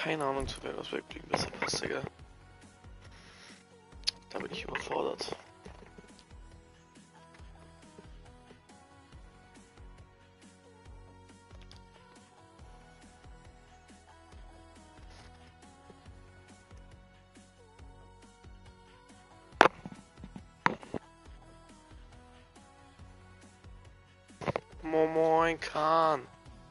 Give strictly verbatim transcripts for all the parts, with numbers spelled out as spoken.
Keine Ahnung, zu wer das Backbling besser passt, Digga. Da bin ich überfordert. Moin, Kahn.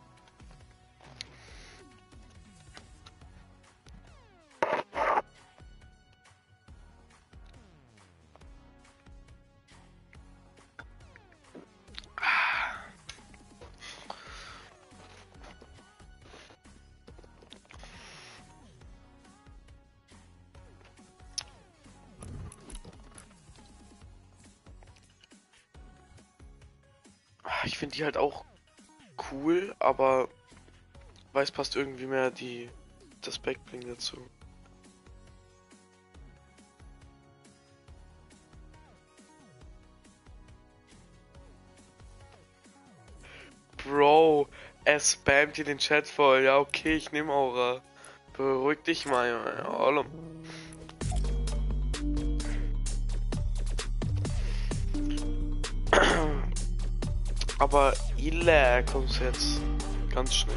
Ich finde die halt auch cool, aber weiß passt irgendwie mehr die das Backbling dazu. Bro, er spammt hier den Chat voll. Ja, okay, ich nehme Aura. Beruhig dich mal, Junge. Aber Ille kommt jetzt ganz schnell.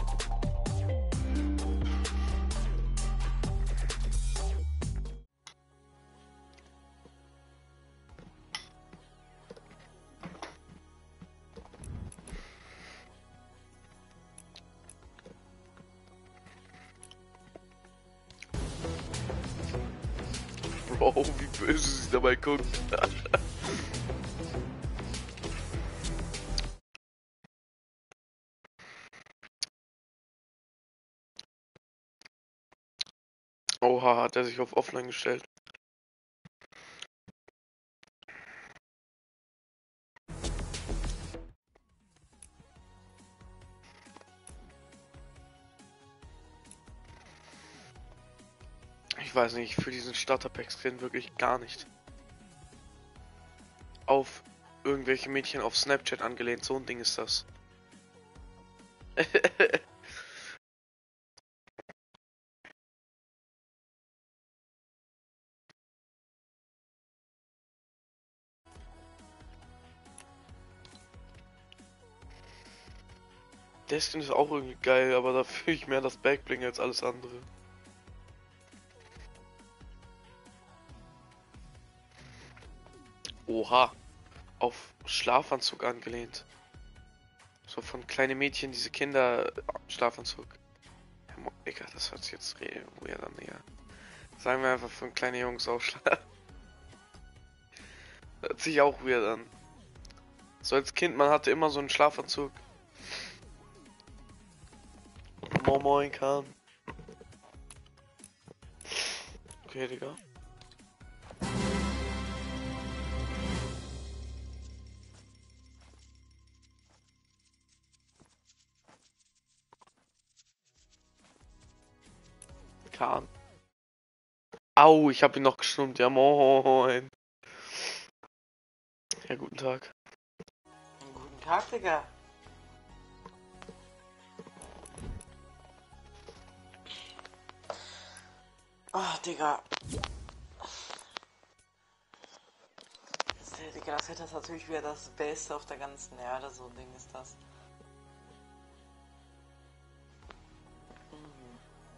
Bro, wie böse sie dabei guckt. Oha, hat er sich auf Offline gestellt. Ich weiß nicht, für diesen Starter-Pack-Skin wirklich gar nicht. Auf irgendwelche Mädchen auf Snapchat angelehnt, so ein Ding ist das. Der Skin ist auch irgendwie geil, aber da fühle ich mehr das Backbling als alles andere. Oha, auf Schlafanzug angelehnt. So von kleinen Mädchen, diese Kinder Schlafanzug. Digga, das hört sich jetzt weird an, Digga. Sagen wir einfach von kleinen Jungs auch Schlaf. Hört sich auch weird an. So als Kind, man hatte immer so einen Schlafanzug. Moin Moin kam. Okay, Digga. Kahn. Au, ich hab ihn noch gestummt. Ja, moin. Ja, guten Tag. Guten Tag, Digga. Ach, Digga. Das, Digga, das Wetter ist natürlich wieder das Beste auf der ganzen Erde, so ein Ding ist das. Mhm.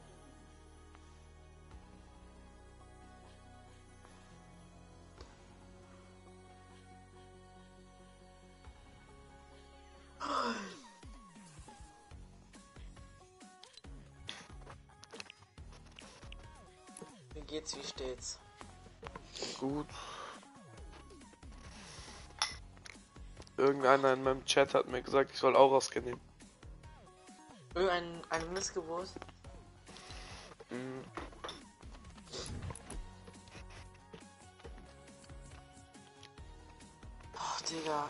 Wie geht's, wie steht's? Gut. Irgendeiner in meinem Chat hat mir gesagt, ich soll Aura-Skin nehmen. Irgendein ein Missgeburt? Mhm. Ach, Digga.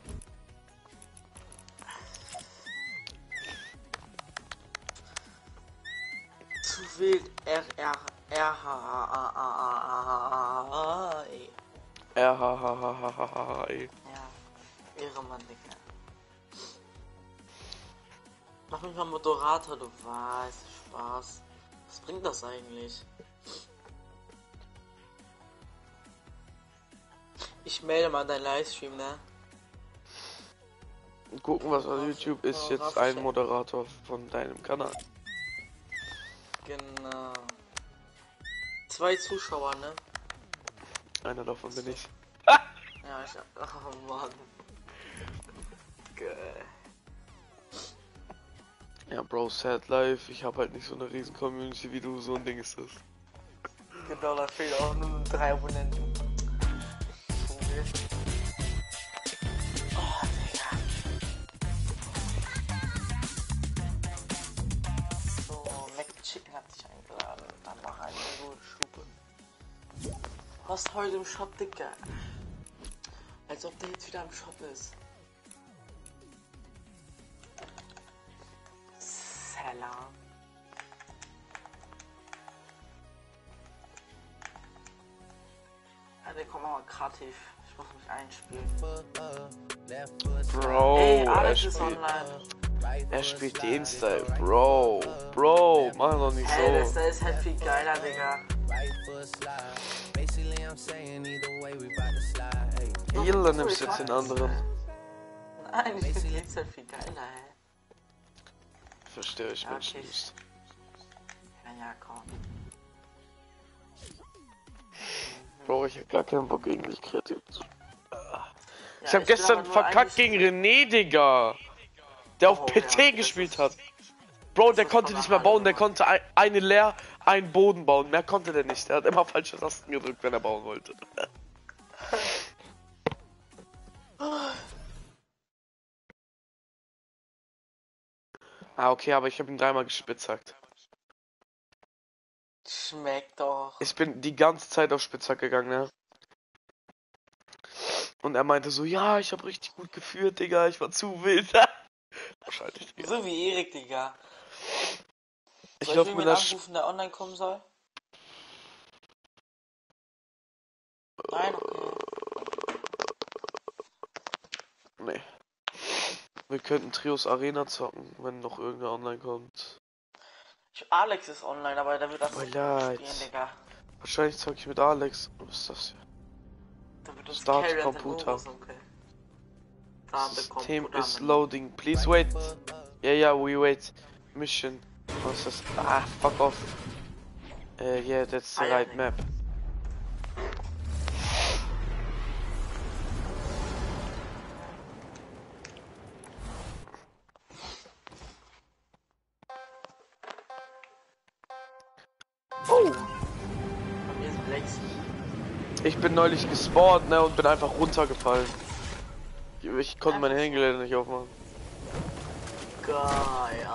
Zu wild. R, R, R, H, A, A, A, A, E. R, H, H, H, H, H, H, E. Ja, irre Mann, Digga. Mach mich mal Moderator, du weißt, Spaß. Was bringt das eigentlich? Ich melde mal dein Livestream, ne? Gucken, was auf YouTube ist jetzt ein Moderator von deinem Kanal. Genau. Zwei Zuschauer, ne? Einer davon bin ich. Ja, ich... Oh Mann. Geil. Ja, Bro, sad life. Ich habe halt nicht so eine riesen Community wie du. So ein Ding ist das. Genau, da fehlen auch nur drei Abonnenten. Oh, Digga. So, McChicken hat dich eingeladen. Dann mach eine gute Schuppe. Was heute im Shop, Digga? Als ob der jetzt wieder im Shop ist. Salam. Alter, komm mal kreativ. Ich muss mich einspielen. Bro, Ey, er Alex ist spielt, online. er spielt den Style. Bro, Bro, mach doch nicht Hey, der so. Style ist halt viel geiler, Digga. Jeder nimmst jetzt den anderen. Nein, ich finde den Style viel geiler, ey. Verstehe ich, Ja, Menschen okay. nicht. Ja, ja, komm. Bro, ich hab gar keinen Bock, irgendwie kreativ zu. Ja, Ich hab will gestern aber nur verkackt eigentlich- gegen René, Digga. Der auf Oh, P ja, C das gespielt ist- hat. Bro, das der ist konnte von nicht der mehr bauen, der Halle, konnte ein, eine leer, einen Boden bauen. Mehr konnte der nicht. Der hat immer falsche Tasten gedrückt, wenn er bauen wollte. Ah, okay, aber ich habe ihn dreimal gespitzhackt. Schmeckt doch. Ich bin die ganze Zeit auf Spitzhack gegangen, ne? Und er meinte so, ja, ich habe richtig gut geführt, Digga, ich war zu wild. Wahrscheinlich, Digga. So wie Erik, Digga. Ich Soll lauf ich mit mir einer Sch anrufen, der online kommen soll? Nein, okay. Nee. Wir könnten Trios Arena zocken, wenn noch irgendwer online kommt. Ich, Alex ist online, aber der wird das Oh, nicht leid. spielen, Digga. Wahrscheinlich zocke ich mit Alex. Was ist das hier? Der wird uns Start carryen, Computer. dann okay. Start the System Computer, is man. loading. Please wait. Ja, ja, we wait. Mission. Was ist das? Ah, fuck off. Uh, yeah, that's the Ah, ja, right Digga. map. Oh! Bei mir ist Lex. Ich bin neulich gespawnt, ne, und bin einfach runtergefallen. Ich konnte meine Hängeländer nicht aufmachen. Geil.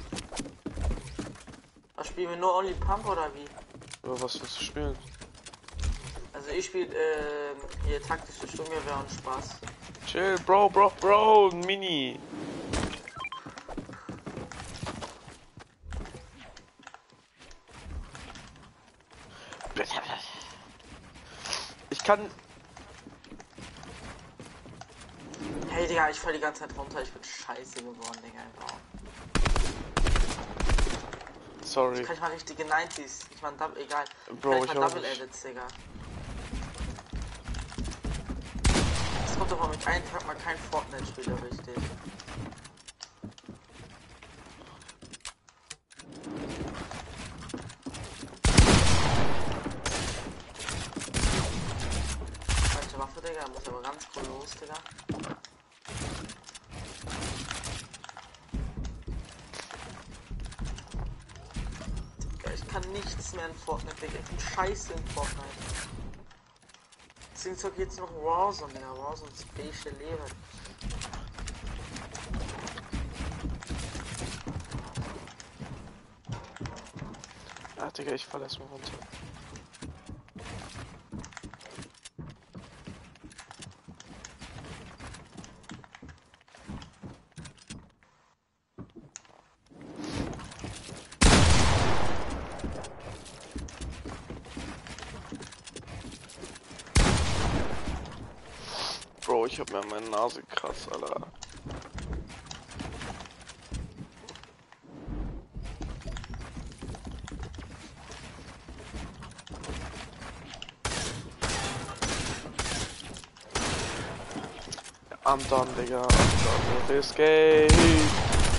Was spielen wir, nur Only Pump oder wie? Aber was willst du spielen? Also ich spiele äh, hier taktische Sturmgewehr und Spaß. Chill, Bro, Bro, Bro, ein Mini. Ich kann... Hey Digga, ich fall die ganze Zeit runter, ich bin scheiße geworden, Digga. Einfach. Sorry. Ich kann ich mal richtige neunziger. Ich mein, Double, egal. Bro, Kann ich ich mal auch Double nicht. Edits, Digga. Es kommt doch mal mit einem Tag mal kein Fortnite-Spieler richtig. Falsche Waffe, Digga, muss aber ganz cool los, Digga. Digga, ich kann nichts mehr in Fortnite, Digga. Ich bin scheiße in Fortnite. Deswegen zocke ich jetzt noch Warzone, Digga. Warzone Special Leben. Ah, Digga, ich fall erstmal runter. Bro, ich hab mir an meine Nase krass, Alter. I'm done, Digga. I'm done with this game.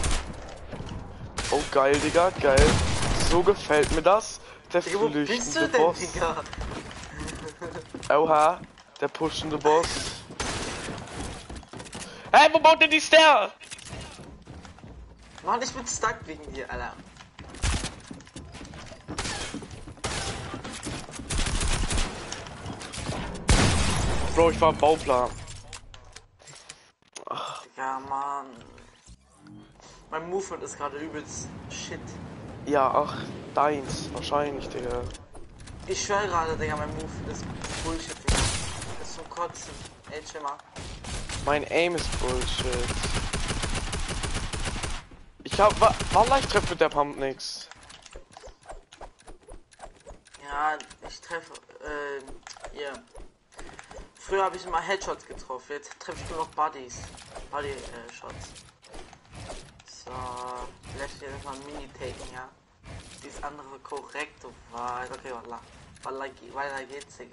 Oh, geil, Digga, geil. So gefällt mir das. Der Digga, wo bist du flüchtende denn, Boss. Digga? Oha, der pushende Boss. Hey, wo baut denn die Stair? Mann, ich bin stuck wegen dir, Alter. Bro, ich war im Bauplan. Ja, Mann. Mein Movement ist gerade übelst shit. Ja, ach, deins. Wahrscheinlich, Digga. Ich schwör gerade, Digga, mein Movement ist Bullshit, Digga. Das ist zum Kotzen. Ey, chill mal. Mein Aim ist Bullshit. Ich hab, wa, wallah, ich treffe mit der Pump nix. Ja, ich treffe, äh, hier. Früher habe ich immer Headshots getroffen, jetzt treffe ich nur noch Buddies. Buddy, äh, Shots. So, lässt ich jetzt mal ein Mini taken, ja. Dies andere korrekt, war. Okay, wallah. Wallah, weiter geht's, Digga.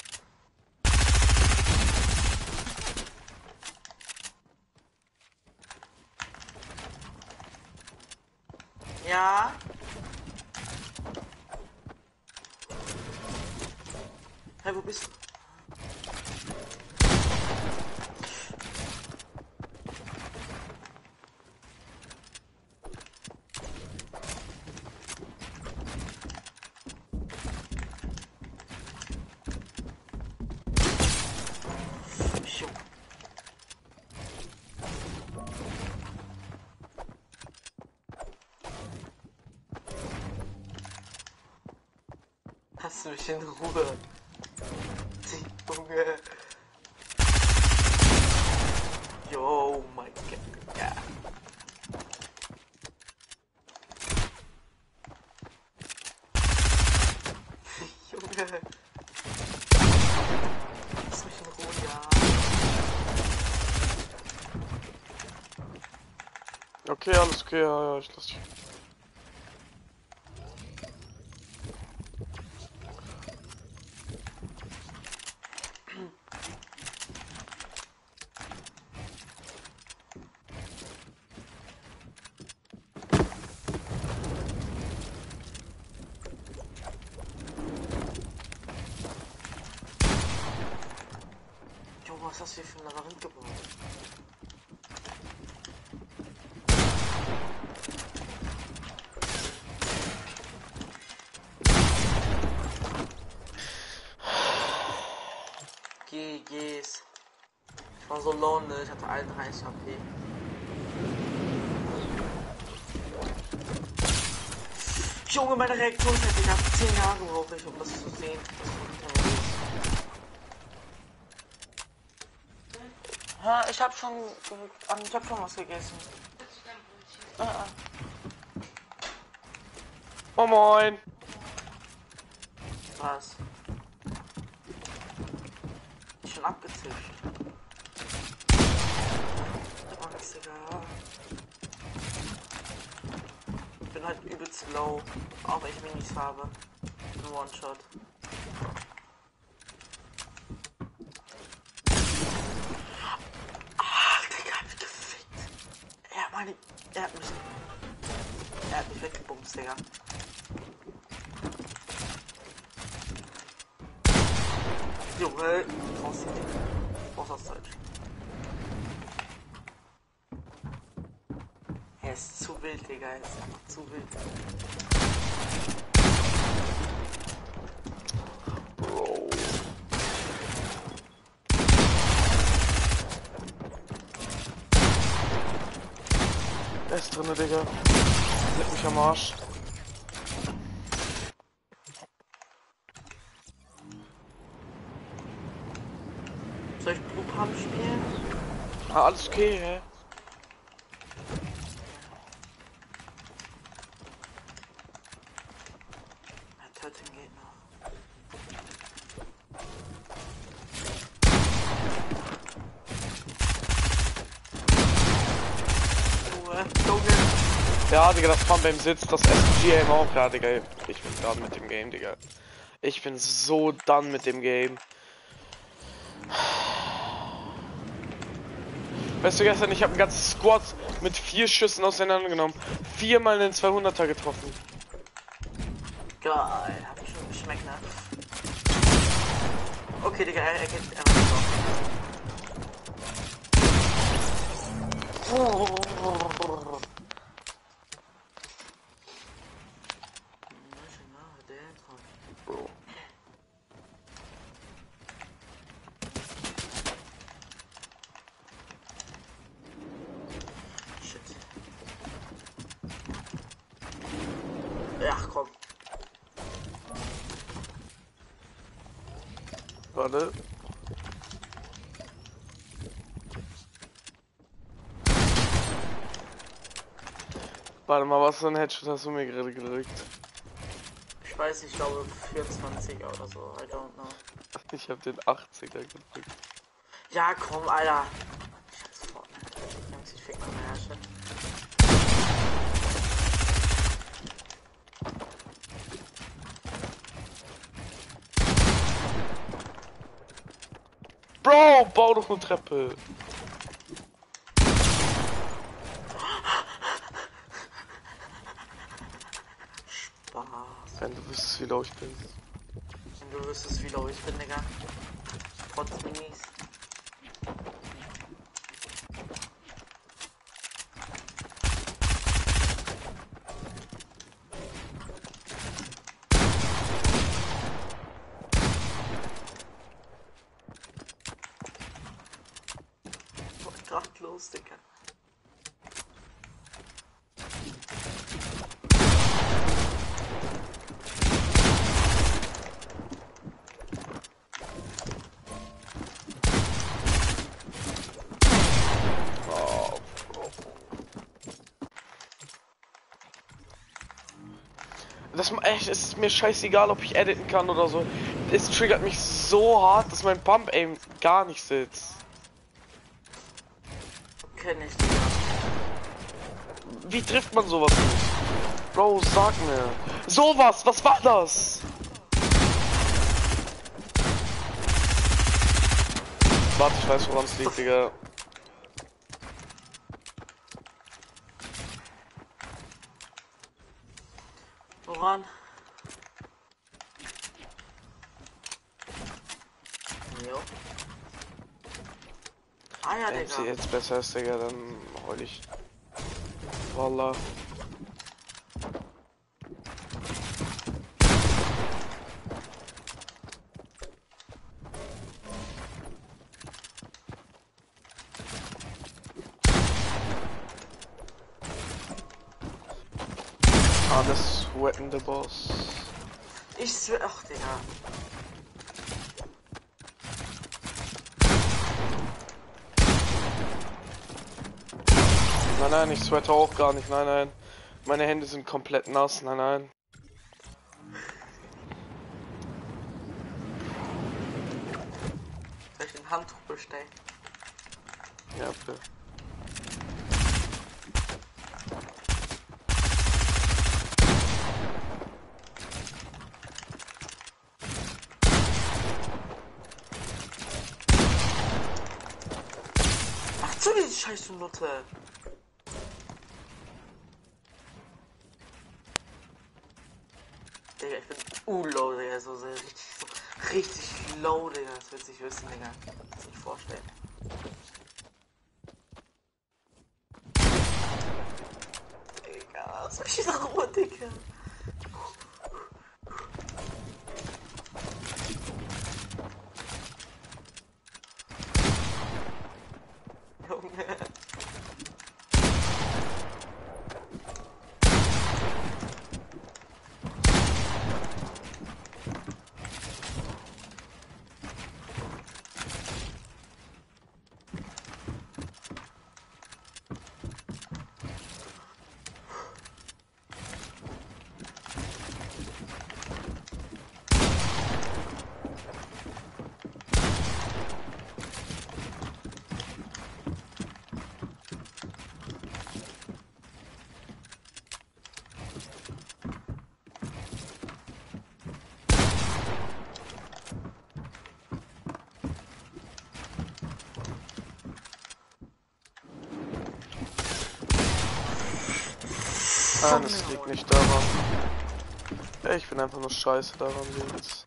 Ja. Hey, wo bist du? Jo. Lass mich in Ruhe. Junge. Yo, mein Gott. Ja. Junge. Lass mich in Ruhe, ja. Okay, alles okay, ja, ja, ich lass dich. Jo, was hast du hier für ein Labyrinth gebaut? G Gs. Ich war so lonely, ich hatte einunddreißig H P. Junge, meine Reaktionszeit, ich habe zehn Jahre gebraucht, um das zu sehen. Ja, ich hab schon, ich hab schon was gegessen. Ah, ah. Oh moin. Was? Schon abgezischt. Oh, ist egal. Ich bin halt übelst low, auch wenn ich Minis habe. Ein One-Shot. Ah, Digga, hab ich gefickt. Er hat meine... Er hat mich... Er hat mich weggebumst, Digga. Junge, brauchst du nicht. Brauchst du das Deutsch. Er ist zu wild, Digga. Er ist einfach zu wild. Bro. Er ist drinne, Digga. Leck mich am Arsch. Soll ich Blue Pump spielen? Ah, alles okay, hä? Ja, Töten geht noch. Junge, Junge. Ja, Digga, das Pump beim Sitz, das S G Aim auch. Ja, Digga, ich bin done mit dem Game, Digga. Ich bin so done mit dem Game. Weißt du, gestern, ich habe ein ganzes Squad mit vier Schüssen auseinandergenommen. Viermal einen zweihunderter getroffen. Geil, hab ich schon geschmeckt, ne? Okay, Digga, er, er geht einfach nicht drauf. Bro. Shit. Ach komm. Warte. Warte mal, was für ein Headshot hast du mir gerade gedrückt? Ich weiß, ich glaube vierundzwanziger oder so. I don't know. Ich hab den achtziger gedrückt. Ja, komm, Alter. Ich hab's sofort, ne? Jungs, ich fick meine Herrsche. Bro, bau doch eine Treppe. Spaß. Wenn du wüsstest, wie laut ich bin. Wenn du wüsstest, wie laut ich bin, Digga. Trotz Minis. Was grad los, Digga? Oh, Bro. Das echt, es ist mir scheißegal, ob ich editen kann oder so. Es triggert mich so hart, dass mein Pump Aim gar nicht sitzt. Kenn ich, Digga. Wie trifft man sowas nicht? Bro, sag mir. Sowas, was war das? Warte, ich weiß, woran es liegt, Digga. Woran? Jo. Ah ja, Wenn sie Digga. jetzt besser ist, Digga, dann heul ich. Wallah. Alles sweaten the boss. Ich swear. Ach, Digga. Nein, nein, ich sweate auch gar nicht, nein, nein. Meine Hände sind komplett nass, nein, nein. Soll ich ein Handtuch bestellen? Ja, bitte. Ach zu, die scheiß Nutte. Digga, ich bin u-low, Digga, so, so richtig, so richtig low, Digga, das willst du nicht wissen, Digga. Das nicht vorstellen. Digga, was soll ich da Ruhe, Digga? Junge. Nein, es liegt nicht daran. Ja, ich bin einfach nur scheiße daran jetzt.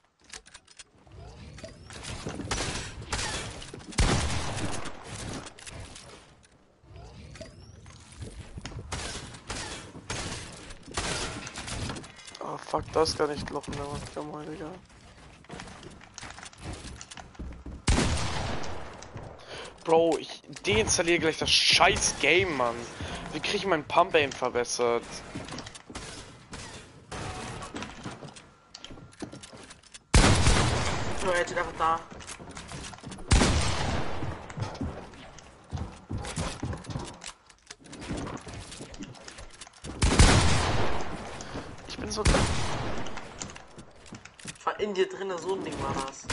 Oh fuck, das kann nicht lochen, der macht ja mal, Digga. Bro, ich deinstalliere gleich das scheiß Game, Mann. Wie krieg ich meinen Pump-Aim verbessert? So, er steht einfach da. Ich bin so... Ich war in dir drinne, so ein Ding war das.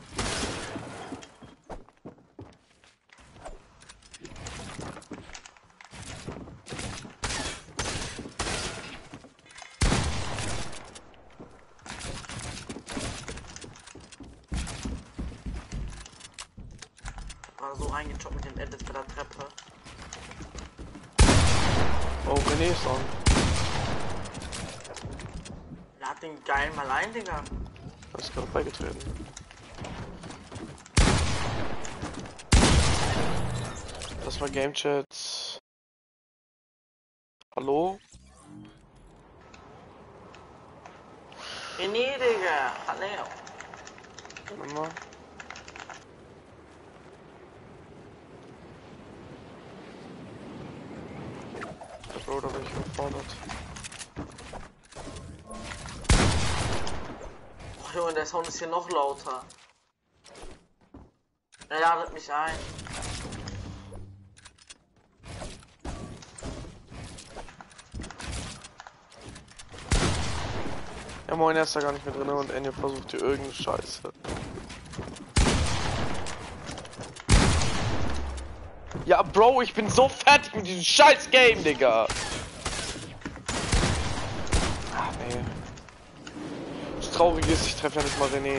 War so reingechoppt mit dem Edit bei der Treppe. Oh, René ist on. Lad den geil mal ein, Digga. Das ist gerade beigetreten. Das war Game Chat. Hallo? René, Digga. Hallo. Warte mal. Bro, da bin ich überfordert. Oh Junge, der Sound ist hier noch lauter. Er ladet mich ein. Ja moin, er ist da gar nicht mehr drin und Enya versucht hier irgendeine Scheiße. Ja, Bro, ich bin so fertig mit diesem scheiß Game, Digga. Ach, nee. Das Traurige ist, ich treffe ja nicht mal René.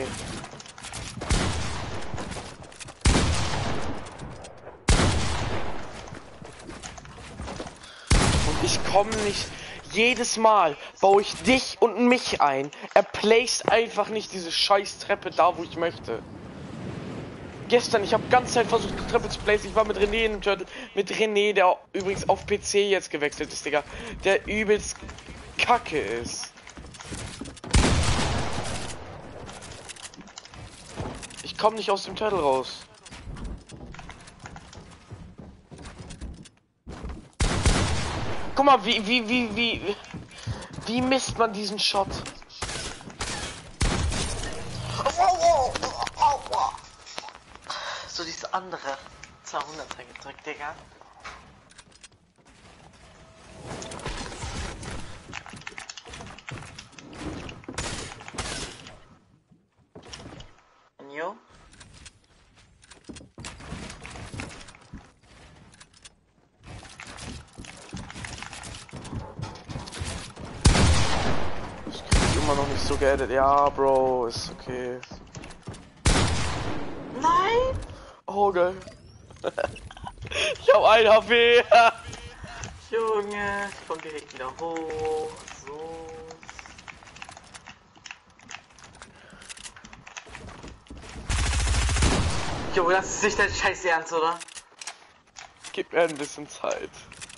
Und ich komme nicht... Jedes Mal baue ich dich und mich ein. Er placed einfach nicht diese scheiß Treppe da, wo ich möchte. Gestern, ich habe ganze Zeit versucht, die Treppe zu placen. Ich war mit René in dem Turtle. Mit René, der übrigens auf P C jetzt gewechselt ist, Digga. Der übelst kacke ist. Ich komme nicht aus dem Turtle raus. Guck mal, wie, wie, wie, wie, wie misst man diesen Shot? So diese andere zweihunderter gedrückt, Digga. Und jo? Ich krieg's immer noch nicht so geedit. Ja, Bro, ist okay. Nein! Oh, geil. Ich hab ein H P. Junge, ich komm direkt wieder hoch. So. Jo, das ist nicht dein Scheiß Ernst, oder? Gib mir ein bisschen Zeit.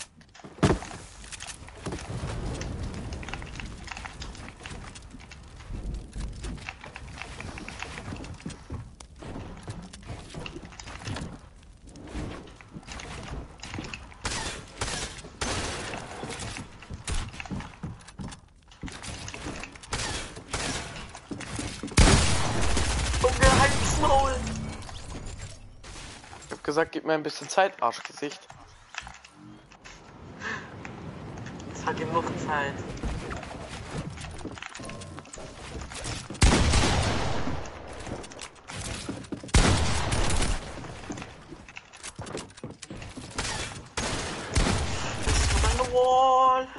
Ich hab gesagt, gib mir ein bisschen Zeit, Arschgesicht. Es hat genug Zeit. Das ist meine Wall.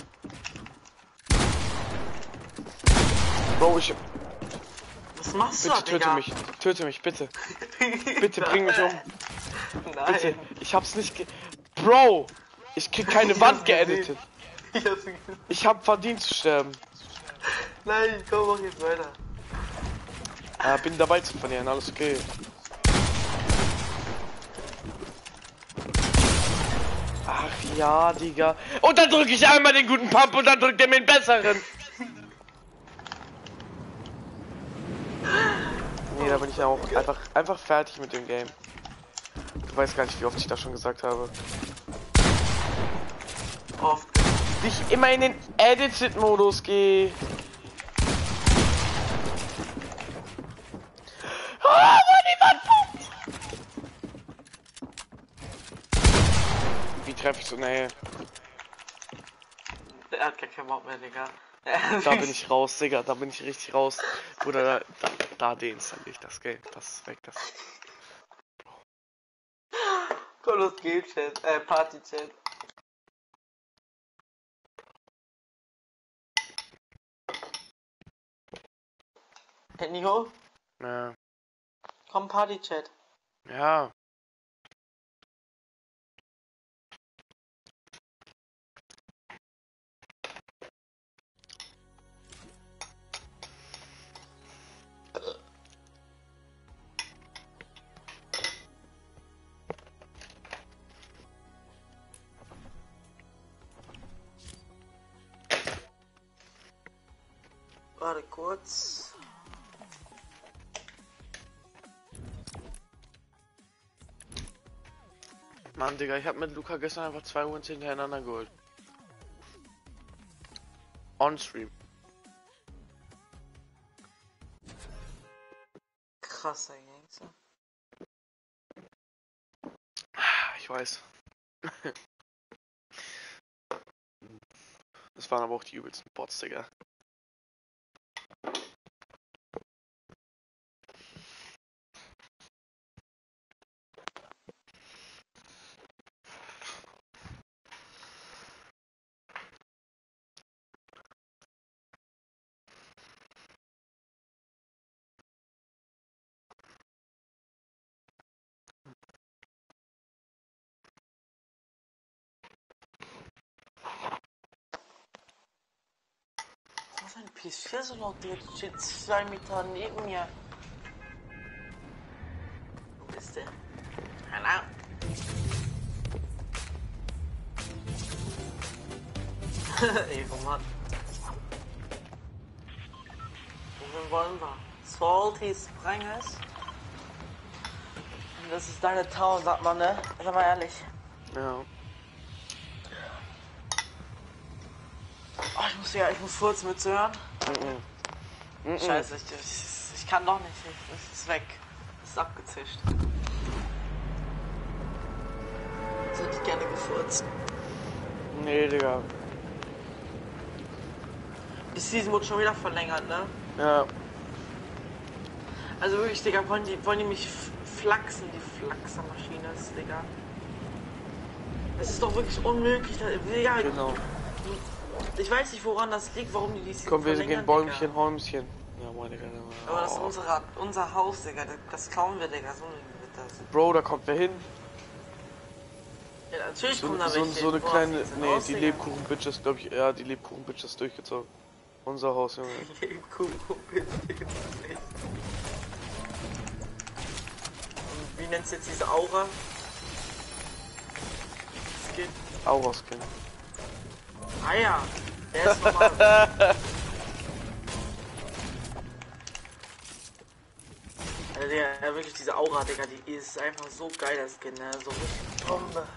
Bro, ich... Was machst du Bitte da, töte Digga? mich, töte mich, bitte. Bitte bring mich um. Nein. Bitte, ich hab's nicht ge... Bro! Ich krieg keine Ich Wand hab's gesehen. geeditet. Ich hab's gesehen. Ich hab verdient zu sterben. Nein, komm, mach jetzt weiter. Ja, bin dabei zu verlieren, alles okay. Ach ja, Digga. Und dann drücke ich einmal den guten Pump und dann drückt er mir den besseren. Nee, da bin ich auch einfach, einfach fertig mit dem Game. Du weißt gar nicht, wie oft ich das schon gesagt habe. Oft. Ich immer in den Edited-Modus gehe. Oh, wie treffe ich so? Nee. Der hat gar keinen Bock mehr, Digga. Da bin ich raus, Digga. Da bin ich richtig raus. Oder da, da, da deinstalliere ich das Game. Das ist weg. Das. Komm, los, Game-Chat. Äh, Party-Chat. Handy hoch? Ja. Komm, Party-Chat. Ja. Warte kurz. Mann, Digga, ich hab mit Luca gestern einfach zwei Wins hintereinander geholt. On Stream. Krasser Gangster. Ich weiß. Das waren aber auch die übelsten Bots, Digga. Was ist ein P S vier so laut, Digga? Du steht zwei Meter neben mir. Wo bist du? Hallo? Ey, wo Mann. Wohin wollen wir? Salty Springs? Das ist deine Town, sagt man, ne? Sag mal ehrlich. Ja. Oh, ich muss ja, ich muss kurz mitzuhören. Mm -mm. Mm -mm. Scheiße, ich, ich, ich kann doch nicht. Es ist weg. Es ist abgezischt. Das hätte ich gerne gefurzt. Nee, Digga. Die Season wurde schon wieder verlängert, ne? Ja. Also wirklich, Digga, wollen die, wollen die mich flachsen, die Flachsermaschine ist, Digga. Es ist doch wirklich unmöglich, da, Digga. Genau. Ich weiß nicht, woran das liegt, warum die die Season Komm, wir verlängern, gehen Bäumchen, Digga. Häumchen. Ja, meine Digga. Aber das ist Oh. unsere, unser Haus, Digga. Das, das klauen wir, Digga. So wird das. Bro, da kommt wer hin. Ja, natürlich So, kommen da so, welche. so eine Boah, kleine. sieht's denn Nee, aus, die Digga? Lebkuchen-Bitch ist, glaub ich. Ja, die Lebkuchen-Bitch ist durchgezogen. Unser Haus, Junge. Lebkuchen-Bitch, Digga. Und wie nennst du jetzt diese Aura? Skin? Aura-Skin. Ah ja, der ist normal. Also der, ja, wirklich diese Aura, Digga, die ist einfach so geil, das Skin, ne? So richtig Bombe.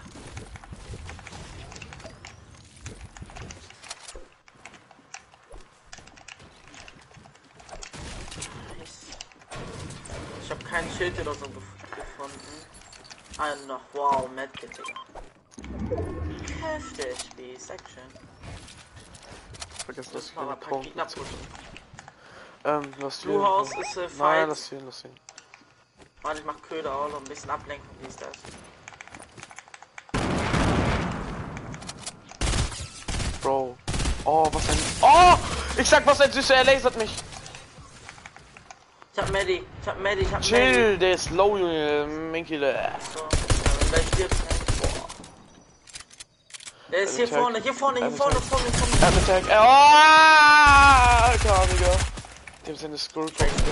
Ich, ich habe kein Schild oder so gef gefunden. Ah, noch, wow, Medkit, Digga. Heftig, die Section. Vergessen, dass ich mal eine ein paar Traum Gegner pushen. Ähm, lass Blue hier. House ist äh, Nein, Fight. lass hier, lass hier. Warte, ich mach Köder auch noch ein bisschen ablenken, wie ist das? Bro. Oh, was ein. Oh! Ich sag, was ein Süßer, er lasert mich. Ich hab Maddie, ich hab Maddie, ich hab Chill, Maddie. der ist low, Junge. Minkele. So, ja, gleich stirbt, ne? Boah. Der ist hier Attack. vorne, hier vorne, hier Ein vorne, Attack. vorne, vorne. Ein Attack. Oh, Alter, Digga. Dem seine Scroll.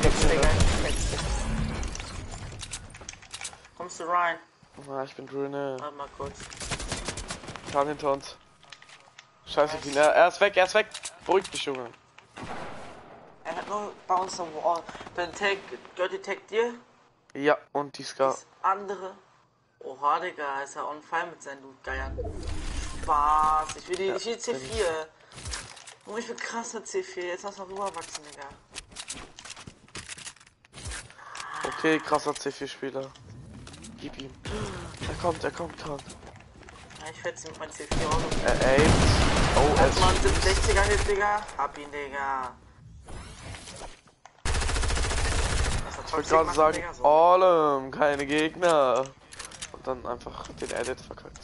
Kommst du rein? Ah, ich bin drinne. Warte mal kurz. Kann hinter uns. Scheiße, Pina. Er ist weg, er ist weg. Beruhig dich, Junge. Er hat nur bei uns am Wall. Dein Tag, gehört die Tag dir? Ja, und die Ska. Das andere. Oha, Digga, ist er on fire mit seinen Loot-Geiern. Spaß. Ich will die, Ja, ich will C vier. Oh, ich will krasser C vier. Jetzt lass mal rüberwachsen, Digga. Okay, krasser C vier Spieler. Gib ihm. Er kommt, er kommt, kommt. Ja, ich fetze mit meinem C vier Auto. Er aimt. Oh, er Erstmal einen ist. sechziger Hit, Digga. Hab ihn, Digga. Ich wollte gerade sagen, Allem, keine Gegner. Und dann einfach den Edit verkackt.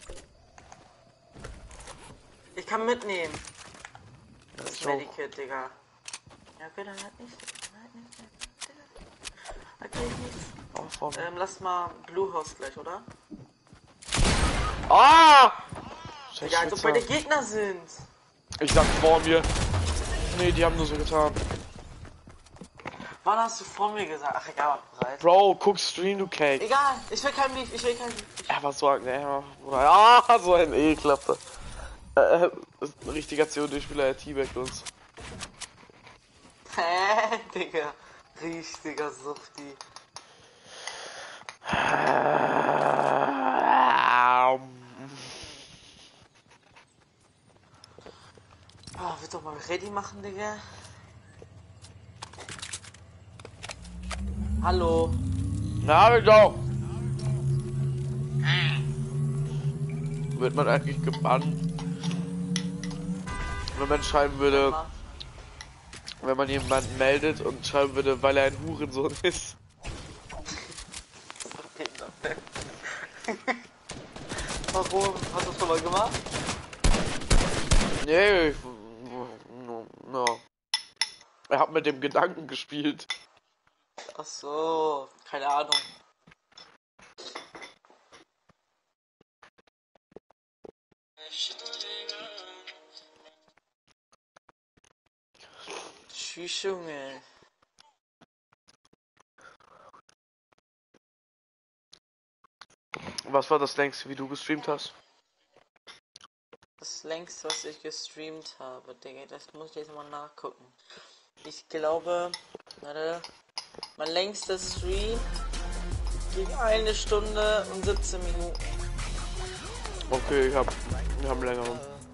Ich kann mitnehmen. Ja, Das ich auch. Medikit, Digga. Ja, okay, dann halt nicht. Dann halt nicht. Okay, nichts. Oh, vorne. Ähm, lass mal Blue House gleich, oder? Ah! Scheiß Ja, als ob bei Schwitzer. den Gegner sind. Ich sag vor mir. Nee, die haben nur so getan. Wann hast du vor mir gesagt? Ach, egal, bereit. Bro, guck Stream, du Cake. Egal, ich will kein Beef, ich will kein Beef. Er war so ein. Er war, ah, so ein Ekelhafter. Äh, ist ein richtiger C O D-Spieler, er teabagt uns. Hä, Digga. Richtiger Sufti. Ah, willst du doch mal ready machen, Digga? Hallo. Na, doch. Wird man eigentlich gebannt, wenn man schreiben würde, wenn man jemanden meldet und schreiben würde, weil er ein Hurensohn ist. Warum? Hast du das schon mal gemacht? Nee, ich, no, no. Er hat mit dem Gedanken gespielt. Ach so, keine Ahnung. Tschüss, Junge. Was war das längste, wie du gestreamt hast? Das längste, was ich gestreamt habe, Digga, das muss ich jetzt mal nachgucken. Ich glaube, warte, mein längster Stream ging eine Stunde und siebzehn Minuten. Okay, ich hab, wir haben länger.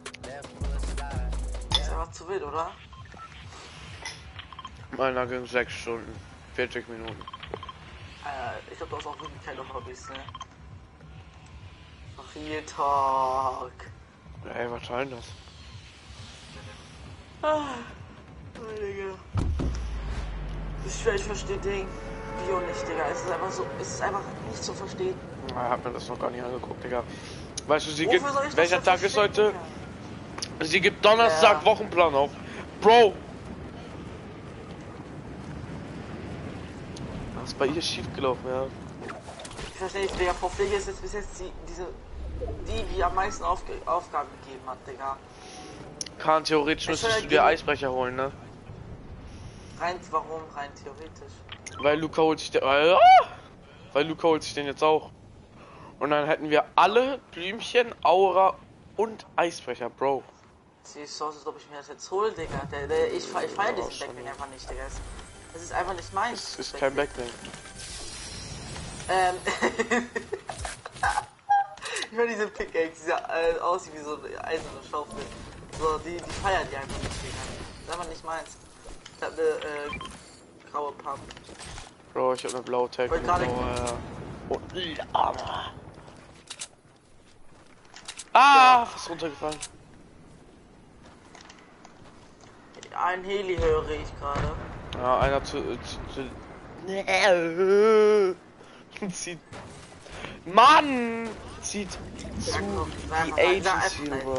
Das ist einfach zu wild, oder? Meiner ging sechs Stunden, vierzig Minuten. Äh, ich glaube, du hast auch wirklich keine Hobbys, ne? Ach, Real Talk. Ey, was soll das? Ah, oh, Digga. Ich schwör, ich verstehe Ding. Bio nicht, Digga. Es ist einfach so, es ist einfach nicht zu verstehen. Ich hab mir das noch gar nicht angeguckt, Digga. Weißt du, sie Wofür gibt, soll ich das welcher denn Tag ist verstehen, heute? Digga? Sie gibt Donnerstag Ja. Wochenplan auf. Bro! Was ist bei ihr schiefgelaufen, ja? Ich verstehe nicht, Digga. Frau Pflege ist jetzt bis jetzt die, diese, die, die am meisten Aufge Aufgaben gegeben hat, Digga. Kahn, theoretisch Ich müsstest soll du dir gegen- Eisbrecher holen, ne? Rein, warum? Rein theoretisch. Weil Luca holt sich den, weil, ah! weil Luca holt sich den jetzt auch. Und dann hätten wir alle Blümchen, Aura und Eisbrecher, Bro. Siehst du, als ob ich mir das jetzt hole, Digga. Der, der, ich fe- ich feiere Ja, diesen schon. Backbang einfach nicht, Digga. Es- Das ist einfach nicht meins. Das ist kein Backbang. Ähm. Ich meine diese Pickaxe, die ja, äh, aussieht wie so eine eiserne Schaufel. So, die, die feiert die einfach nicht, Digga. Das ist einfach nicht meins. Ich hab eine äh, graue Pump. Bro, ich hab eine blaue Tag. Wollte gerade- Oh, Lama. Ah, ist runtergefallen. Ein Heli höre ich gerade. Ja, einer zu. zu, zu zieht. Mann! Zieht zu Sag doch, sag einfach, die sag Agency einfach rüber.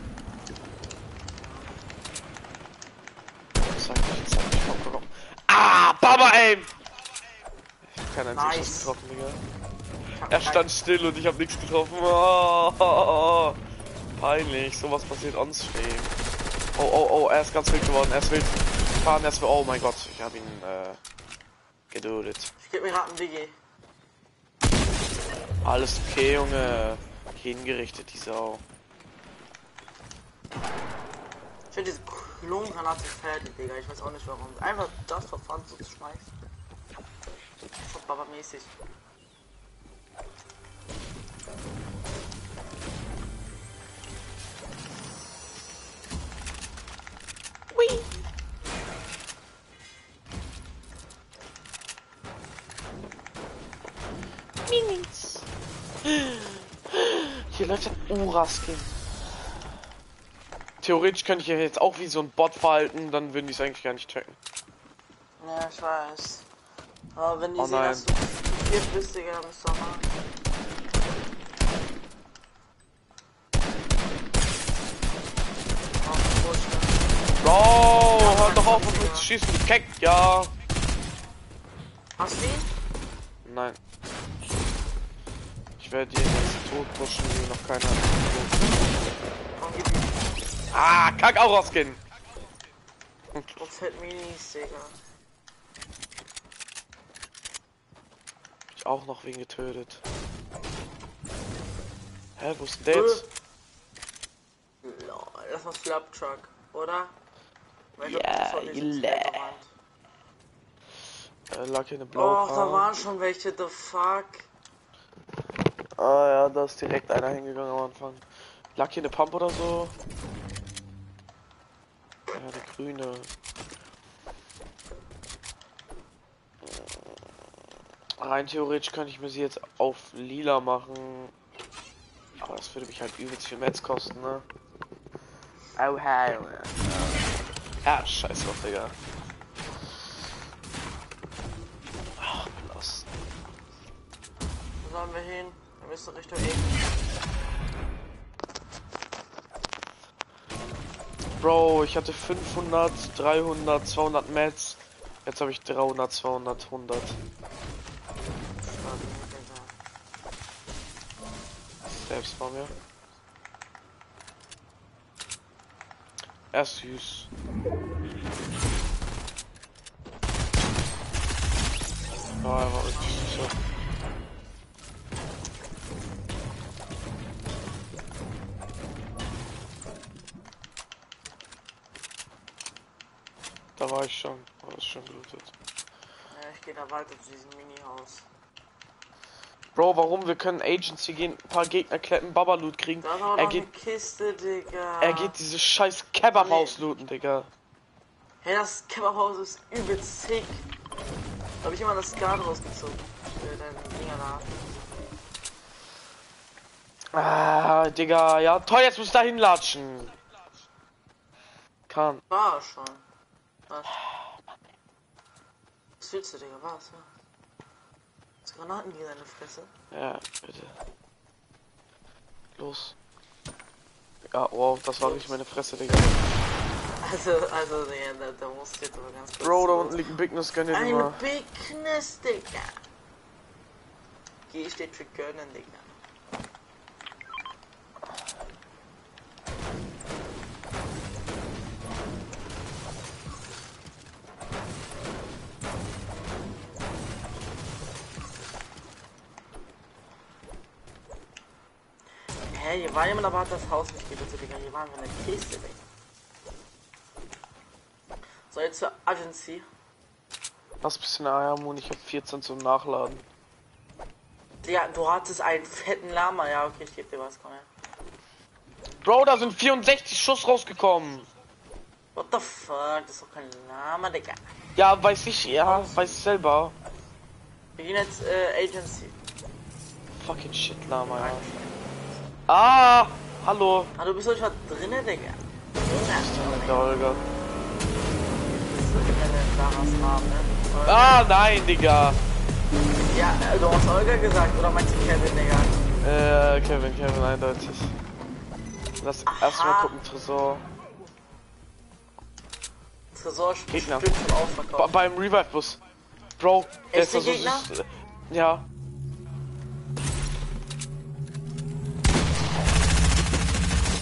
Sag ich, sag ich, komm, komm, komm. Ah, Baba Aim! Ich hab keinen einzigen Nice. Schuss getroffen, Digga. Ich hab Er kein- stand still und ich hab nichts getroffen. Oh, oh, oh. Peinlich, sowas passiert on stream. Oh, oh, oh, er ist ganz wild geworden, er ist wild. Fahren, er ist wild. Oh mein Gott, ich habe ihn äh, geduldet. Ich geb mir gerade einen Biggie. Alles okay, Junge. Hingerichtet, die Sau. Ich finde diese Klongranate fertig, Digga. Ich weiß auch nicht warum. Einfach das Verfahren so zu schmeißen. So Baba-mäßig. Hui! Minis. Hier läuft ein Ura-Skin. Theoretisch könnte ich ja jetzt auch wie so ein Bot verhalten, dann würden die es eigentlich gar nicht checken. Ja, ich weiß. Aber wenn die Oh sehen, nein. dass du hier bist, Digga, dann bist du mal. Bro, hör doch auf, auf mich zu schießen, du Keck, ja. Hast du ihn? Nein. Ich werde ihn jetzt tot pushen, wie noch keiner. Komm, gib ihm. Ah, kack auch rausgehen. Oh, fett Minis, Digga. Ich auch noch wen getötet. Hä, wo ist denn der jetzt? Lol, das war Slaptruck, oder? Weil ich Ja, glaub, das war nicht ins yeah. Feld gerannt. Äh, lag hier eine blaue Oh, da Farbe. waren schon welche, the fuck. Ah ja, da ist direkt einer hingegangen am Anfang. Lag hier eine Pump oder so? Ja, eine grüne. Rein theoretisch könnte ich mir sie jetzt auf lila machen. Aber das würde mich halt übelst viel Metz kosten, ne? Oh, hey. Ja, scheiß drauf, Digga. Ach, los. Wo sollen wir hin? Wir müssen Richtung E. Bro, ich hatte fünfhundert, dreihundert, zweihundert Metz. Jetzt habe ich dreihundert, zweihundert, hundert. Selbst vor mir. Er ist süß. Ah, er war richtig süß. Da war ich schon, aber ist schon blutet. Ja, ich gehe da weiter zu diesem Mini-Haus. Bro, warum? Wir können Agency gehen, ein paar Gegner kleppen, Baba-Loot kriegen. Da ist aber Er noch eine geht, Kiste, Digga. er geht dieses scheiß Kebab-Haus looten, Digga. Hey, das Kebabhaus ist übelst sick. Da hab ich immer das Skat rausgezogen. Für deine Dinger da. Ah, Digga, ja, toll, jetzt muss ich da hinlatschen. Kann. War schon. Was? Was willst du, Digga? Was? Ja. Hast du Granaten gegen deine Fresse? Ja, bitte. Los. Ja, wow, das war nicht meine Fresse, Digga. Also, also, Digga, da, da musst du jetzt aber ganz kurz. Bro, da unten liegt ein Bigness, gönn dir den Ein mal. Bigness, Digga. G steht für gönnen, Digga. Hä, hier war jemand, aber hat das Haus nicht gebeten, Digga. Hier waren wir in der Kiste, Digga. So, jetzt zur Agency. Lass ein bisschen Eiermund, ich hab vierzehn zum Nachladen. Digga, du hattest einen fetten Lama. Ja, okay, ich geb dir was, komm her. Bro, da sind vierundsechzig Schuss rausgekommen. What the fuck? Das ist doch kein Lama, Digga. Ja, weiß ich, ja, weiß ich selber. Wir gehen jetzt, äh, Agency. Fucking shit, Lama, ja. Ah, hallo. Ah, du bist doch nicht mal drinne, Digga. Ja, Der Holger. so generell Sarahs Namen, ne? Olga. Ah, nein, Digga. Ja, äh, du hast Olga gesagt, oder meinst du Kevin, Digga? Äh, Kevin, Kevin, eindeutig. Lass erstmal gucken, Tresor. Tresor ist Gegner. bestimmt schon Ba ausverkauft. beim Revive-Bus. Bro, der ist Echte da so Gegner? süß. Ja.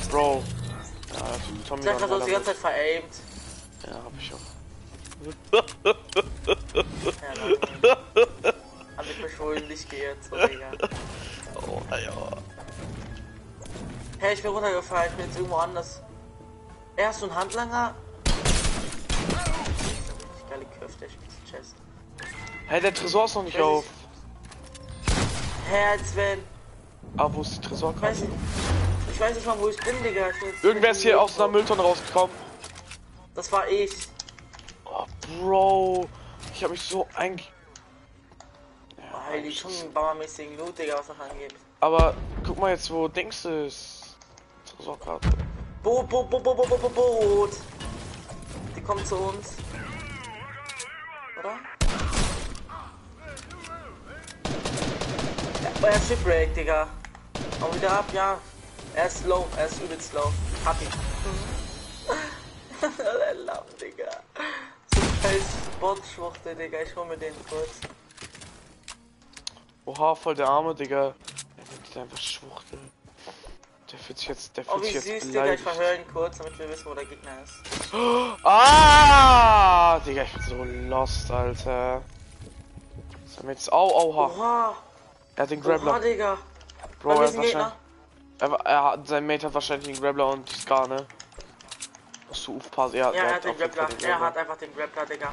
Bro. Ja, Tommy Ich hab war das die damit. ganze Zeit veraimt. Ja, hab ich auch. Ja, nein. Hab ich mich wohl nicht geirrt, so Digga. Oh, ja. Hey, ich bin runtergefallen, ich bin jetzt irgendwo anders. Er hast du einen Handlanger? Richtig geile Köfte, ich bin Chest. Hey, der Tresor ist noch nicht Weiß auf. Hä, als wenn. Ah, wo ist die Ich weiß Tresorkarte? nicht. Ich weiß nicht mal, wo ich bin, Digga. Ich bin jetzt Irgendwer ist hier irgendwo. aus einer Mülltonne rausgekommen. Das war ich. Oh, Bro. Ich hab mich so einge... Oh, hey, die schon bauermäßigen Loot, Digga, was das angeht. Aber guck mal jetzt, wo Dings ist. Tresorkarte. Boot, Boot, Boot, Boot, Boot, Boot, Boot. Die kommen zu uns. Oder? Ja, aber er ist Shipwreck, Digga. Hau wieder ab, ja. Er ist slow, er ist übelst slow. Hab ihn. Der Lamm, Digga. So ein scheiß Bot-Schwuchtel, Digga. Ich hol mir den kurz. Oha, voll der Arme, Digga. Er nimmt einfach Schwuchtel. Der fühlt sich jetzt, der Oh, fühlt wie sich süß, jetzt Digga. Ich beleidigt. verhöre ihn kurz, damit wir wissen, wo der Gegner ist. Ah! Digga, ich bin so lost, Alter. Was haben wir jetzt? Au, auha. Oha. Er hat den Oha, Grappler. Digga. Bro, Bei er mir hat ist ein Gegner. wahrscheinlich... Er, er hat, sein Mate hat wahrscheinlich den Grappler und die Scar, ne? Musst du aufpassen. Ja, Ja, der er hat den auf jeden Fall Grappler. den Er Grappler. hat einfach den Grappler, Digga.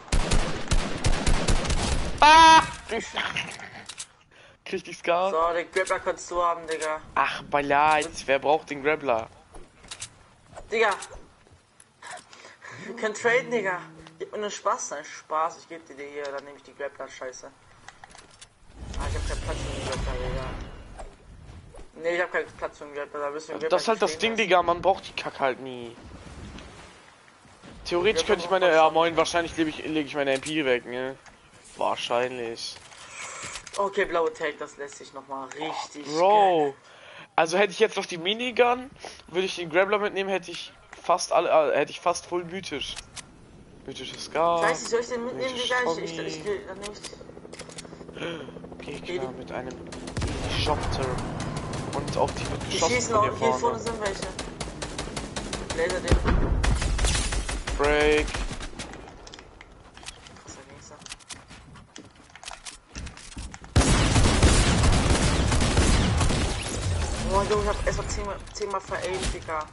Ah! Krieg die Scar? So, den Grappler kannst du haben, Digga. Ach, Ballad, wer braucht den Grappler? Digga. Wir können traden, Digga. Gib mir nur Spaß, nein, Spaß. Ich geb dir die hier, dann nehme ich die Grappler, scheiße. Ah, ich hab keinen Platz für den Grappler, Digga. Nee, ich hab keinen Platz für den Grappler, da bist du den Das ist halt das Ding, Digga, man braucht die Kack halt nie. Theoretisch könnte ich meine, ja moin, wahrscheinlich lege ich, leg ich meine M P weg, ne? Wahrscheinlich. Okay, blaue Tag, das lässt sich nochmal richtig Bro. geil. Also hätte ich jetzt noch die Minigun, würde ich den Grappler mitnehmen, hätte ich fast alle, äh, hätte ich fast voll mythisch. Mythische Scar. Ich weiß nicht, soll ich den mitnehmen, mythisch Digga? Ich, ich, Tommy. ich, ich, dann nehm ich Gegner mit einem Shopter. Und auf die wird Ich geschossen schieße von noch, hier hier vorne vorne. sind welche. Laser den. Break. Krasser Gangster. Oh, Junge, ich hab erst mal zehnmal, zehnmal veraimt, Digga.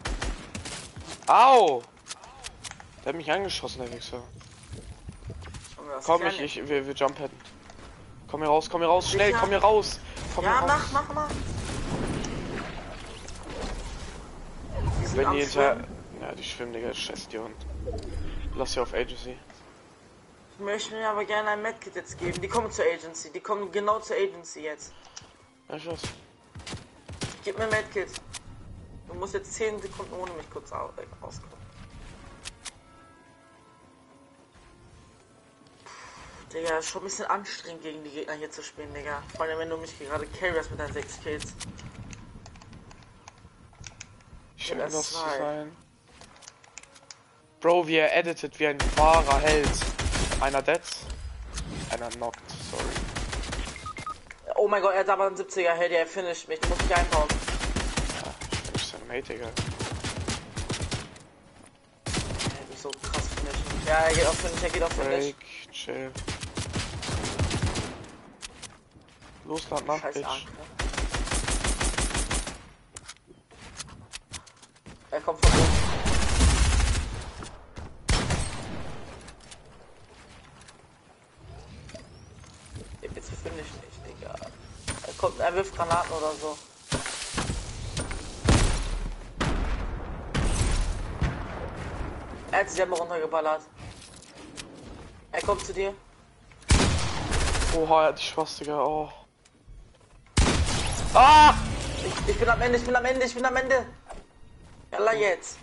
Au! Der hat mich angeschossen, der Wichser. Junge, das Komm, kann ich, ich, wir, wir jump hätten. Komm hier raus, komm hier raus, schnell, Sicher? komm hier raus. Komm Ja, hier raus. mach, mach, mach. Die sind Wenn am die hinter... Schwimmen. Ja, die schwimmen, Digga, scheiß die Hund. Lass sie auf Agency. Ich möchte mir aber gerne ein Medkit jetzt geben. Die kommen zur Agency. Die kommen genau zur Agency jetzt. Ja, ich weiß. Gib mir ein Medkit. Du musst jetzt zehn Sekunden ohne mich kurz au- äh, rauskommen. Digga, ist schon ein bisschen anstrengend gegen die Gegner hier zu spielen, Digga. Vor allem, wenn du mich gerade carryst mit deinen sechs Kills. Schön, Ja, das zu zwei. sein. Bro, wie er editet wie ein wahrer Held. Einer dead. Einer knocked, sorry. Oh mein Gott, er hat aber einen siebziger. Hey, der finisht mich. Du musst dich einbauen. Ja, ich bin nicht sein Mate, Digga. Hey, du bist so krass finishen. Ja, er geht auf Finish, er geht auf Finish. Break, chill. Los, lad nach, Scheiß Bitch. Arc, ne? Er kommt von oben. Jetzt finde ich nicht, Digga. Er kommt, er wirft Granaten oder so. Er hat sich selber runtergeballert. Er kommt zu dir. Oha, er hat die Schwastika, oh. Ah! Ich, ich bin am Ende, ich bin am Ende, ich bin am Ende. Jalla jetzt.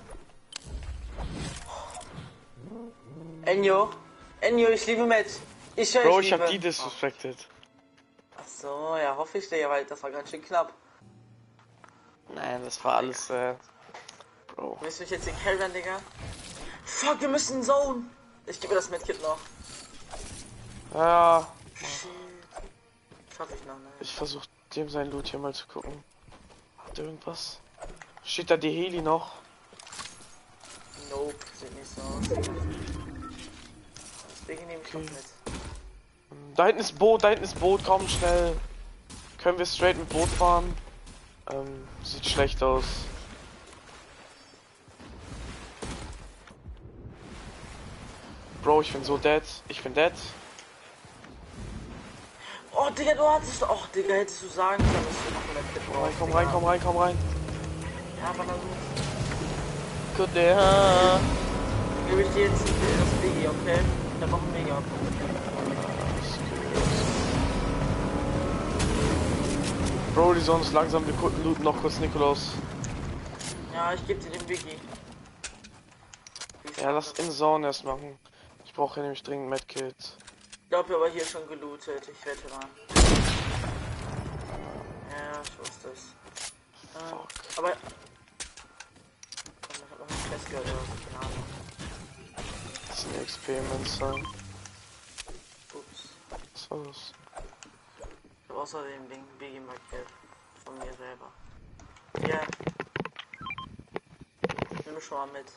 Enyo. Enyo, ich liebe Match. Ich höre, Bro, ich ich liebe. hab die disrespected. Ach so, ja, hoffe ich dir, weil das war ganz schön knapp. Nein, das war alles, äh... Bro. Willst du mich jetzt hier carryen, Digga? Fuck, wir müssen Zone. Ich gebe mir das Medkit noch. Ja, Shit. Schaff ich noch, ne? ich versuch dem sein Loot hier mal zu gucken. Hat er irgendwas? Steht da die Heli noch? Nope, sieht nicht so aus. Deswegen nehme ich Okay. doch mit. Da hinten ist Boot, da hinten ist Boot, komm schnell. Können wir straight mit Boot fahren? Ähm, sieht schlecht aus. Bro, ich bin so dead. Ich bin dead. Oh, Digga, du hattest. Och, Digga, hättest du sagen können, dass du noch ein Medkit Komm rein, brauchst. komm rein, komm rein, komm rein. Ja, aber dann Gut, der. gebe ich dir jetzt das Biggie, okay? Dann noch ein Mega. Bro, die Sonne ist langsam. Wir gucken, looten noch kurz Nikolaus. Ja, ich gebe dir den Biggie. Ja, lass in Zone erst machen. Ich brauche hier nämlich dringend Medkit. Ich glaube, aber hier schon gelootet. Ich wette mal. Ja, ich wusste es. Ähm, Fuck. aber. Ich hab noch nicht festgehört oder so, keine Ahnung. Das ist ein Experiment sein. Ups. Was war das? Ich hab außerdem den Biggie markiert. Von mir selber. Ja. Nimm mich schon mal mit.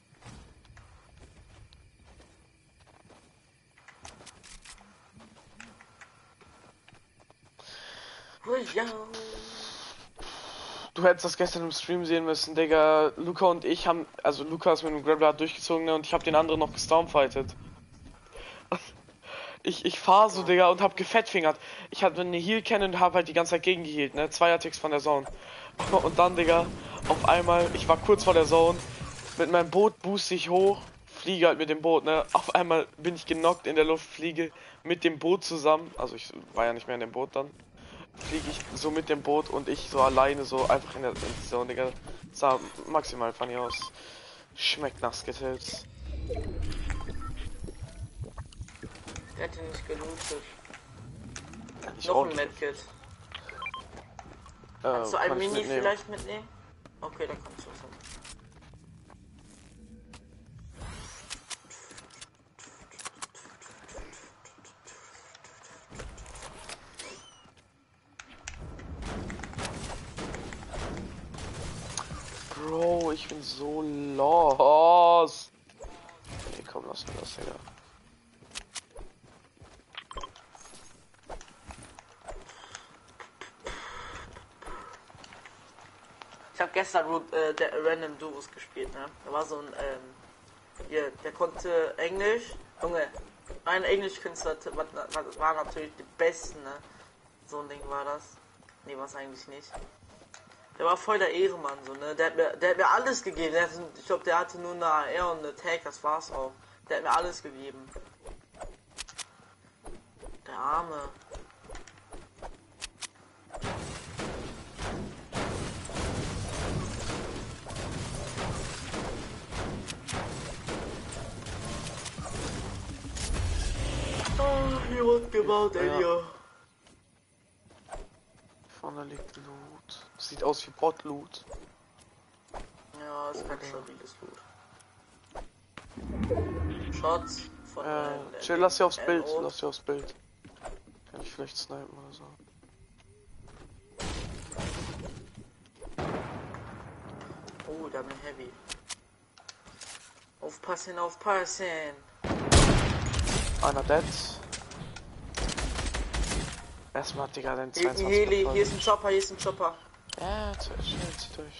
Ja. Du hättest das gestern im Stream sehen müssen, Digga. Luca und ich haben, also Luca ist mit dem Grappler durchgezogen, ne, und ich habe den anderen noch gestormfightet. Ich, ich fahr so, Digga, und hab gefettfingert. Ich hatte eine Heal-Cannon und hab halt die ganze Zeit gegengehealt, ne? Zweier-Ticks von der Zone. Und dann, Digga, auf einmal, ich war kurz vor der Zone, mit meinem Boot booste ich hoch, fliege halt mit dem Boot, ne? Auf einmal bin ich genockt in der Luft, fliege mit dem Boot zusammen, also ich war ja nicht mehr in dem Boot dann, fliege ich so mit dem Boot und ich so alleine so einfach in der in die Zone, Digga. Sah maximal funny aus. Schmeckt nach Skittles. Der hat ihn nicht gelootet. Ich Noch auch ein nicht. Medkit. Äh, Kannst du ein kann ich Mini mitnehmen. vielleicht mitnehmen? Okay, dann kannst du es. Bro, ich bin so lost. Nee, komm, lass mir das, Digga. Ich habe gestern äh, der Random Duos gespielt, ne? Da war so ein, ähm, hier, der konnte Englisch. Junge, ein Englischkünstler war, war, war natürlich die besten, ne? So ein Ding war das. Nee, war es eigentlich nicht. Der war voll der Ehrenmann, so, ne? Der hat mir, der hat mir alles gegeben. Der hatte, ich glaube, der hatte nur eine A R und eine Tag, das war's auch. Der hat mir alles gegeben. Der Arme. Oh, hier wird gebaut, ey, Ja. hier. Vorne liegt Loot. Sieht aus wie Bot-Loot. Ja, ist kein stabiles Loot. Shots von Äh, äh, chill, lass sie aufs N Bild. O. Lass sie aufs Bild. Kann ich vielleicht snipen oder so. Oh, da bin ich heavy. Aufpassen, aufpassen. Einer dead. Erstmal, Digga, den Hier, zweiundzwanzig. hier, hier ist ein Chopper, hier ist ein Chopper. Ja, schnell, zieht durch.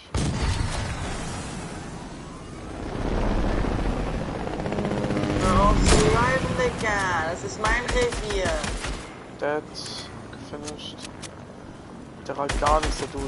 Hör auf zu reiten, Digga. Das ist mein Revier. Dead. Gefinished. Der halt gar nichts, der Dude.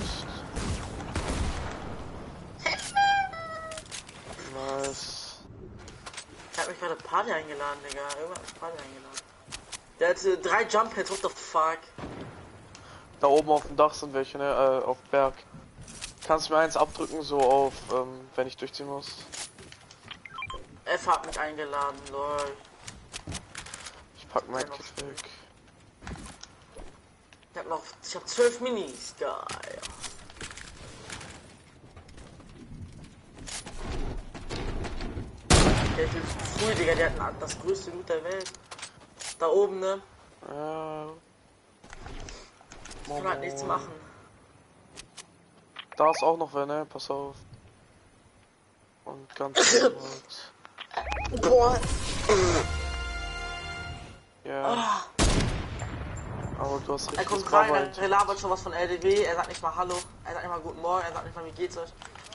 Nice. Ich hab mich gerade Party eingeladen, Digga. Irgendwann ist Party eingeladen. Der hatte drei Jump Hits, what the fuck? Da oben auf dem Dach sind welche, ne? Äh, auf Berg. Kannst du mir eins abdrücken, so auf, ähm, wenn ich durchziehen muss? F hat mich eingeladen, lol. Ich pack mein Kit weg. Ich hab noch, ich hab zwölf Minis, geil. Der ist früh, Digga, der hat das größte Loot der Welt. Da oben, ne? Äh, Ich kann halt nichts machen. Da ist auch noch wer, ne? Pass auf. Und ganz gut. Boah. Ja. Oh. Aber du hast Er richtig kommt rein, er labert schon was von L D W, er sagt nicht mal Hallo, er sagt nicht mal Guten Morgen, er sagt nicht mal, wie geht's euch?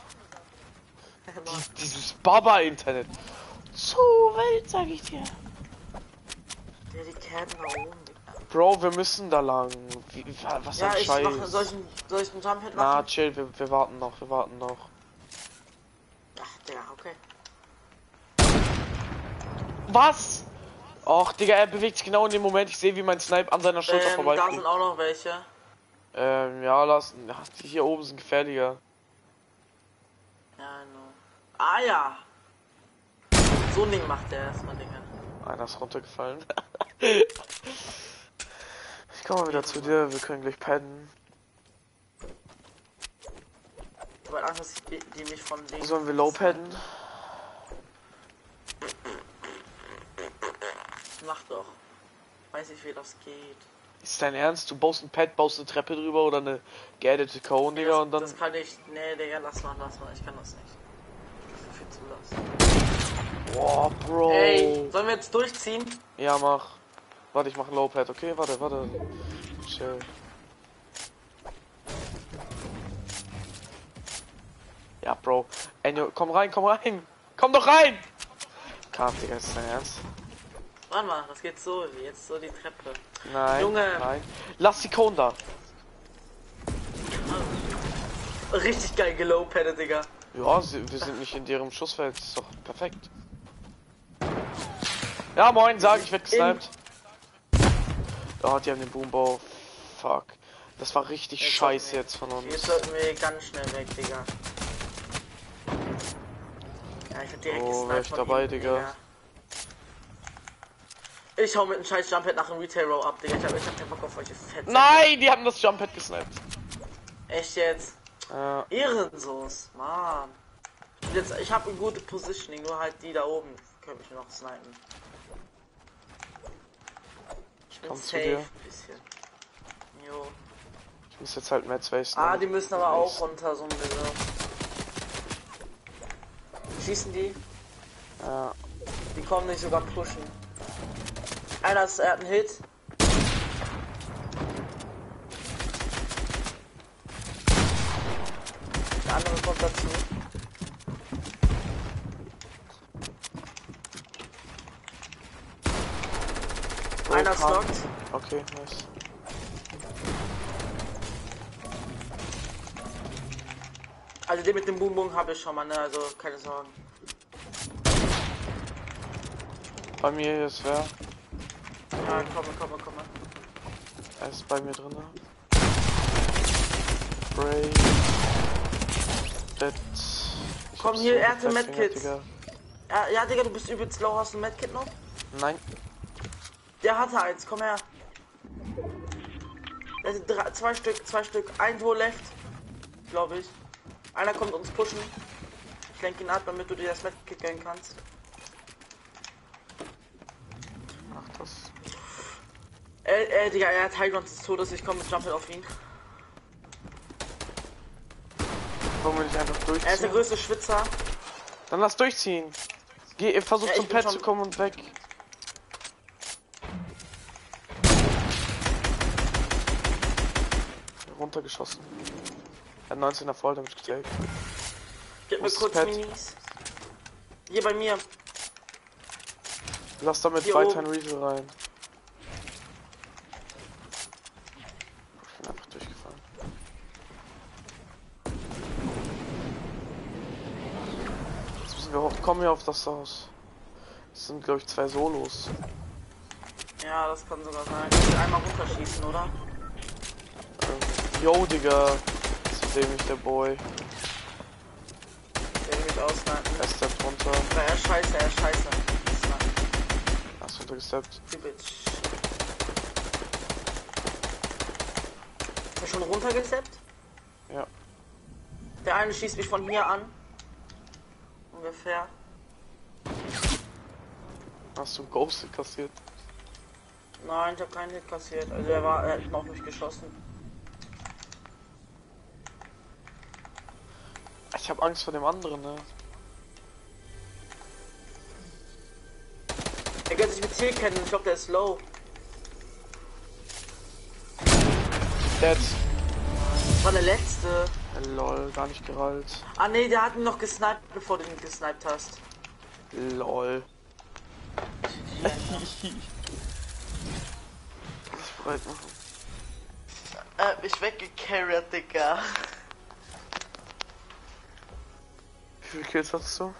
Die, dieses Baba-Internet. So wild, sag ich dir. Der die Cam da oben. Bro, wir müssen da lang. Wie, was Ja, ein ich Scheiß. mache solchen solchen Jump Hit Na, machen. chill, wir, wir warten noch, wir warten noch. Ach, der, okay. Was? Och, Digga, er bewegt sich genau in dem Moment. Ich sehe, wie mein Snipe an seiner Schulter Ähm, vorbei. da sind auch noch welche. Ähm, ja, lass. Ach, die hier oben sind gefährlicher. Ja, no. Ah ja. So ein Ding macht der erstmal, Dinge. Einer ist runtergefallen. Ich komme mal wieder zu dir, wir können gleich pennen. Aber Angst, dass die, die mich von links. Sollen wir low padden? Mach doch. Weiß nicht, wie das geht. Ist dein Ernst? Du baust ein Pad, baust eine Treppe drüber oder eine geerdete Cone, Digga, das, und dann... Das kann ich... Nee, Digga, lass mal, lass mal. Ich kann das nicht. Das ist viel zu lassen. Boah, Bro. Ey, sollen wir jetzt durchziehen? Ja, mach. Warte, ich mach ein Low Pad, okay? Warte, warte. Chill. Ja, Bro. Enjo, komm rein, komm rein! Komm doch rein! Kam, Digga, ist dein Ernst? Warte mal, das geht so, wie jetzt so die Treppe. Nein, Junge. nein. Lass die Cone da. Richtig geil gelowpaddet, Digga. Ja, sie, wir sind nicht in deren Schussfeld. Ist doch perfekt. Ja, moin, sag ich, werd gesniped. Oh, die haben den Boombau. Fuck. Das war richtig Jetzt scheiße wir, jetzt von uns. Jetzt sollten wir ganz schnell weg, Digga. Ja, ich hab direkt Oh, gesniped wär ich von dabei, hinten, Digga. Ich hau mit einem scheiß Jump Head nach dem Retail Row ab, Digga. Ich hab, ich hab keinen Bock auf euch Fett. Nein, die haben das Jump Pad gesniped. Echt jetzt? Ja. Ehrensos, Mann. Jetzt, ich habe eine gute Positioning, nur halt die da oben können mich noch snipen. Ich bin Komm zu safe dir. ein bisschen. Jo. Ich muss jetzt halt Mad Space. Ah, die müssen aber auch runter, so ein bisschen. Schießen die? Ja. Die kommen nicht sogar pushen. Einer ist, er hat einen Hit. Der andere kommt dazu. Einer kam. stockt. Okay, nice. Also den mit dem Boom Boom habe ich schon mal, ne? Also keine Sorgen. Bei mir ist wer? Ja, komm, komm, komm. Er ist bei mir drin. Bray. Dead. Ich Komm hab hier, so er hatte geflasht, Medkits. Digga. Ja, ja, Digga, du bist übelst low, hast du ein Medkit noch? Nein. Der hatte eins, komm her. Der hatte drei, zwei Stück, zwei Stück, ein Duo left, glaube ich. Einer kommt uns pushen. Ich lenke ihn ab, damit du dir das Medkit gönnen kannst. Mach das. Äh, äh, Digga, er hat Hydrons des Todes, ich komme mit Jumphead auf ihn. Wollen wir nicht einfach durchziehen? Er ist der größte Schwitzer. Dann lass durchziehen. Geh, versuch Ja, zum ich bin Pad schon- zu kommen und weg. Runtergeschossen. Er hat neunzehner Voll damit getaggt. Gib Wo mir ist kurz das Pad? Minis. Hier bei mir. Lass damit Hier weiter oben. ein Reveal rein. Ich bin einfach durchgefallen. Jetzt müssen wir hoch. Kommen wir auf das Haus. Das sind, glaube ich, zwei Solos. Ja, das kann sogar sein. Ich will einmal runterschießen, oder? Ähm, Yo, Digga. Zu dem ich der Boy. Der will mich ausleiten. Er steppt runter. Aber er ist scheiße, er ist scheiße. Er ist runtergesteppt. Die Bitch. Ist er schon runtergesteppt? Ja. Der eine schießt mich von hier an. Ungefähr. Hast du einen Ghost kassiert? Nein, ich habe keinen Hit kassiert. Also er war, er hat noch nicht geschossen. ich habe Angst vor dem anderen, ne? Er kann sich mit Ziel kennen, ich glaube der ist low. Dead. Das war der letzte. Lol, gar nicht gerollt. Ah ne, der hat ihn noch gesniped, bevor du ihn gesniped hast. Lol. Ja, Nicht bereit machen. äh, mich weggecarriert, Digga. Wie viele Kills hattest du?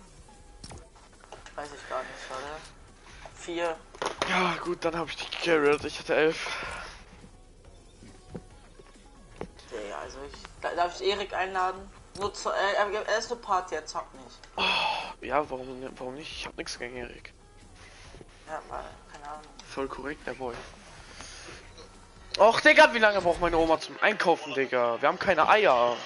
Weiß ich gar nicht, oder? Vier. Ja, gut, dann habe ich dich gecarried. Ich hatte elf. Ja, also ich. Darf ich Erik einladen? Nur zu, äh, er ist nur Party, er zockt nicht. Oh, ja, warum, warum nicht? Ich hab nichts gegen Erik. Ja, weil, keine Ahnung. Voll korrekt, der Boy. Och, Digga, wie lange braucht meine Oma zum Einkaufen, Digga? Wir haben keine Eier.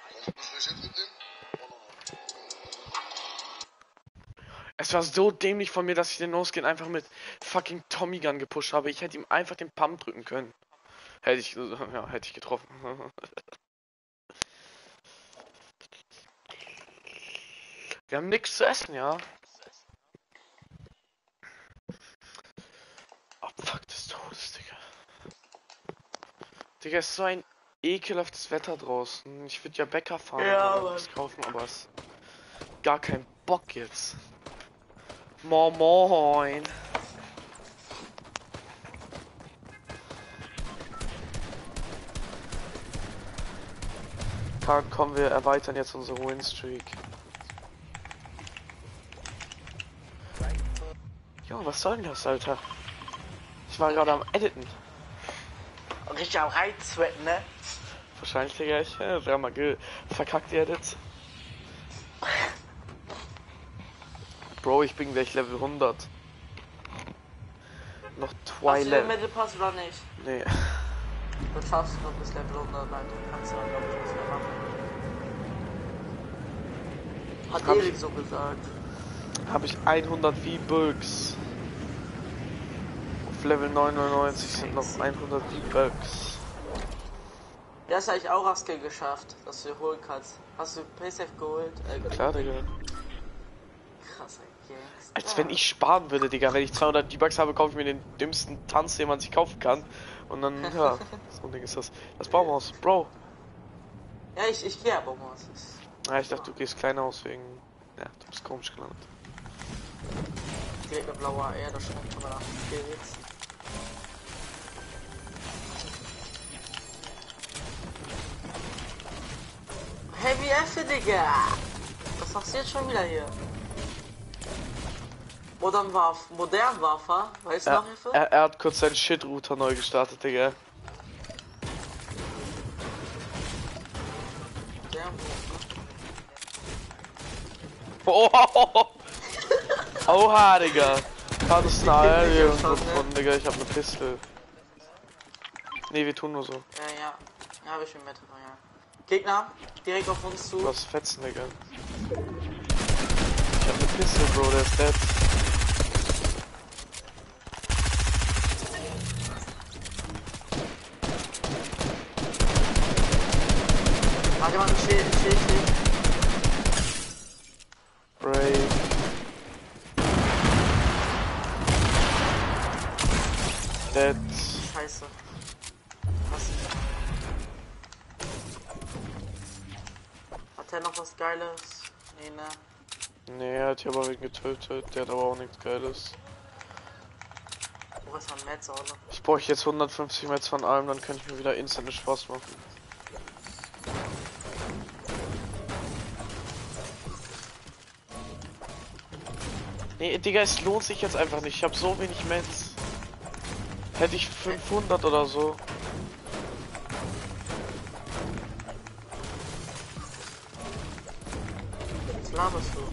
Es war so dämlich von mir, dass ich den Losgehen einfach mit fucking Tommy Gun gepusht habe. Ich hätte ihm einfach den Pump drücken können. Hätte ich, ja, hätte ich getroffen. Wir haben nichts zu essen, ja. Oh, fuck des Todes, Digga. Digga, es ist so ein ekelhaftes Wetter draußen. Ich würde ja Bäcker fahren Ja, oder was kaufen, aber es gar kein Bock jetzt. Moin moin. Kommen wir erweitern jetzt unsere Win-Streak. Jo, was soll denn das, Alter? Ich war gerade am Editen. Richtig am Reizwetten, ne? Wahrscheinlich, Digga, ich äh, wäre mal ge verkackt die Edits. Bro, ich bin gleich Level hundert. Noch zwei Level. Hast du den Metal Pass oder nicht? Nee. Du schaffst du noch bis Level hundert, nein, du kannst ja, glaube ich, nichts mehr machen. Hat Hab Erik ich- so gesagt. Habe ich hundert V-Bucks. Auf Level neunundneunzig sind noch hundert V-Bucks. Der ist eigentlich auch Skill geschafft, dass du holen kannst. Hast du Paysafe geholt? Äh, Klar, Digga. Krasser Gangster. Als wenn ich sparen würde, Digga. Wenn ich zweihundert V-Bucks habe, kaufe ich mir den dümmsten Tanz, den man sich kaufen kann. Und dann, ja, so ein Ding ist das. Das Baumhaus, Bro. Ja, ich, ich gehe aber mal. Es ist- Ja, ich dachte, du gehst klein aus wegen. Ja, du bist komisch gelandet. Direkt eine blaue A R, da schreibt man nach Skills. Heavy F, Digga! Was machst du jetzt schon wieder hier? Modern Warf, Modern Warfer, weißt du Er, noch, Hilfe? er, er hat kurz seinen Shit-Router neu gestartet, Digga. Modern Oh, oha, Digga. Gerade ist eine Die Aerial killen mich ja schon, gefunden, Digga. Ich hab eine Pistole. Nee, wir tun nur so. Ja, ja. Ja, hab ich schon mit. Ja. Gegner, direkt auf uns zu. Du hast Fetzen, Digga. Ich hab eine Pistole, Bro, der ist dead. Warte mal, chill, chill, chill. Brave. Dead. Scheiße. Was? Hat er noch was Geiles? Nee, ne? Nee, er hat hier aber wen getötet. Der hat aber auch nichts Geiles. Oh, was haben Metz auch noch? Ich bräuchte jetzt hundertfünfzig Metz von allem, dann kann ich mir wieder instant Spaß machen. Nee, Digga, es lohnt sich jetzt einfach nicht. Ich habe so wenig Metz. Hätte ich fünfhundert oder so. Was laberst du?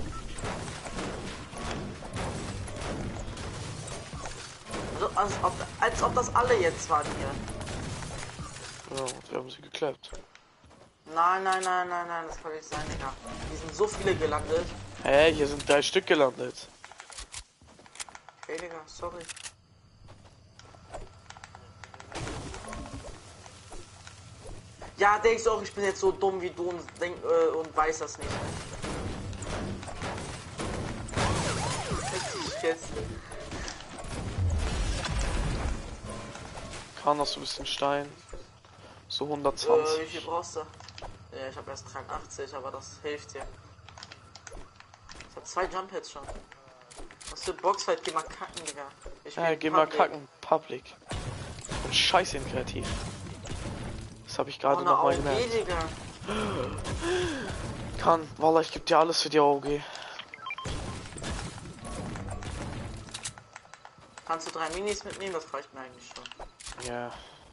Also, als ob, als ob das alle jetzt waren hier. Ja, und wir haben sie geklappt. Nein, nein, nein, nein, nein, das kann nicht sein, Digga. Hier sind so viele gelandet. Hä, hey, hier sind drei Stück gelandet. Okay, Digga, sorry. Ja, denkst du auch, ich bin jetzt so dumm wie du und, denk, äh, und weiß das nicht. Jetzt. Kann das so ein bisschen Stein? So Äh, hundertzwanzig. wie viel brauchst du? Ja, ich habe erst dreiundachtzig, aber das hilft dir. Ich habe zwei Jump Hits schon. Was für Boxfight? Geh mal kacken, Digga. Ich Ja, bin geh mal Public. kacken. Public. Und scheiße in kreativ. Das habe ich gerade Oh, noch mal A O G, gemerkt. Digga. Kann. Wallah, ich geb dir alles für die A O G. Kannst du drei Minis mitnehmen? Das reicht mir eigentlich schon. Ja.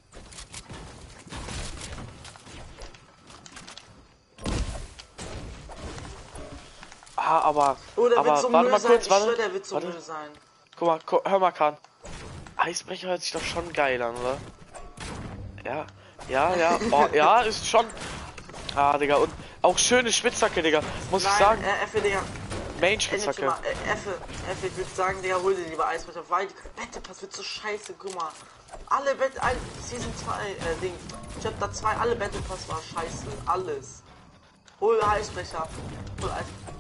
Ah, aber. Oh, der aber wird so warte Müll mal sein. kurz, Ich warte. schwör, der wird so warte. Müll sein. Guck mal, gu hör mal, Kahn. Eisbrecher hört sich doch schon geil an, oder? Ja, ja, ja. Oh, ja, ist schon. Ah, Digga. Und auch schöne Spitzhacke, Digga. Muss Nein, ich sagen. äh, F, Digga. Main Endlich Spitzhacke. mal, äh, F, F, ich würde sagen, Digga, hol dir lieber Eisbrecher, weil Battle Pass wird so scheiße, guck mal. Alle Battle, all, Season zwei, äh, Ding, Chapter zwei, alle Battle Pass war scheiße, alles. Hol Eisbrecher, hol Eisbrecher.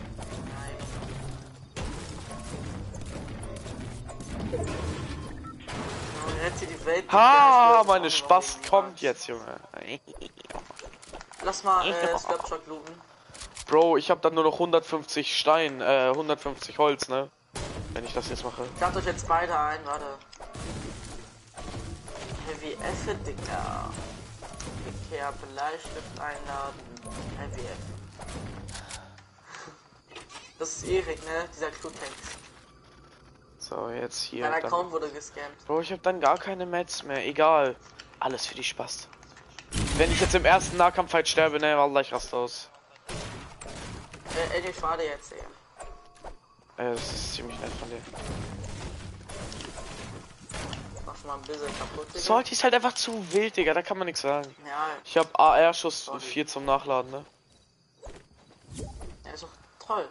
Nein. Oh, jetzt hier die Welt. Ha, meine Spaß kommt jetzt, Junge. Lass mal, äh, Slapshot looten. Bro, ich habe dann nur noch hundertfünfzig Stein, äh, hundertfünfzig Holz, ne? Wenn ich das jetzt mache. Ich lade euch jetzt beide ein, warte. Heavy F, Digga. Ikea Bleistift einladen. Heavy F. Das ist Erik, ne? Dieser Cluetext. So, jetzt hier. Mein Dann. Account wurde gescampt. Bro, ich habe dann gar keine Mats mehr. Egal. Alles für die Spaß. Wenn ich jetzt im ersten Nahkampffight sterbe, ne, wallah, ich raste aus. Äh, Eddie, ich warte jetzt, Digga. Äh, das ist ziemlich nett von dir. Mach schon mal ein bisschen kaputt, Digga. Salty ist halt einfach zu wild, Digga, da kann man nichts sagen. Ja, Ich habe A R-Schuss vier zum Nachladen, ne? er ist doch toll.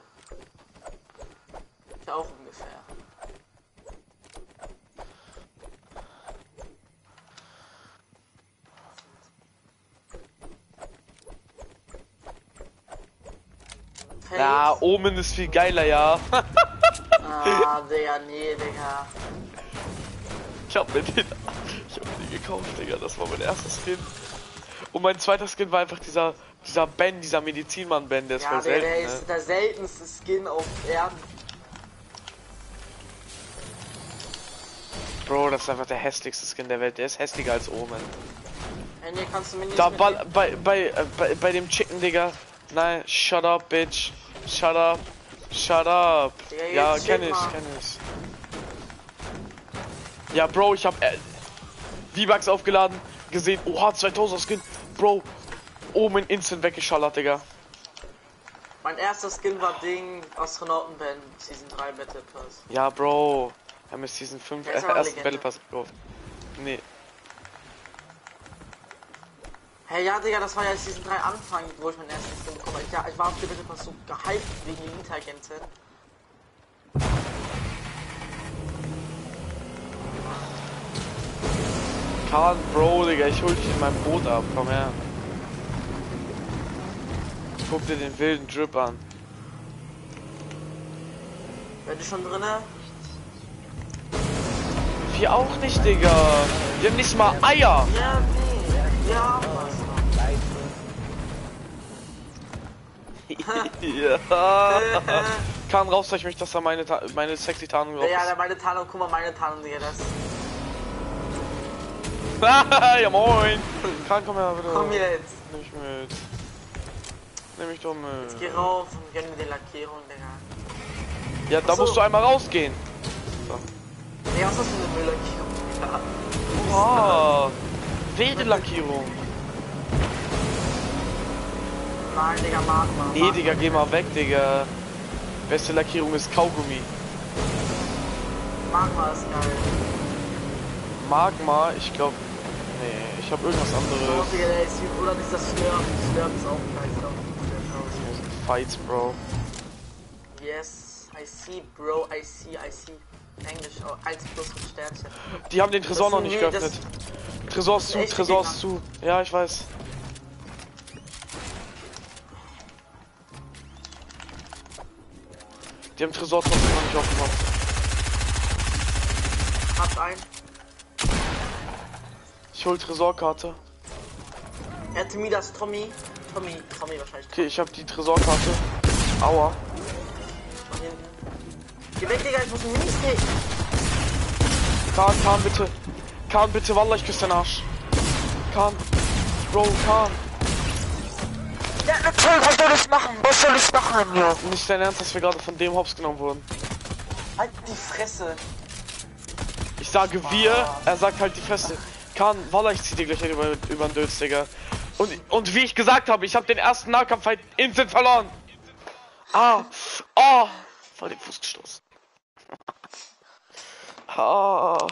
Ich auch ungefähr. Ja, Omen ist viel geiler, ja. Ah, Digga, nee, Digga. Ich hab mir den, ich hab mir den gekauft, Digga, das war mein erster Skin. Und mein zweiter Skin war einfach dieser, dieser Ben, dieser Medizinmann-Ben, der ist Ja, voll der, selten, der ne? ist der seltenste Skin auf Erden. Bro, das ist einfach der hässlichste Skin der Welt, der ist hässlicher als Omen. Hey, nee, kannst du mir nicht Da mitnehmen? ball, bei, bei, äh, bei, bei dem Chicken, Digga. Nein, shut up, bitch. Shut up. Shut up. Digga, jetzt Ja, chill kenn ich, mal. kenn ich. Ja, Bro, ich hab äh, V-Bucks aufgeladen, gesehen, oha, zweitausender Skin. Bro, Omen instant weggeschallert, Digga. Mein erster Skin war Ding, Astronautenband, Season drei Battle Pass. Ja, Bro. Wir haben jetzt Season fünf Der äh, ist aber ersten Legende. Battle Pass gekauft. Nee. Hey, ja, Digga, das war ja Season drei Anfang, wo ich meinen ersten Skin bekommen habe. Ja, ich war auf der Battle Pass so gehypt wegen Elite-Agenten. Karl, Bro, Digga, ich hol dich in meinem Boot ab. Komm her. Guck dir den wilden Drip an. Seid ihr schon drinne? Wir auch nicht, Digga. Wir haben nicht mal Eier. Ja, nee. Ja, was? Ja. Kann raus, ich möchte, dass er meine, Ta meine sexy Tarnung drauf Ja, ist. ja, meine Tarnung, guck mal, meine Tarnung, Digga, das. Ja, moin. Kann, komm her, bitte. Komm jetzt. Nimm mich mit. Nimm mich doch mit. Geh rauf und gönn mir die Lackierung, Digga. Ja, da Ach so. musst du einmal rausgehen. So. Nee, was ist das für eine Mülllackierung, Digga? Oh, wilde Lackierung. Nein, Digga, Magma. Nee, Magma. Digga, geh mal weg, Digga. Beste Lackierung ist Kaugummi. Magma ist geil. Magma, ich glaube. Nee, ich habe irgendwas Oh, anderes. Digga, der ist hier, oder ist das Slurp? Slurp ist auch geil, glaub ich. Fights, Bro. Yes, I see, bro, I see, I see. Englisch, oh, eins plus mit Sternchen. Die haben den Tresor Das noch sind nicht nie- geöffnet. Tresor ist das zu, ist echte Tresor ist Gegner. zu. Ja, ich weiß. Die haben Tresor trotzdem noch nicht aufgemacht. Hab's ein. Ich hol Tresorkarte. Er hatte mir das Tommy. Tommy, Tommy wahrscheinlich. Okay, ich hab die Tresorkarte. Aua. Von hinten. Geh weg, Digga, ich muss einen Mini-Stick. Kahn, Kahn, bitte. Kahn, bitte, Wallah, ich küsse deinen Arsch. Kahn. Bro, Kahn. Ja, natürlich, was soll ich machen? Was soll ich machen, ja? Nicht dein Ernst, dass wir gerade von dem Hops genommen wurden. Halt die Fresse. Ich sage wir, er sagt halt die Fresse. Kahn, Wallah, ich zieh dir gleich über, über den Dötz, Digga. Und, und wie ich gesagt habe, ich habe den ersten Nahkampffight instant verloren. Ah, oh, voll den Fuß gestoßen. Ah.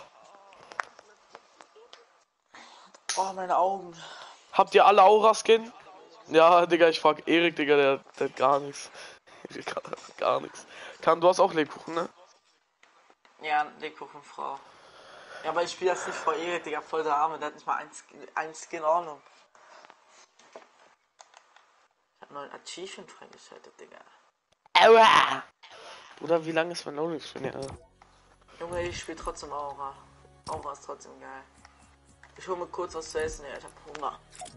Oh, meine Augen. Habt ihr alle Aura-Skin? Ja, Digga, ich frag Erik, Digga, der, der hat gar nichts. Erik hat gar nichts. Kahn, du hast auch Lebkuchen, ne? Ja, Lebkuchenfrau. Ja, aber ich spiele das nicht vor Erik, Digga, voll der Arme, der hat nicht mal ein Skin, ein Skin Ordnung. Ich hab neuen Achievement freigeschaltet, Digga. Aua! Oder wie lange ist mein Loading schon? Ja. Junge, ich spiele trotzdem Aura. Aura ist trotzdem geil. Ich hole mir kurz was zu essen, ja, ich hab Hunger.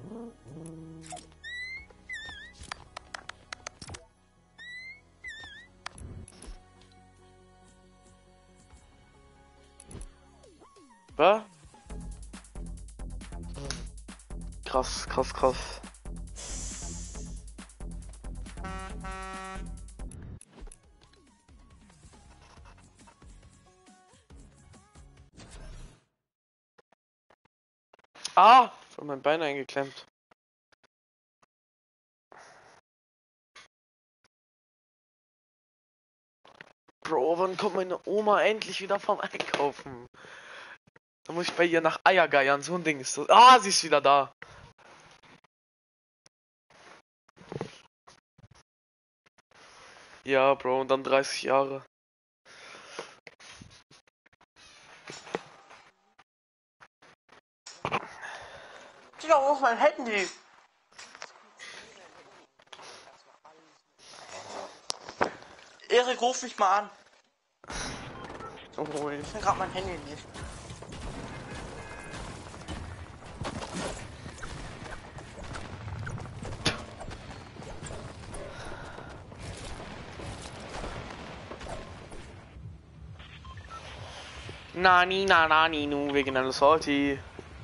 Was? Krass, krass, krass. Ah! Von mein Bein eingeklemmt. Bro, wann kommt meine Oma endlich wieder vom Einkaufen? Da muss ich bei ihr nach Eier geiern, so ein Ding ist das. Ah, sie ist wieder da. Ja, Bro, und dann dreißig Jahre. Digga, wo ist mein Handy? Erik, ruf mich mal an. Oh, Ich finde gerade mein Handy nicht. Nani, na, nani, nu, wegen einer Salty.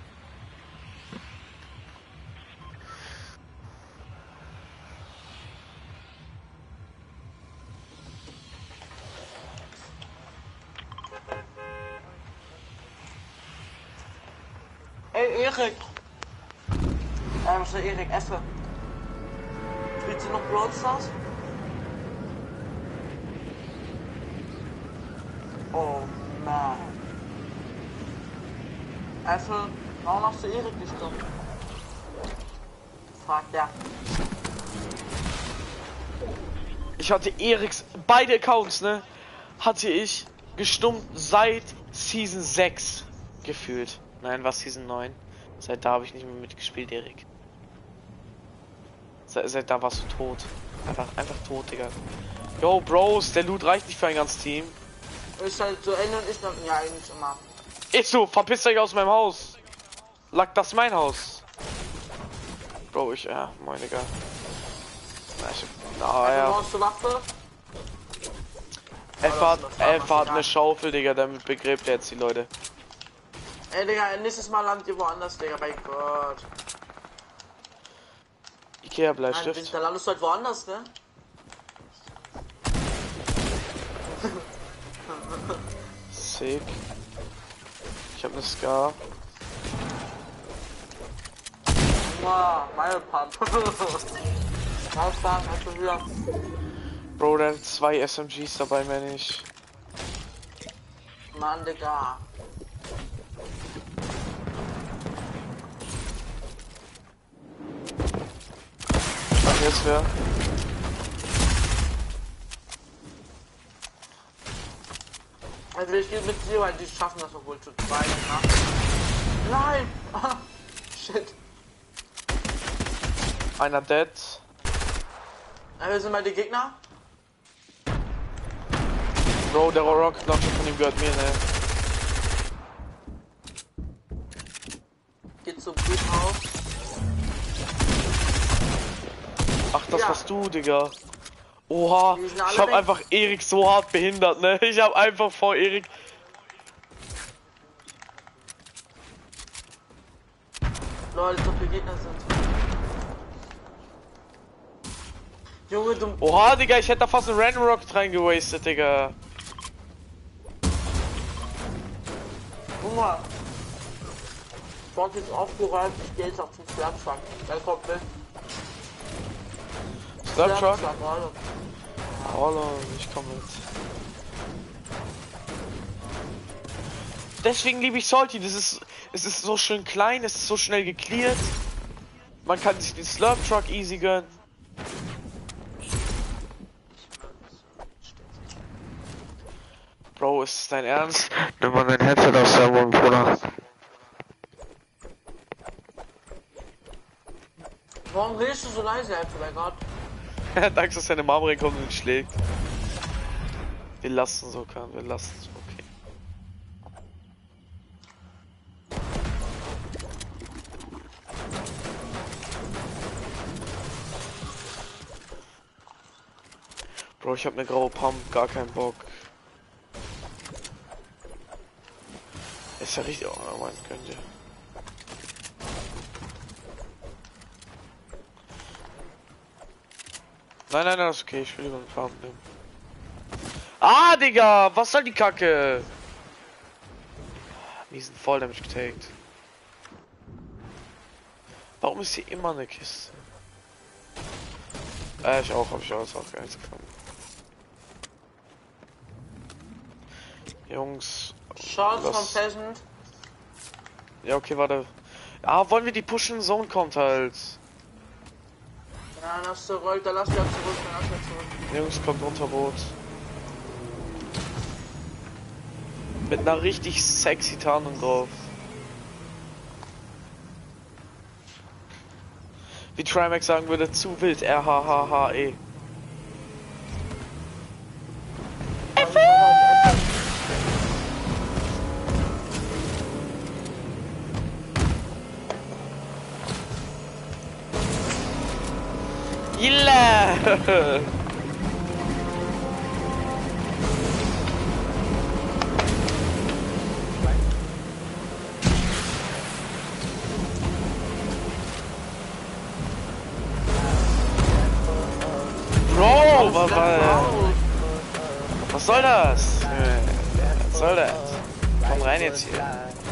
Ey, Erik. Ähm, was soll Erik essen? Spielst du noch Brawl Stars? Oh nein. Essen, warum hast du Erik nicht drin? Fragt er. Ich hatte Eriks, beide Accounts, ne? Hatte ich gestummt seit Season sechs gefühlt. Nein, war Season neun. Seit da habe ich nicht mehr mitgespielt, Erik. Seit, seit da warst du tot. Einfach, einfach tot, Digga. Yo, Bros, der Loot reicht nicht für ein ganzes Team. Ist halt so Ende und ich dann, ja, eigentlich immer. Ist so, verpisst euch aus meinem Haus. Lag das mein Haus. Bro, ich, ja, moin, Digga. Na, ich, na, ja. Brauchst du Waffe? F hat, F hat eine Schaufel, Digga, damit begräbt er jetzt die Leute. Ey, Digga, nächstes Mal landet ihr woanders, Digga, bei Gott. Ikea Nein, Bleistift. da landest du halt woanders, ne? Sick. Ich hab ne Scar. Wow, meine Pump. Was da hast du wieder? Bro, der hat zwei S M Gs dabei, meine ich. Mann, Digga. Ach, jetzt wer? Also ich gehe mit dir, weil die schaffen das wohl zu zweit. Ne? Nein! Ah, shit. Einer dead. Ja, wir sind mal die Gegner. Bro, der Rocket Launcher von ihm gehört mir, ne? Geht so gut auf. Ach, das Ja. warst du, Digga. Oha, Die sind alle ich hab weg. einfach Erik so hart behindert, ne? Ich hab einfach vor Erik... Leute, so viele Gegner sind. Junge, du... Oha, Digga, ich hätte da fast einen Random Rocket reingewastet, Digga. Guck mal. Sport ist aufgeräumt, ich gehe jetzt auch zum Slapschlag. Wer kommt mit? Slapshot? Alter. Hallo, ich komm mit. Deswegen liebe ich Salty, das ist, es ist so schön klein, es ist so schnell gecleart. Man kann sich den Slurp Truck easy gönnen. Bro, ist es dein Ernst? Nimm mal dein Headset aus der Mund, Bruder. Warum redest du so leise, Alter, mein Gott? Er hat Angst, dass seine Mom reinkommt und ihn schlägt. Wir lassen so, kann, wir lassen so, okay. Bro, ich hab ne graue Pump, gar keinen Bock. Ist ja richtig, oh mein, könnt ihr. Nein, nein, nein, ist okay, ich will lieber einen Farm nehmen. Ah, Digga, was soll die Kacke? Die sind voll damit getaked. Warum ist hier immer eine Kiste? Äh, ich auch, hab ich auch, auch gar nichts gefunden. Jungs. Shots lass- vom Peasant. Ja, okay, warte. Ah, wollen wir die pushen? Zone kommt halt. Ja, lass zurück, dann lass wieder zurück, dann lass wieder zurück. Jungs, kommt runter, Boot. Mit einer richtig sexy Tarnung drauf. Wie Trimax sagen würde, zu wild, R H H H E. Illa! Bro, was, was, was soll das? Was soll das? Komm rein jetzt hier.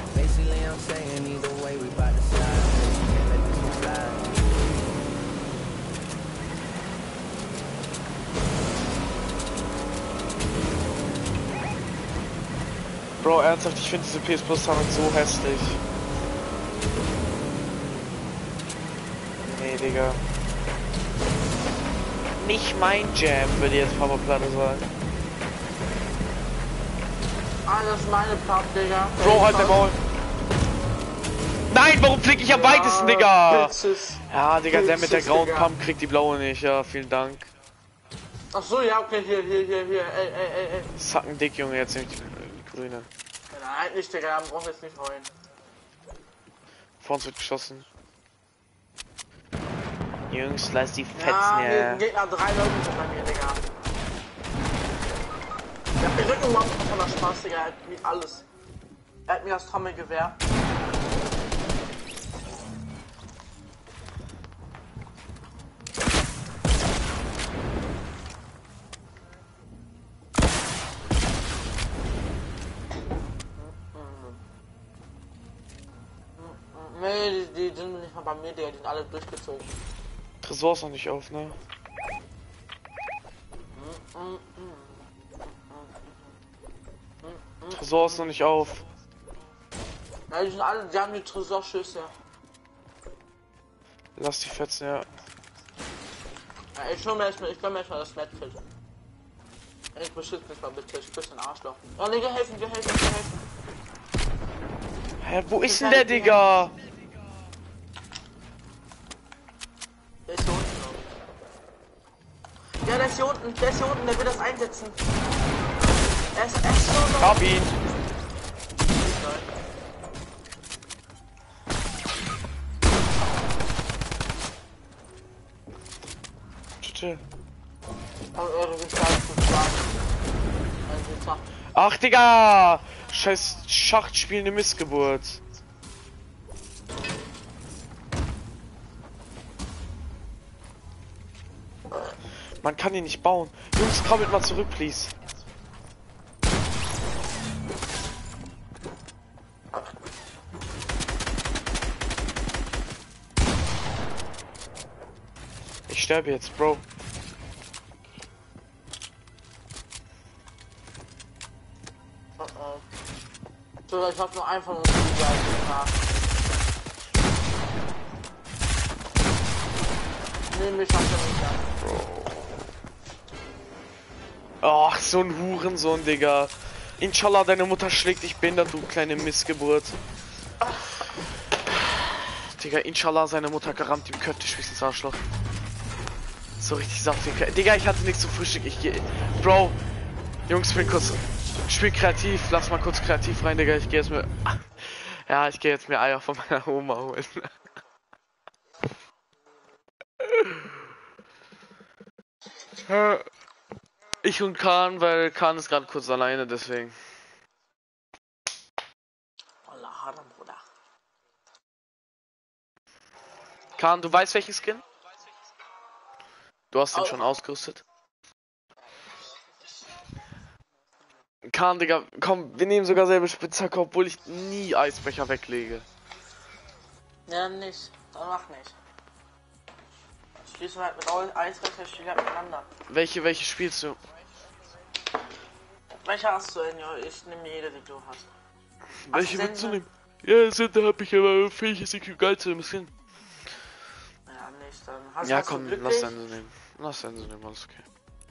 Bro, ernsthaft, ich finde diese P S Plus Tarnung so hässlich. Nee, Digga. Nicht mein Jam, würde jetzt Papa Platte sagen. Ah, das ist meine Pump, Digga. Bro, halt der Maul. Nein, warum flieg ich am weitesten, Digga? Pilzes. Ja, Digga, der mit der Pilzes, grauen Digga. Pump kriegt die blaue nicht. Ja, vielen Dank. Ach so, ja, okay, hier, hier, hier, hier, ey, ey, ey, ey. Sacken dick, Junge, jetzt nehme ich die, die grüne. Nein, nicht, Digga, wir brauchen jetzt nicht heulen. Vor uns wird geschossen. Jungs, lass die Fetzen Ja, her. hier Gegner, drei Leute sind bei mir, Digga. Der hat mir Rücken gemacht von der Spaß, Digga, er hat mir alles. Er hat mir das Trommelgewehr. Nee, die, die sind nicht mal bei mir, Digga, die sind alle durchgezogen. Tresor ist noch nicht auf, ne? Tresor ist noch nicht auf. Ja, die sind alle, die haben die Tresorschüsse. Lass die Fetzen, ja. Ja, ich hol mir erstmal, ich komm mir erstmal das Medkit. Ich beschütze mich mal bitte, ich küsse den Arschloch. Oh ne, geh helfen, geh helfen, geh helfen. Hä, wo ist denn der, Digga? Der ist hier unten, glaub ich. Ja, der ist hier unten, der ist hier unten, der will das einsetzen. Er ist echt so low. Hab ihn. Chill. Oh, du bist ganz gut stark. Also, Ach, Digga! Scheiß Schachtspiel, eine Missgeburt. Man kann ihn nicht bauen. Jungs, krabbelt mal zurück, please. Ich sterbe jetzt, Bro. So, ich hab nur einfach nur die Seite. Nee, mich hat er nicht an. Ach, so ein Hurensohn, Digga. Inshallah, deine Mutter schlägt dich behindert, du kleine Missgeburt. Digga, inshallah, seine Mutter gerammt ihm Köpfe, ich ins Arschloch. So richtig saftig. Digga, ich hatte nichts zum Frühstück, ich geh... Bro, Jungs, spiel kurz... Spiel kreativ, lass mal kurz kreativ rein, Digga, ich geh jetzt mir... Ja, ich gehe jetzt mir Eier von meiner Oma holen. Ich und Kahn, weil Kahn ist gerade kurz alleine, deswegen. Kahn, du weißt welchen Skin? Du hast ihn schon ausgerüstet. Kahn, Digga, komm, wir nehmen sogar selbe Spitzhacke, obwohl ich nie Eisbecher weglege. Ja, nicht. Dann mach nicht. Spielst du halt mit Eisbecher, spielen halt miteinander. Welche, welche spielst du? Welche hast du denn? Ja, ich nehme jede, die du hast. Welche willst du nehmen? Ja, Sender hab ich, aber fähig ist die geilste im Skin. Ja, nicht, dann hast, ja, hast komm, du lass Sense nehmen. Lass Sense nehmen, alles okay.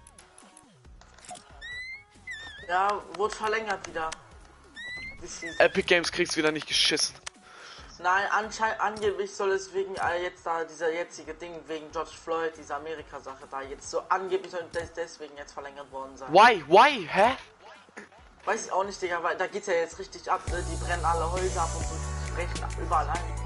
Ja, wurde verlängert wieder. Epic Games kriegst wieder nicht geschissen. Nein, anscheinend angeblich soll es wegen äh, jetzt da dieser jetzige Ding wegen George Floyd, diese Amerika-Sache da jetzt so angeblich und des deswegen jetzt verlängert worden sein. Why? Why? Hä? Weiß ich auch nicht, Digga, weil da geht's ja jetzt richtig ab, ne? Die brennen alle Häuser ab und so, sprechen überall ein.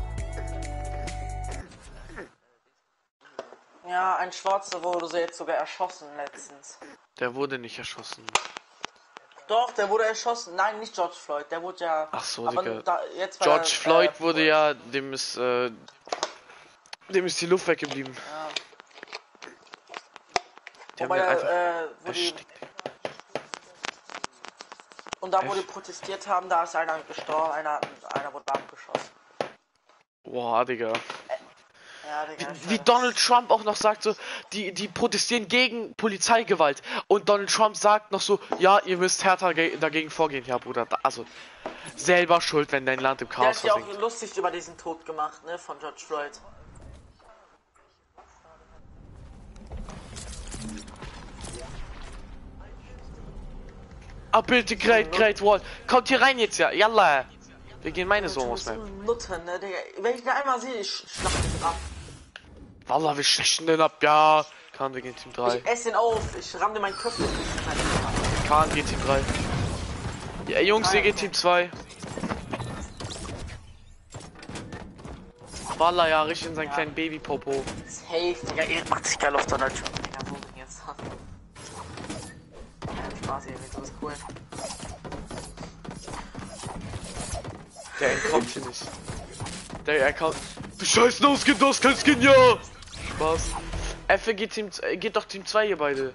Ja, ein Schwarzer wurde so jetzt sogar erschossen letztens. Der wurde nicht erschossen. Doch, der wurde erschossen. Nein, nicht George Floyd. Der wurde ja. Ach so, aber Digga. Da, jetzt George der, Floyd äh, wurde ja, dem ist, äh, dem ist die Luft weggeblieben. Ja. Die Wobei, haben ihn einfach äh, wo die, erstickt. und da, wo die protestiert haben, da ist einer gestorben, einer, einer wurde abgeschossen. Boah, Digga. Ja, Digga, Wie, wie Donald Trump auch noch sagt, so, die, die protestieren gegen Polizeigewalt. Und Donald Trump sagt noch so, ja, ihr müsst härter dagegen vorgehen. Ja, Bruder, da, also, selber schuld, wenn dein Land im Der Chaos hat sich auch versinkt. lustig über diesen Tod gemacht, ne, von George Floyd. Ah, bitte, Great, Great Wall. Kommt hier rein jetzt, ja, yalla. Wir gehen meine so aus, man. Nutte, ne, Digga. Wenn ich den einmal sehe, ich schlag den ab. Wallah, wir stechen den ab, ja. Kahn, wir gehen Team drei. Ich esse ihn auf, ich ramm dir meinen Köpfe. Kahn geht Team drei. Ja, Jungs, ihr geht Team zwei. Wallah, ja, richtig in seinen ja. kleinen Baby-Popo. Safe, Digga, ihr macht sich geil auf Donald Trump. Digga, wo bin jetzt? Ja, Spaß hier, das ist cool. Der entkommt hier nicht. Der entkommt. Du scheiß no Skin, das kein Skin, ja! Spaß. F geht Team, geht doch Team zwei hier beide.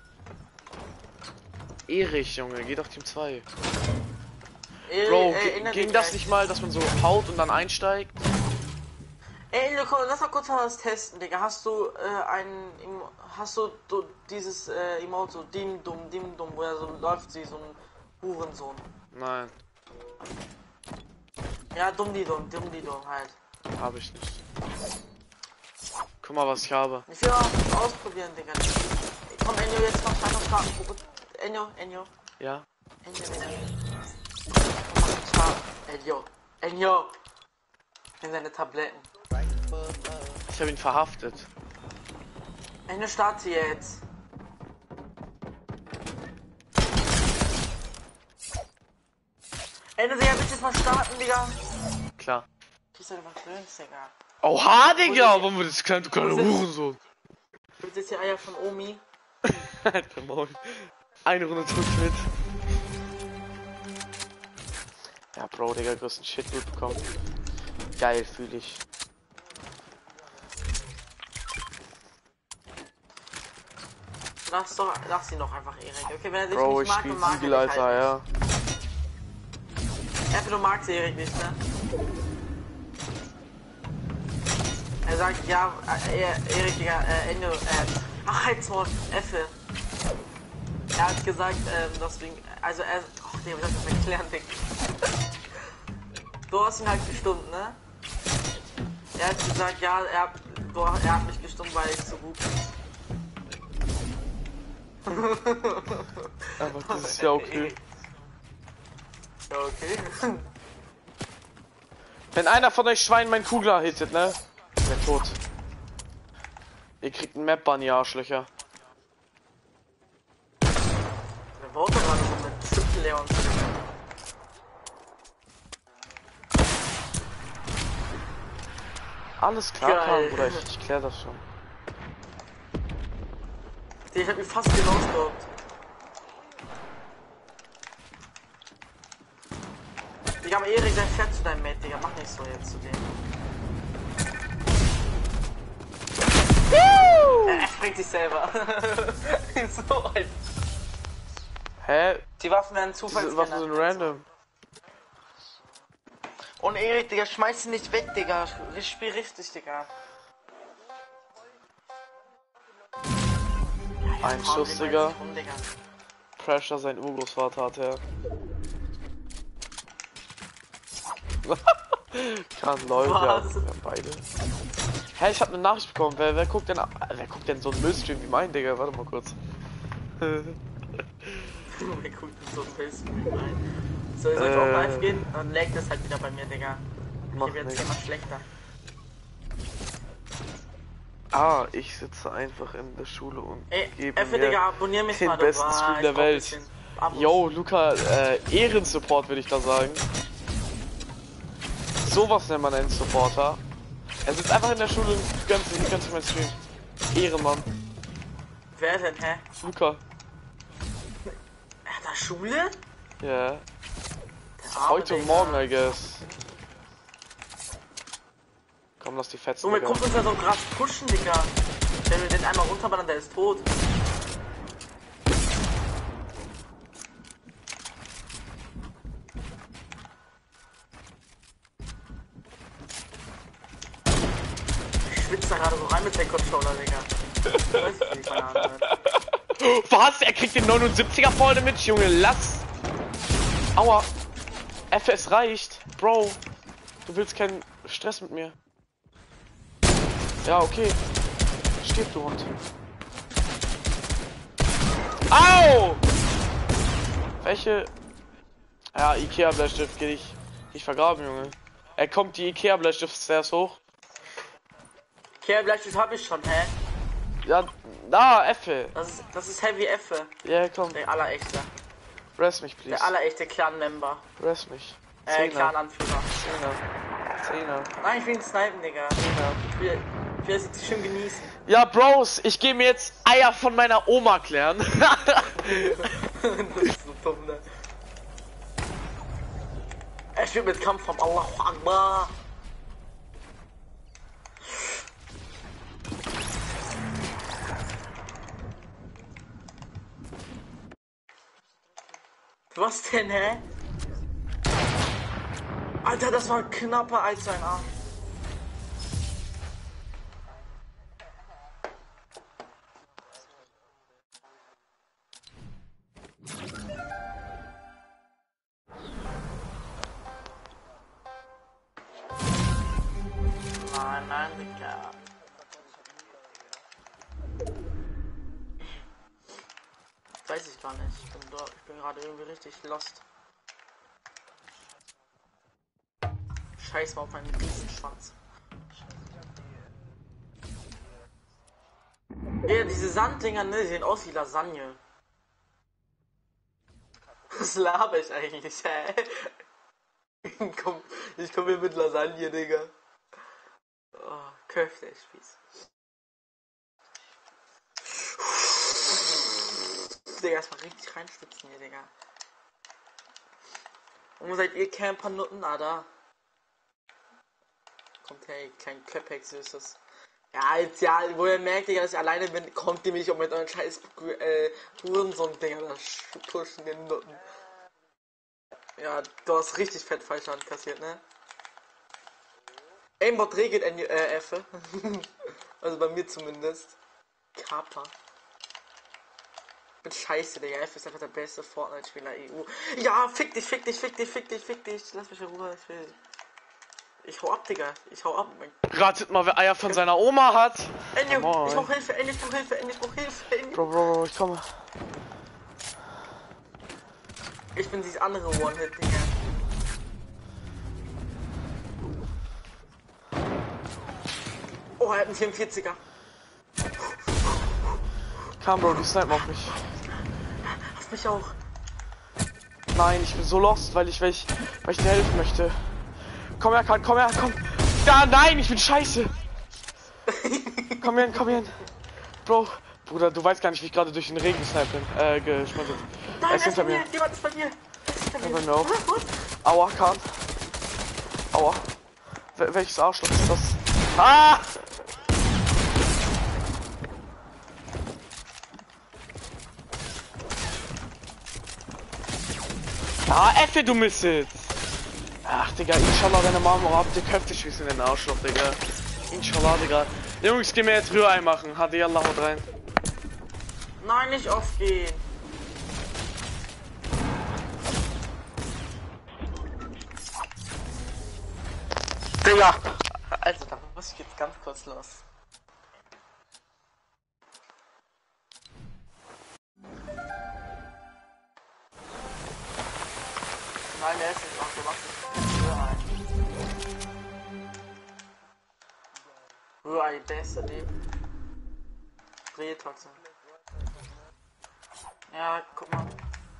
Erich, Junge, geht doch Team zwei. Ey, Bro, ey, ging das nicht mal, dass man so haut und dann einsteigt? Ey, komm, lass mal kurz mal was testen, Digga. Hast du äh, einen, hast du, du dieses äh, Emote, so Dim Dum, Dim Dum, wo er so läuft, sie so ein Hurensohn? Nein. Ja, dumm die dumm, dumm die dumm halt. Habe ich nicht. Guck mal, was ich habe. Ich will mal ausprobieren, Digga. Komm, Enyo, jetzt mach einfach starten. Enyo, Enyo. Ja. Enyo, Enyo. Enyo, Enyo. Nimm deine Tabletten. Ich habe ihn verhaftet. Enyo, starte jetzt. Ey, Digga, willst du jetzt mal starten, Digga? Klar. Du bist einfach Döns, Digga. Oha, Digga! Warum wird das klein, du kleine Hurensohn? Du willst jetzt die Eier von Omi? Alter Maul. Eine Runde drückt mit. Ja, Bro, Digga, größten Shit gut bekommen. Geil, fühle ich. Lass doch, lass ihn doch einfach, Erik. Okay, wenn er dich Bro, nicht ich mag, spiel dann mag er dich Siegelalter, halt ja. nicht. Effe, du magst Erik nicht, ne? Er sagt, ja, äh, Erik, Digga, äh, Ende, äh, ach, halt's Maul, Effe. Er hat gesagt, ähm, deswegen, also er, ach, nee, wie soll ich das erklären, Digga? Du hast ihn halt gestummt, ne? Er hat gesagt, ja, er, du, er hat mich gestummt, weil ich so gut bin. Aber das ist ja okay. Ja, okay. Wenn einer von euch Schweinen meinen Kugler hittet, ne? Der tot. Ihr kriegt einen Map-Bann, ihr Arschlöcher. Der baut doch gerade so mit Triple Leon. Alles klar, Geil. Karl, Bruder, ich, ich klär das schon. Ich hab mich fast genoscoped. Digga, aber Erik, sein Pferd zu deinem Mate, Digga. Mach nicht so jetzt zu dem. Er, er springt sich selber. So ein... Hä? Die Waffen werden Diese zufällig. Waffen sind random. Und Erik, Digga, schmeiß ihn nicht weg, Digga. Ich spiel richtig, Digga. Ein Schuss, Digga. Pressure, sein Urgroßvater hat er. Kann Leute, ja, beide. Hä, ich hab eine Nachricht bekommen. Wer, wer guckt denn, wer guckt denn so einen Müllstream wie mein, Digga? Warte mal kurz. Wer guckt denn so einen Müllstream wie mein? Soll ich äh, auch live gehen? Dann laggt das halt wieder bei mir, Digga. Ich werde jetzt immer schlechter. Ah, ich sitze einfach in der Schule und Ey, gebe Effe, mir Digga, abonnier mich den mal, besten Stream der Welt. Yo, Luca, äh, Ehrensupport würde ich da sagen. Sowas nennt man einen Supporter. Er sitzt einfach in der Schule und gönnt sich, gönnt sich mein Stream. Ehrenmann. Wer denn, hä? Luca. Er hat da Schule? Ja. Yeah. Heute und Digga. morgen, I guess. Komm, lass die Fetzen. So, wir gucken uns ja so krass pushen, Digga. Wenn wir den einmal runterballern, der ist tot. Ich schwitze da gerade so rein mit der Controller, Digga. Weiß ich nicht, keine Ahnung. Was? Er kriegt den neunundsiebziger vorne mit, Junge, lass! Aua! F S reicht! Bro! Du willst keinen Stress mit mir. Ja, okay. Stirb, du Hund. Au! Welche... Ja, Ikea-Bleistift geht ich nicht vergraben, Junge. Er kommt die Ikea-Bleistift-Stairs hoch. Ikea-Bleistift hab ich schon, hä? Ja, da, Effe. Das ist, das ist Heavy Effe. Ja, komm. Der allerechte. Rest mich, please. Der allerechte Clan-Member. Rest mich. Äh, Clan-Anführer. Zehner. Zehner. Nein, ich will ihn snipen, Digga. Zehner. Ich will, ich will das jetzt schön genießen. Ja, Bros, ich gehe mir jetzt Eier von meiner Oma klären. Das ist so dumm, ne? Er steht mit Kampf vom Allahu Akbar. Was denn, hä? Alter, das war knapper als sein Arm. Nein, nein, Digga. Weiß ich gar nicht. Ich bin, dort, ich bin gerade irgendwie richtig lost. Scheiß mal auf meinen Riesenschwanz. Ja, diese Sanddinger, ne, die sehen aus wie Lasagne. Was laber ich eigentlich, hä? Komm, ich komme hier mit Lasagne, Digga. Oh, Köfte-Spieß. Digga, erstmal richtig reinschwitzen hier, Digga. Und wo seid ihr Camper-Nutten? Ah, da. Kommt her, ihr kleinen Köpeks, süßes. Ja, jetzt ja, wo ihr merkt, Digga, dass ich alleine bin, kommt ihr mich auch mit euren scheiß äh, Hurensohn, Digga, da pushen den Nutten. Ja, du hast richtig fett falsche Hand kassiert, ne? Aimbot regelt äh, F. Also bei mir zumindest. Kappa. Bin scheiße, Digga. F ist einfach der beste Fortnite-Spieler E U. Ja, fick dich, fick dich, fick dich, fick dich, fick dich. Lass mich in Ruhe. Ich will. Ich hau ab, Digga. Ich hau ab. Ratet mal, wer Eier von seiner Oma hat. Ende, ich brauch Hilfe, Ende, ich brauch Hilfe, Ende, ich brauch Hilfe, Ende. Bro, Bro, Bro, ich komme. Ich bin dieses andere One-Hit, Digga. Oh, er hat einen vierundvierziger. Kam, Bro, die snipen auf mich. Auf mich auch. Nein, ich bin so lost, weil ich, weil ich, weil ich dir helfen möchte. Komm her, komm her, komm. Ja, nein, ich bin scheiße. Komm her, komm her. Bro, Bruder, du weißt gar nicht, wie ich gerade durch den Regen gesniped bin. Äh, geschmolzen. Nein, er ist hinter mir. Jemand ist bei dir. Hinter mir auch. Aua, kam. Aua. Wel welches Arschloch ist das? Ah! Ah, Effe, du Misset! Ach, Digga, inshallah, deine Mama habt ihr Köpfe schießen in den Arschloch, Digga. Inshallah, Digga. Jungs, geh mir jetzt Rührei machen. Hadi Allah, haut rein. Nein, nicht aufgehen. Digga! Also, da muss ich jetzt ganz kurz los. Nein, der ist nicht auf, der macht sich Rührei. Rührei, beste Leben. Drehtoxin. Ja, guck mal.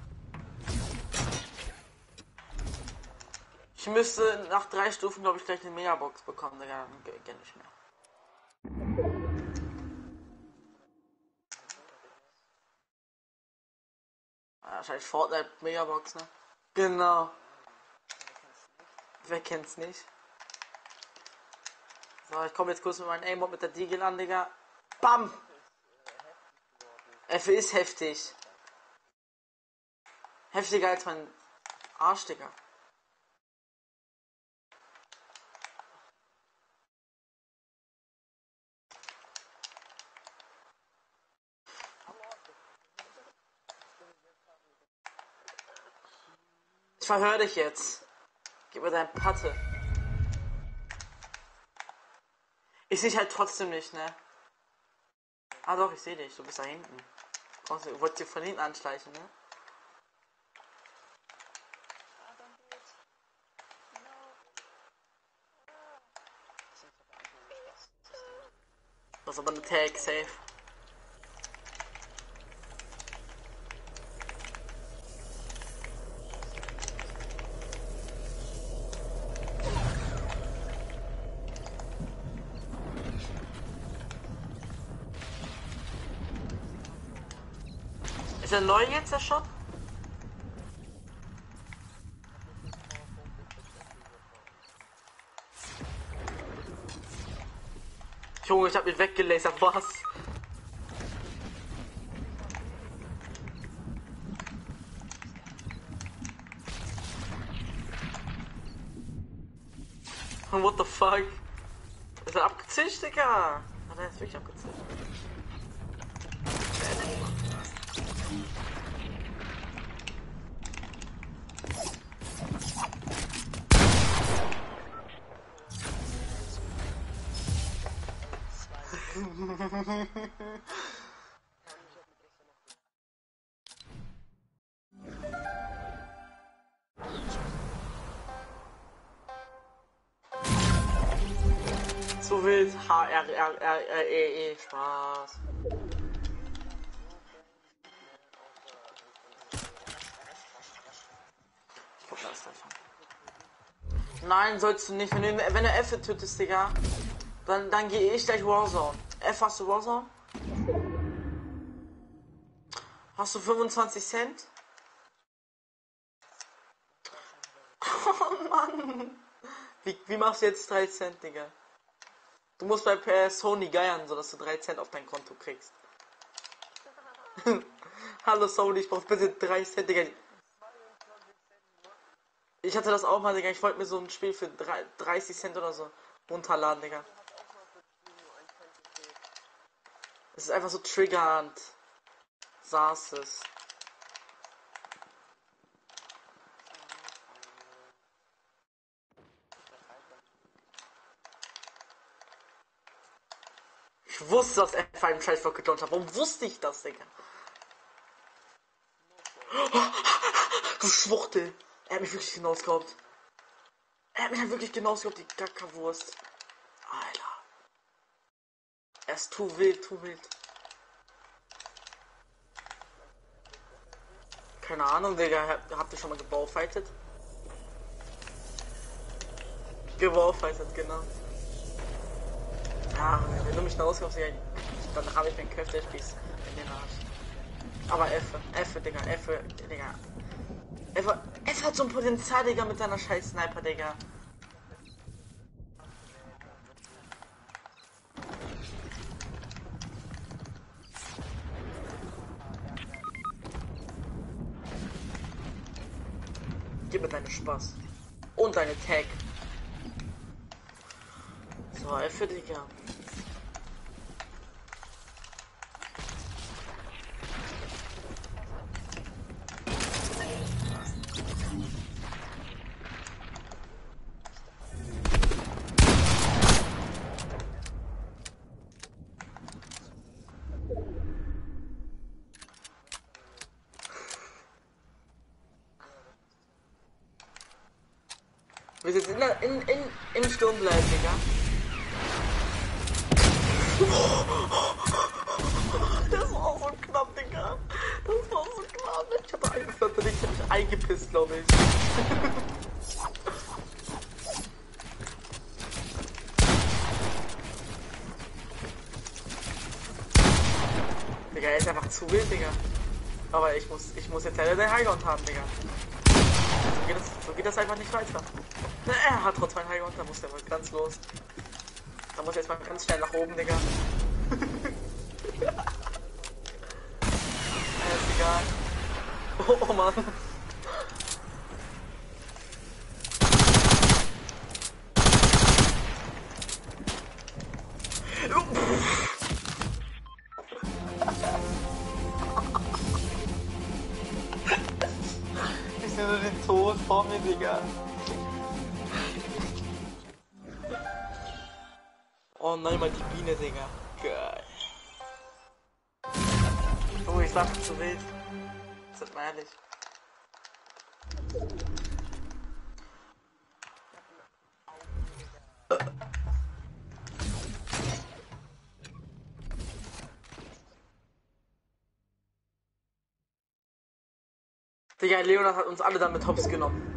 Ich müsste nach drei Stufen, glaube ich, gleich eine Megabox bekommen, Digga. Dann gönn ich mehr. Ja, wahrscheinlich Fortnite Megabox, ne? Genau. Wer kennt's nicht? So, ich komme jetzt kurz mit meinem Aimbot mit der Deagle an, Digga. Bam! F ist heftig. Heftiger als mein Arsch, Digga. Ich verhör dich jetzt. Gib mir deine Patte. Ich sehe dich halt trotzdem nicht, ne? Ah doch, ich sehe dich. Du bist da hinten. Kommst du wolltest dich von hinten anschleichen, ne? Das ist aber eine Tag, safe. Ist er neu jetzt, der Shop? Junge, ich hab ihn weggelasert, was? What the fuck? Ist er abgezischt, Digga? Hat er jetzt wirklich abgezischt? So wild. H R R R R E E. Spaß. Ich guck das gleich an. Nein, sollst du nicht. Wenn du, wenn du F tötest, Digga, dann, dann gehe ich gleich Warzone. F, hast du Warzone? Hast du fünfundzwanzig Cent? Oh Mann. Wie, wie machst du jetzt drei Cent, Digga? Du musst bei äh, Sony geiern, sodass du drei Cent auf dein Konto kriegst. Hallo Sony, ich brauch bitte drei Cent, Digga. Ich hatte das auch mal, Digga. Ich wollte mir so ein Spiel für dreißig Cent oder so runterladen, Digga. Es ist einfach so triggernd. Saß es. Ich wusste, dass F einen Scheiß gelauncht hat. Warum wusste ich das, Digga? Du Schwuchtel. Er hat mich wirklich hinausgehabt. Er hat mich halt wirklich hinausgehabt, die Kackerwurst. Alter. Er ist zu wild, zu wild. Keine Ahnung, Digga. Habt ihr schon mal gebaufightet? Gebaufightet, genau. Ja, wenn du mich hinausgehst, dann habe ich den Köfte-Spieß in den Arsch. Aber F, F, Digga, F, Digga. F, F hat so ein Potenzial, Digga, mit seiner scheiß Sniper, Digga. Gib mir deinen Spaß. Und deine Tag. So, F, Digga. Wir sind in, der, in, in, im Sturm bleiben, Digga. Das war so knapp, Digga. Das war so knapp. Ich hab eingeflammt, ich hab mich eingepisst, glaube ich. Digga, er ist einfach zu wild, Digga. Aber ich muss, ich muss jetzt leider den Highground haben, Digga. So geht, das, so geht das einfach nicht weiter. Er hat trotzdem einen Highground, da muss der mal ganz los. Da muss jetzt mal ganz schnell nach oben, Digga. Ja, ist egal. Oh, oh Mann. Ich sehe nur den Tod vor mir, Digga. Oh nein, mal die Biene, Digga. Geil. Oh, ich sag zu wild. Seid mal ehrlich. Digga, Leonard hat uns alle damit hops genommen.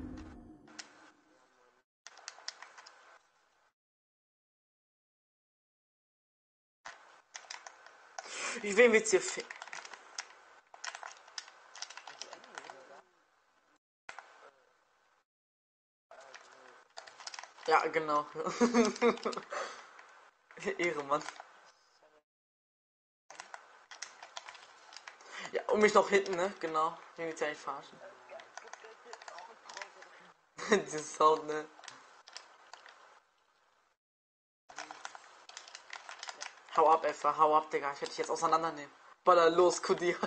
Wie wen wird's hier ficken? Ja, genau. Ehre, Mann. Ja, und mich noch hinten, ne? Genau. Wen wird's ja nicht verarschen? Dieses Sound, ne? Hau ab, Effa, hau ab, Digga. Ich werde dich jetzt auseinandernehmen. Baller los, Kudi.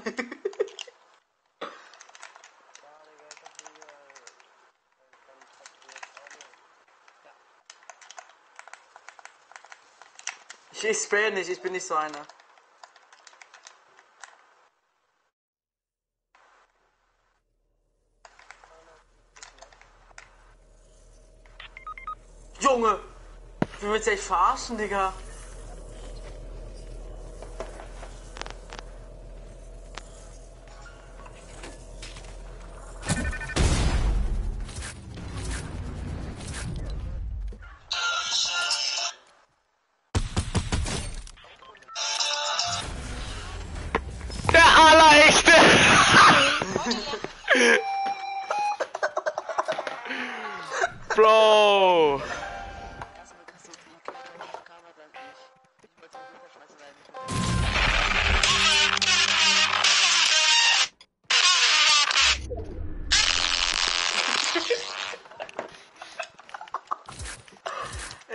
Ich, ich spray nicht, ich bin nicht so einer. Junge! Wie willst du dich verarschen, Digga?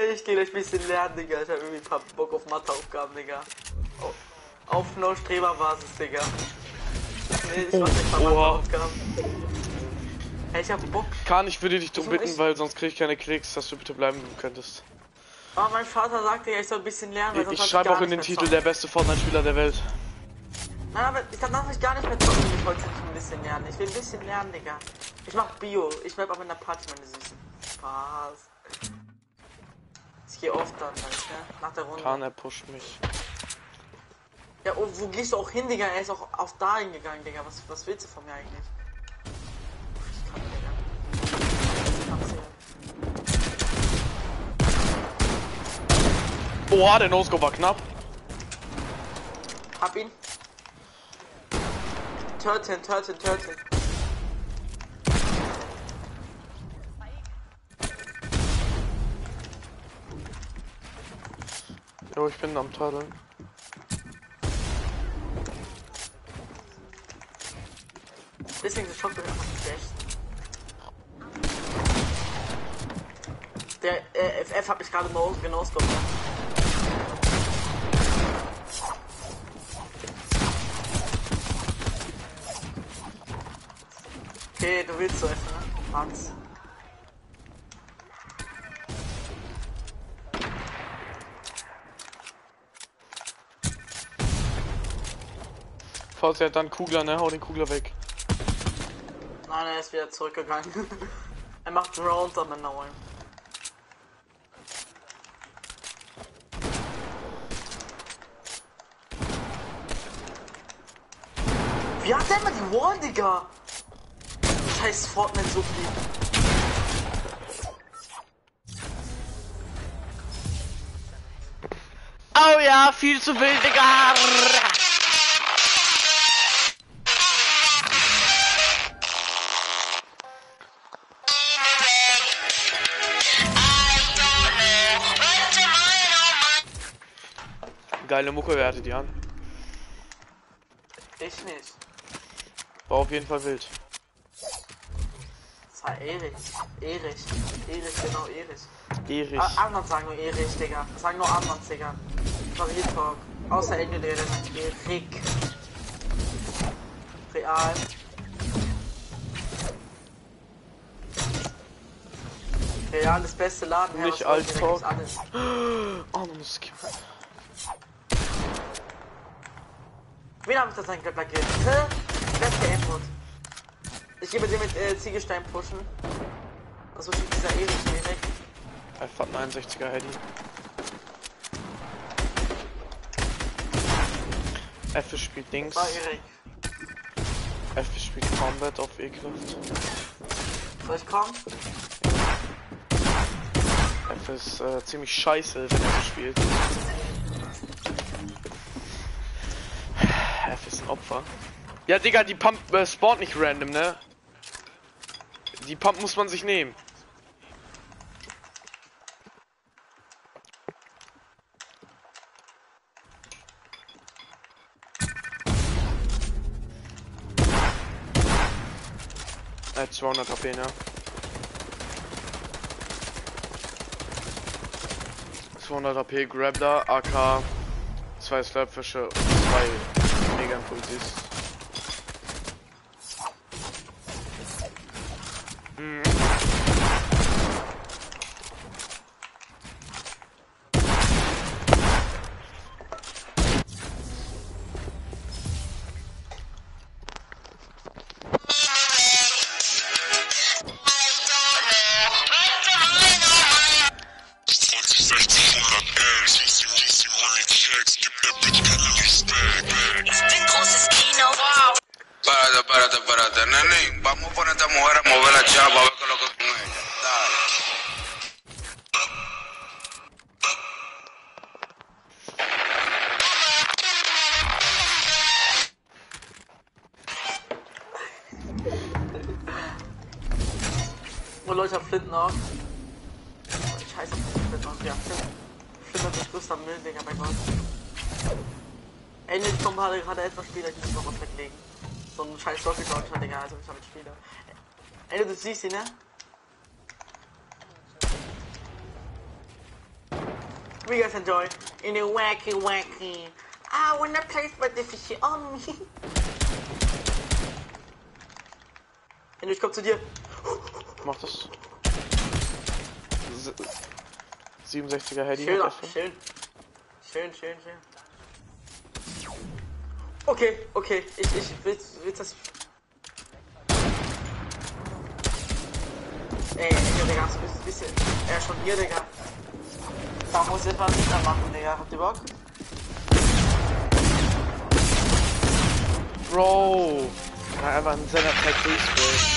Ich gehe gleich ein bisschen lernen, Digga. Ich habe irgendwie ein paar Bock auf Matheaufgaben, Digga. Auf, auf No-Streber-Basis, Digga. Nee, ich mach nicht mal Matheaufgaben. Hey, ich hab Bock. Kahn, ich würde dich drum Ich- bitten, ich- weil sonst krieg ich keine Klicks, dass du bitte bleiben könntest. Aber mein Vater sagte ja, ich soll ein bisschen lernen, weil Ich, sonst ich hab schreibe gar auch in nicht den mehr Titel zocken. der beste Fortnite-Spieler der Welt. Nein, aber ich darf nicht gar nicht mehr zocken, ich wollte nicht ein bisschen lernen. Ich will ein bisschen lernen, Digga. Ich mach Bio. Ich bleib aber in der Party, meine Süßen. Spaß. Ich geh oft dann, halt, ne? Nach der Runde. Kahn, er pusht mich. Ja, und wo gehst du auch hin, Digga? Er ist auch auf da hingegangen, Digga. Was, was willst du von mir eigentlich? Ich kann, Digga. Ich kann's hier. Boah, der No-Scope war knapp. Hab ihn. Töten, töten, töten. Jo, ich bin am Tadeln. Deswegen ist Schock einfach nicht schlecht. Der äh, F F hat mich gerade no genoscoped. Okay, du willst so essen, ne? Max. Falls er hat dann Kugler, ne? Hau den Kugler weg. Nein, er ist wieder zurückgegangen. Er macht Rounds am Neuen. Wie hat der immer die Wall, Digga? Scheiß Fortnite so viel. Oh ja, viel zu wild, Digga. Geile Mucke, wer hatte die an? Ich nicht. War auf jeden Fall wild. Das war Erich. Erich. Erich, genau, Erich. Erich. Ah, anderen sagen nur Erich, Digga. Das sagen nur anderen, Digga. Das war Real Talk. Außer Engel, der sagt Erik. Real. Real, das beste Laden. Nicht was wollt als ihr, da gibt's Talk. alles. Oh, man muss skippen. Wen habe ich das eigentlich pluggiert? Hä? Beste Aimboot. Ich gebe dir mit äh, Ziegelstein pushen. Also schießt dieser Erich direkt. F hat einen einundsechziger Heady. F spielt Dings. War Erik. F spielt Combat auf ekelhaft. Soll ich kommen? F ist äh, ziemlich scheiße, wenn er so spielt. F ist ein Opfer. Ja, Digga, die Pump äh, spawnt nicht random, ne? Die Pump muss man sich nehmen. Äh, zweihundert H P, ne? zweihundert H P, Grab da, A K, zwei Slurpfische und zwei Mega Impulsis. Mhm. Párate, párate, párate, nene. Vamos a poner a esta mujer a mover la chapa a ver qué es lo que con ella. Dale. Oh Leute, ich hab Flint noch. Oh, ich scheiße auf Flint noch. Ja, Flint. Flint hat das größte Müll, Digga, mein Gott. Ey, ne, ich komme gerade gerade etwas später, ich muss noch was weglegen. So ein scheiß Doppel-Launcher, Digga, also ich damit spiele. Ey, du siehst sie, ne? We guys enjoy. In a wacky wacky. I wanna play with the fishy on me. Und ich komm zu dir. Mach das. siebenundsechziger Heady. Schön, schön. Schön, schön, schön. Okay, okay. Ich, ich will, will das. Ey, Digga, Digga, hast du ein bisschen. Er ist schon hier, Digga. Da muss etwas wieder machen, Digga. Habt ihr Bock? Bro! Ja, einfach in seiner Zeit durchspielen.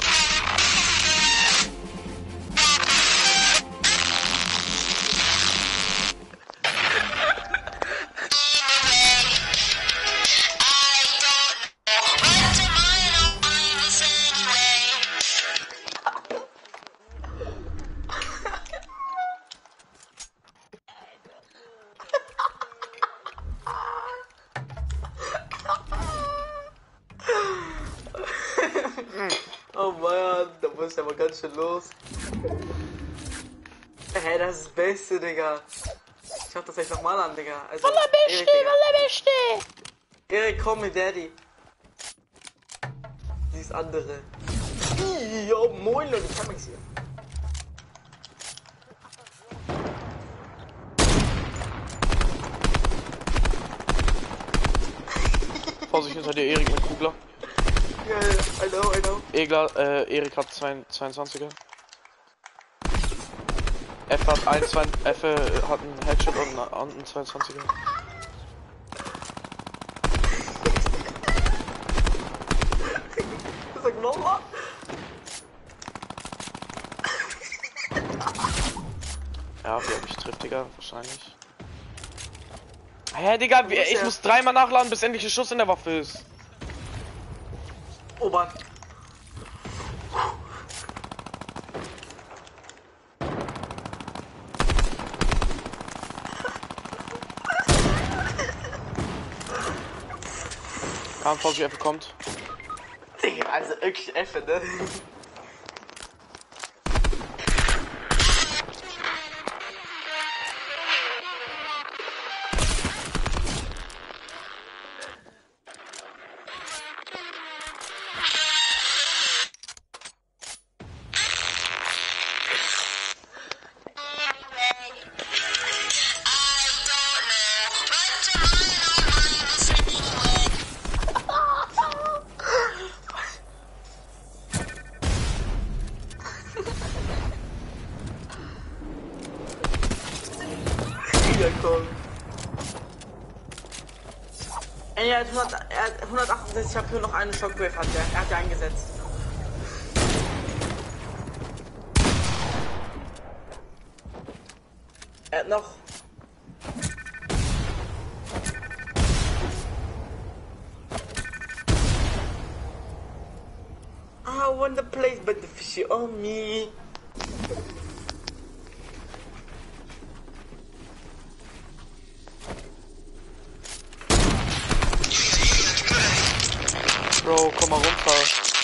Oh Mann, da muss ja mal ganz schön los. Hey, das ist das Beste, Digga. Ich schau das echt nochmal an, Digga. Also, Beste, Beste! Erik, komm mit Daddy. Dieses andere. Jo, moin Leute, ich kann nichts hier. Vorsicht hinter dir, Erik mit Kugler. Ja, ja, I know, I know. Egler, äh, Erik hat zweiundzwanziger. F hat einundzwanzig, F hat einen Headshot und einen zweiundzwanziger. Sag nochmal. Ja, wie hab ich trifft, Digga, wahrscheinlich. Hä, Digga, wie, ich muss dreimal nachladen, bis endlich ein Schuss in der Waffe ist. Oh Mann. K V F kommt. Digga, also wirklich F, ne? Ey, er hat, hundert, er hat hundertachtundsechzig, ich habe hier noch eine Shockwave, hat er. Er hat die eingesetzt. Er hat noch. I want the place, but the fishy on me. Bro, komm mal runter.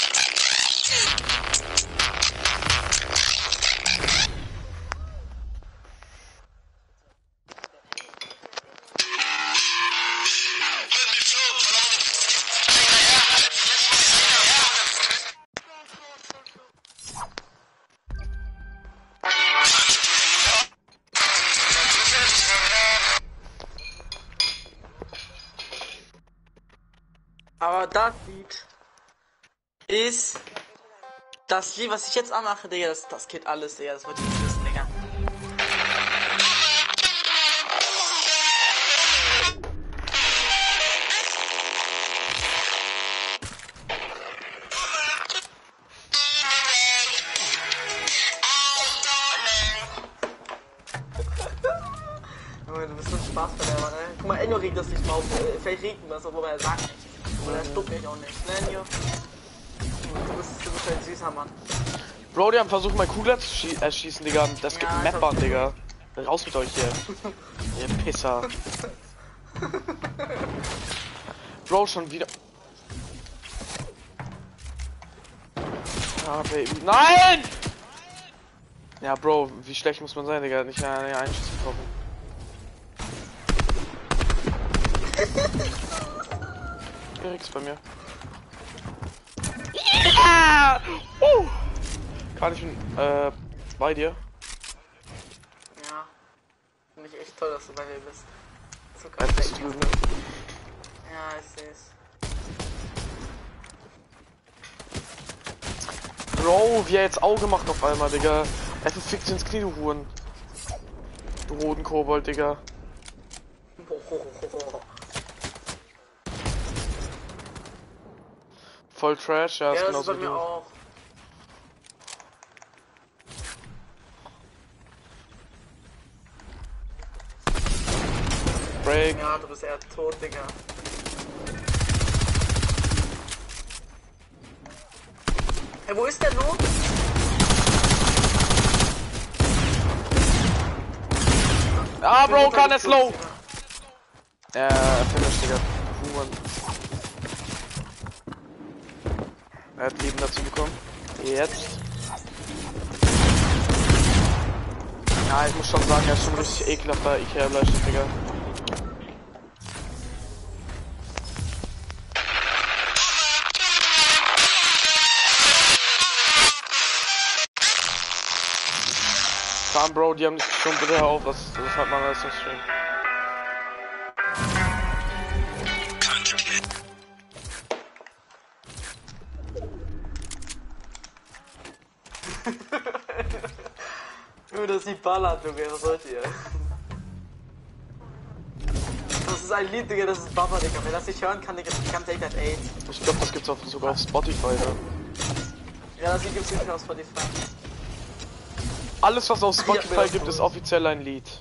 Aber das Lied ist das Lied, was ich jetzt anmache, Digga, das, das geht alles, Digga, das wollte ich nicht wissen, Digga. Junge, du bist so ein Spaßverderber, ne? Guck mal, Enyo regt das nicht mal auf, vielleicht regt ihn das, obwohl er sagt nicht. Und er stoppt mich auch nicht, ne, Enyo? Du bist, du bist ein süßer Mann. Bro, die haben versucht, mein Kugler zu schie äh, schießen, Digga. Das gibt Ja, ein Mapbahn, Digga. Raus mit euch hier. Ihr Pisser. Bro, schon wieder. Ja, Baby. Nein! Ja, Bro, wie schlecht muss man sein, Digga? Nicht eine Einschuss getroffen. Erik ist bei mir. Yeah! Uh! Kann ich äh, bei dir? Ja. Finde ich echt toll, dass du bei mir bist. So Einfach so drüben. Ja, ich seh's. Bro, wie er jetzt Auge macht auf einmal, Digga. Einfach fickt sie ins Knie, du Huren. Du roten Kobold, Digga. Voll Trash, ja, ist Ja, das ist genauso bei wie mir du. auch. Break. Ja, du bist eher tot, Digga. Hey, wo ist der Lo? Ah, Bro, runter kann er slow. gestürzt, Äh, finish, Digga. Huren. Er hat Leben dazu bekommen. Jetzt. Ja, ich muss schon sagen, er ist schon richtig ekelhafter Ikea-Bleistift, Digga. Kam, Bro, die haben nicht schon bitte hör auf, was, was hat man alles im Stream? Nur, dass sie ballert, Junge, was sollt ihr? Das ist ein Lied, Digga, das ist Baba, Digga. Wer das nicht hören kann, Digga, das kann take that eight. Ich glaube, das gibt's auch sogar auf Spotify, ne? Ja, das Lied gibt's nicht auf Spotify. Alles, was auf Spotify Ja, gibt, ist offiziell ein Lied.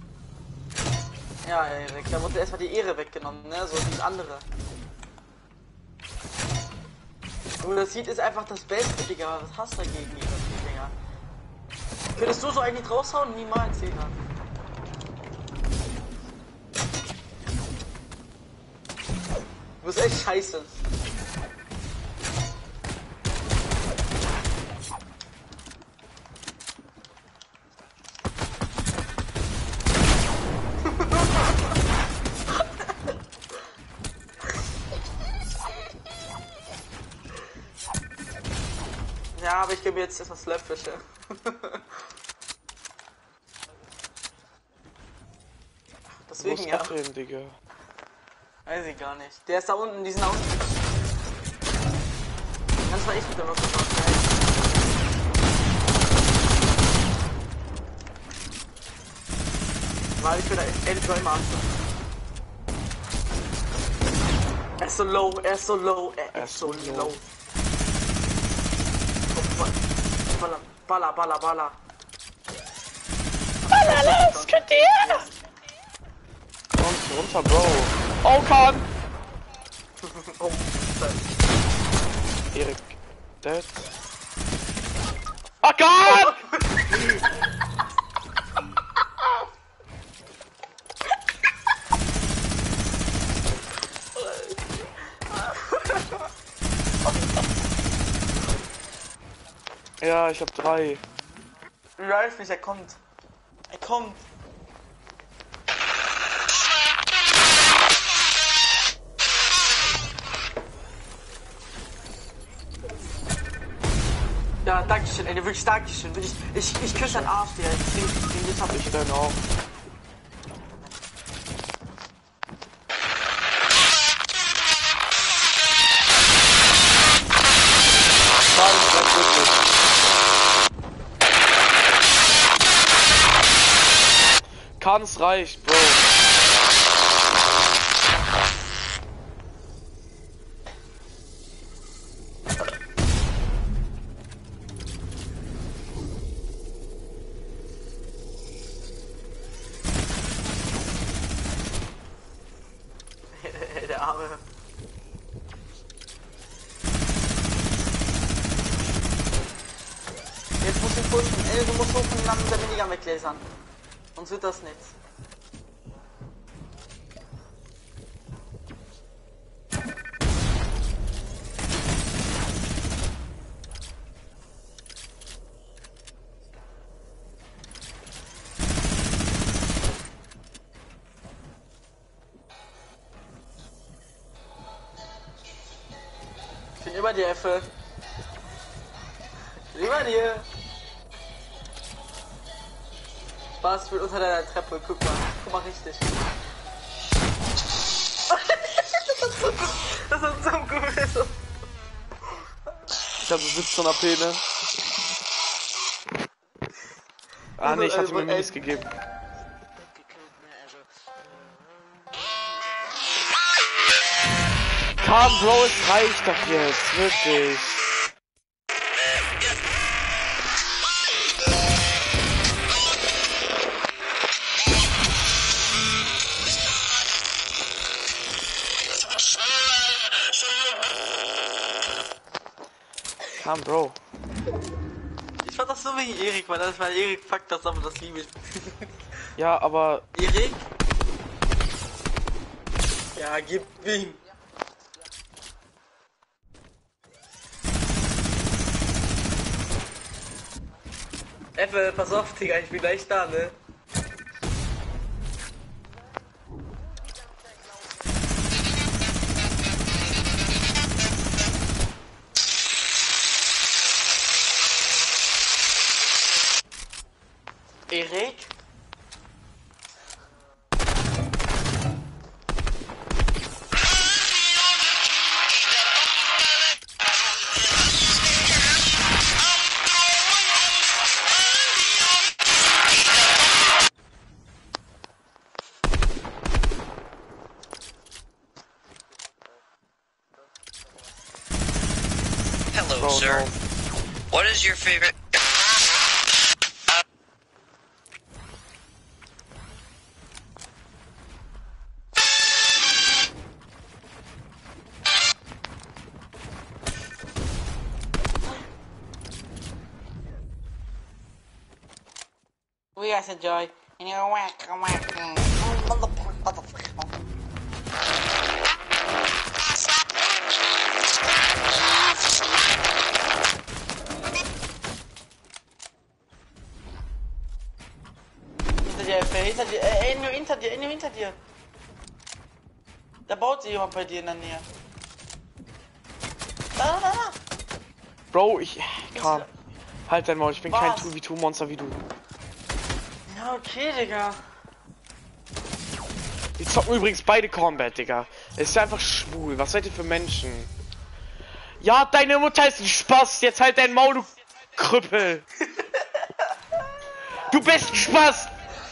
Ja, Erik, da wurde erstmal die Ehre weggenommen, ne? So wie andere. Und das Lied ist einfach das Beste, Digga. Was hast du dagegen, das Lied, Digga? Könntest du so ein Lied raushauen? Niemals, Digga. Du bist echt scheiße. Ja, aber ich gebe jetzt etwas Löffische. Deswegen ja. Abreden, Digga. Weiß ich gar nicht. Der ist da unten, die sind da unten. Ganz mal ich mit dem noch gemacht. Weil ich wieder Enjoy mache. Er ist so low, er ist so low, er, er ist so low. low. Baller, baller, baller, baller. Baller, los, könnt ihr! Komm runter, Bro. Oh, kann! Oh, Erik. Dead. Oh Gott! Ja, ich hab drei. Ralf nicht, er kommt. Er kommt. Ja, dankeschön, ey, wirklich dankeschön. Wirklich, ich, ich küsse deinen Arsch, dir. Ich, ich, ich, Ich dann auch. Kann's reicht, Bro. Der Arme. Jetzt musst du ihn pushen. Ey, du musst hoch und dann der Minigun weglasern. Sonst wird das nichts. Über dir, Effe. Über dir. Was will unter deiner Treppe? Guck mal. Guck mal richtig. Das ist so gut. Ich hab so siebzehn A P, ne? Ah ne, ich hatte mir Minis gegeben. Komm, Bro, es reicht doch jetzt, wirklich. Komm, Bro. Ich fand das so wie Erik, weil das war Erik, fuck das, aber das liebe ich. Ja, aber... Erik? Ja, gib ihm. Effe, pass auf, Digga, ich bin gleich da, ne? Erik? Hello, Oh, sir. no. What is your favorite? We guys enjoy. And you're whack, whack. Hinter dir, Effe, hinter dir, äh, Enyo, hinter dir, Enyo, hinter dir. Da baut sich jemand bei dir in der Nähe. Da, da, da, da. Bro, ich... Komm. Halt dein Maul, ich bin kein Was? zwei gegen zwei Monster wie du. Ja, okay, Digga. Die zocken übrigens beide Combat, Digga. Es ist einfach schwul. Was seid ihr für Menschen? Ja, deine Mutter ist ein Spaß. Jetzt halt dein Maul, du Krüppel. Du bist ein Spaß.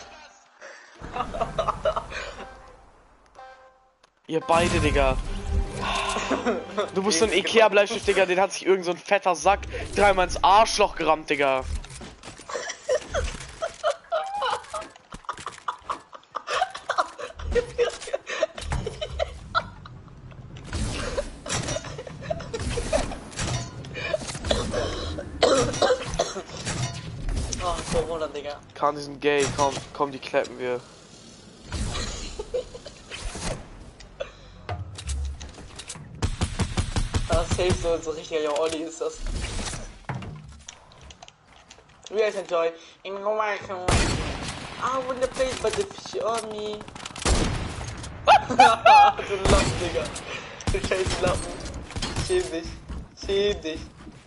Ihr beide, Digga. Du bist so ein Ikea-Bleistift, Digga. Den hat sich irgend so ein fetter Sack dreimal ins Arschloch gerammt, Digga. Oh, Corona, Digga. Kann diesen Gay, komm, komm, die klappen wir. Das safe so, so richtiger Olli ist das. We guys enjoy. In the welcome. I wanna play but the fish on me. Du Lappen, Digga. Du scheiß Lappen. Schäm dich. Schäm dich.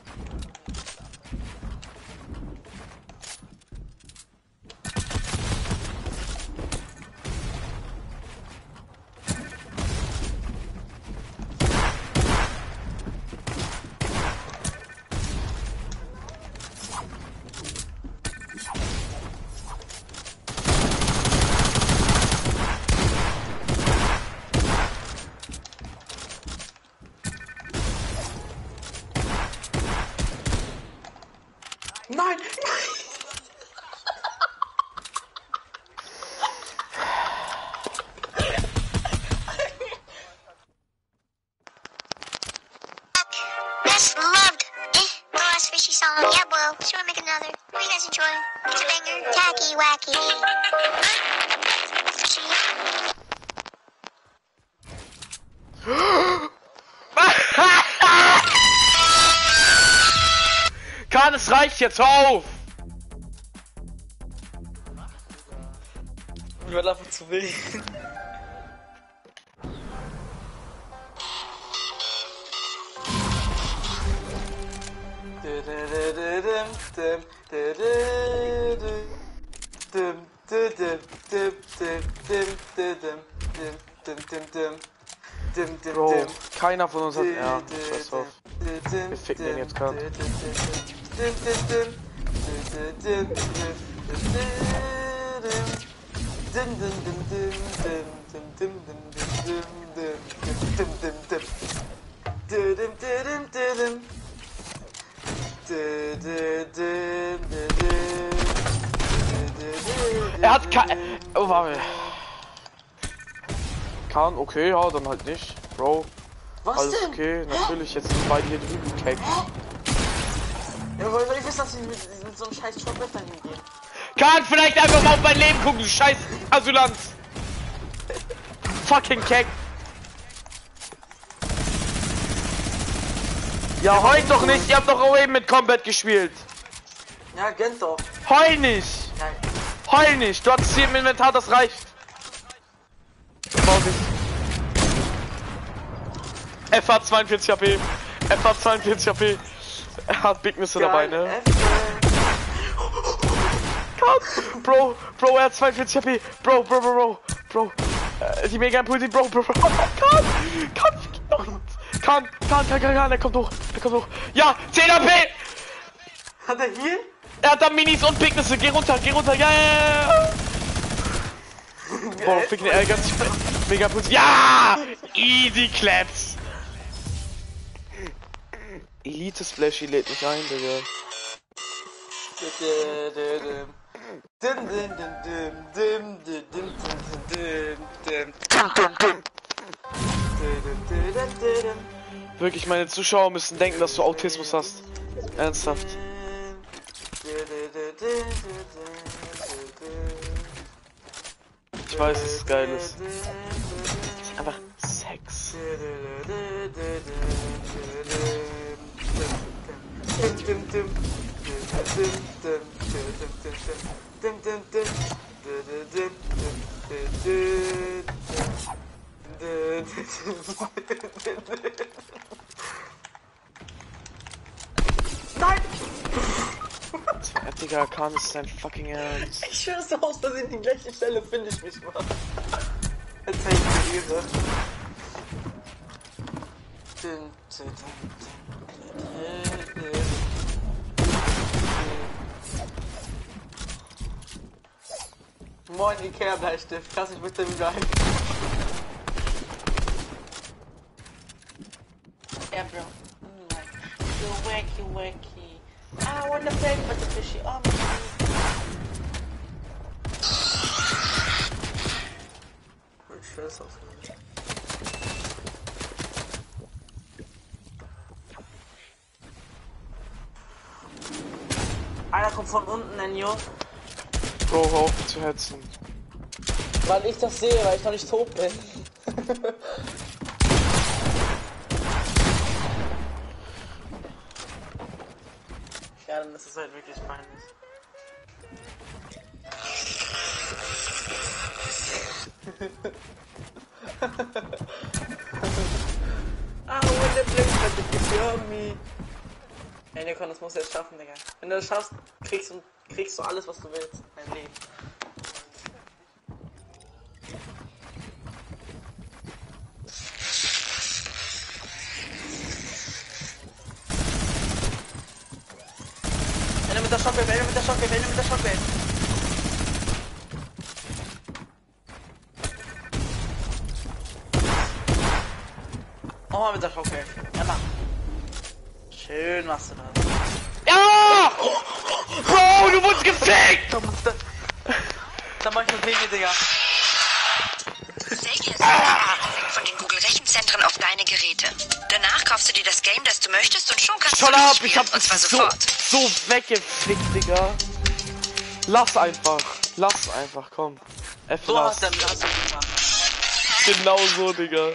Nein! Yes, loved. Eh, the last fishy song. Yeah, well, sure, make another. What do you guys enjoy? It's a banger. Tacky, wacky. Fishy. Kahn, es reicht jetzt auf! Ich werde einfach zu wild. Bro, keiner von uns hat... Ja, scheiß drauf. Wir ficken den jetzt gerade. Er hat kein... Oh, warte. Kann, okay, ja, dann halt nicht. Bro. Was Alles denn? okay, natürlich, jetzt sind beide hier drüben gekackt. Ja, woher soll ich wissen, dass ich mit, mit so einem scheiß Shotbett dahin gehe? Kann vielleicht einfach mal auf mein Leben gucken, du scheiß Asylant. Fucking Keck. Ja, heult doch nicht, ihr habt doch auch eben mit Combat gespielt. Ja, gönnt doch. Heul nicht. Nein. Heul nicht, du hast hier im Inventar, das reicht. F hat zweiundvierzig H P. F hat zweiundvierzig H P. Er hat Bignisse dabei, ne? Cut. Bro, Bro, er hat zweiundvierzig H P. Bro, Bro, Bro, Bro, Bro. Äh, die mega Impulse, Bro, Bro, Bro. Cut, Cut, Kann, kann, kann, kann, kann, er kommt hoch, er kommt hoch. Ja, zehn H P! Hat er hier? Er hat da Minis und Bignisse, geh runter, geh runter, ja, ja, ja. Boah, fick, er ganz mega Impulse. Ja! Easy Claps! Elite Splashy lädt mich ein, Digga. Wirklich, meine Zuschauer müssen denken, dass du Autismus hast. Ernsthaft. Ich weiß, dass es geil ist. Es ist einfach Sex. Nein! Ja, Digga, kann es sein fucking Ernst? Ich schwöre, so aus Versehen die gleiche Stelle finde ich mich mal. Erzähl ich mir Ehre. Moin, Ikea-Bleistift. Krass, ich möchte wieder ein. Yeah, bro. Mm, you're wacky, wacky. I wanna play with the fishy on me. Ich will es auch nicht. Einer kommt von unten, Enjo. Bro, hör auf zu hetzen. Weil ich das sehe, weil ich noch nicht tot bin. Ja, dann ist es halt wirklich peinlich. Ah, what the place, but the fish on me. Ey, Nikon, das musst du jetzt schaffen, Digga. Wenn du das schaffst, kriegst du, kriegst du alles, was du willst. Dein Leben. Ende mit der Shockwave, Ende mit der Shockwave, Ende mit der Shockwave. Nochmal mit der Shockwave. Emma. Schön machst du das. Ja! Bro, du wurdest gefickt! Dann, dann, dann mach ich nur Wege, Digga. Sage ah. von den Google-Rechenzentren auf deine Geräte. Danach kaufst du dir das Game, das du möchtest und schon kannst Schon du ab, spielen. ich hab Und zwar so, sofort. so weggefickt, Digga. Lass einfach. Lass einfach, komm. F So lass. hast du das gemacht. Genau so, Digga.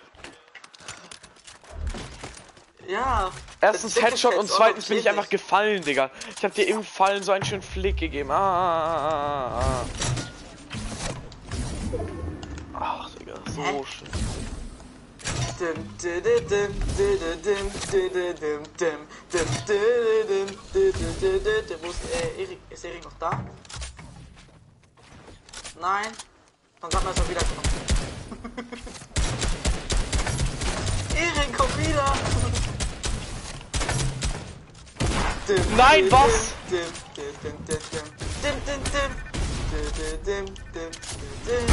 Ja. Erstens das Headshot und jetzt auch zweitens noch bin ich einfach ähnlich. gefallen, Digga. Ich hab dir im Fallen so einen schönen Flick gegeben. Ah, ah, ah, ah. Ach, Digga, so Hä? schön. Dim, dim, dim, dim, dim, dim, dim, dim, dim, Dim, dim, dim, dim, dim, dim, dim, dim. Wo ist äh, Erik? Ist Erik noch da? Nein? Dann sag mal, dass er wiederkommt. Erik, komm wieder! Dim, Nein, dim, was? Dim, dim, dim, dim, dim, dim, dim, dim. Dim, dim, dim, dim, dim, dim.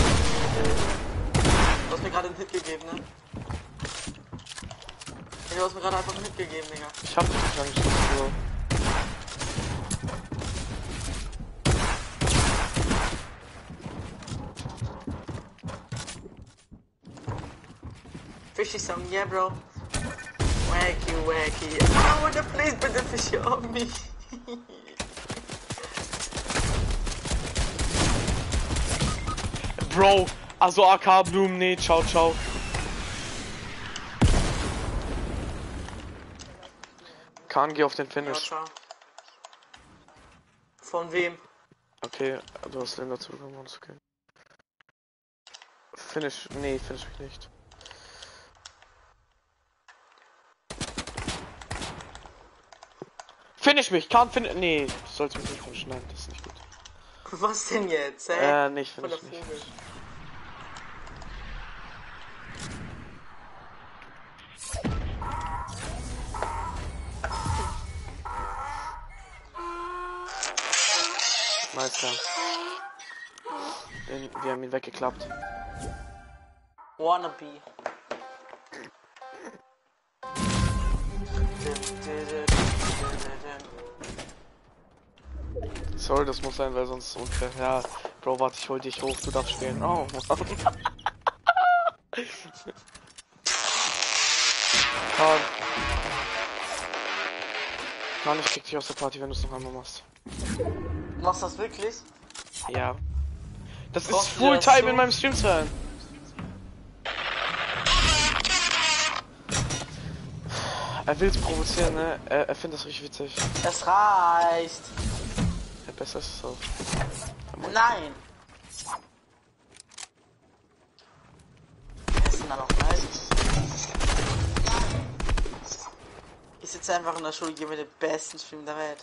Du hast mir gerade einen Hit gegeben, ne? Du hast mir gerade einfach einen Hit gegeben, Digga. Ich hab dich nicht angeschossen, Bro. Fishy song, yeah, bro. Wacky, wacky. I wanna please put the fishy on me. Bro, also A K Blumen, nee, ciao, ciao. Kahn, geh auf den Ja, Finish. ciao. Von wem? Okay, du hast den dazu bekommen, alles okay. Finish, nee, finish mich nicht. Finish mich, Kahn, finish, nee, du sollst mich nicht finishen, nein, das ist nicht gut. Was denn jetzt, hä? Äh, nicht, Von finish der mich. Vogel. Meister. Den, wir haben ihn weggeklappt. Wannabe. Sorry, das muss sein, weil sonst ist es unfair. Ja, Bro, warte, ich hol dich hoch, du darfst spielen. Oh, Mann. Kahn. Kahn, ich krieg dich aus der Party, wenn du es noch einmal machst. Machst du das wirklich? Ja. Das ist Brauchst du das Fulltime so? in meinem Stream sein. Er will's provozieren, ne? Er, er findet das richtig witzig. Es reicht. Ja, besser ist es auch. Nein. Was ist denn da noch nice? Ich sitze einfach in der Schule, gehe mit dem besten Stream der Welt.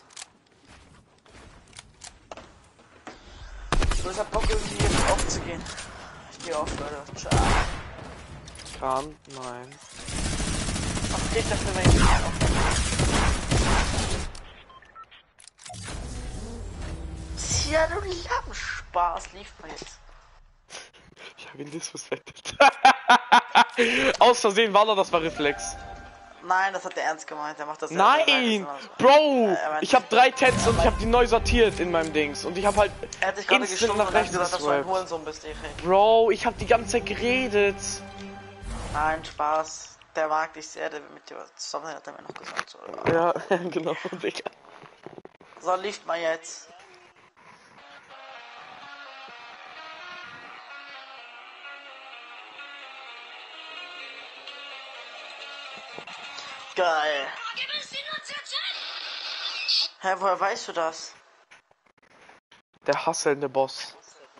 So, ich hab Bock irgendwie jetzt aufzugehen. Ich geh auf, Leute. Ciao. Kahn? Nein. Was krieg ich dafür, wenn ich nicht aufhöre? Tja, du Lammenspaß, lief mal jetzt. Ich hab ihn disrespected. Aus Versehen war er, das war Reflex. Nein, das hat er ernst gemeint, er macht das Nein! das Bro! Äh, er meint- Ich hab drei Tänze und ich hab die neu sortiert in meinem Dings. Und ich hab halt Er hat dich gerade instant geschoben nach und hat rechts gesagt, dass du ein geswiped. Hurensohn bist, Erik. Bro, ich hab die ganze Zeit geredet. Nein, Spaß. Der mag dich sehr, der will mit dir zusammen sein, hat er mir noch gesagt. So, Ja, genau, Digga. so lief mal jetzt. Geil. Hä, woher weißt du das? Der hasselnde Boss.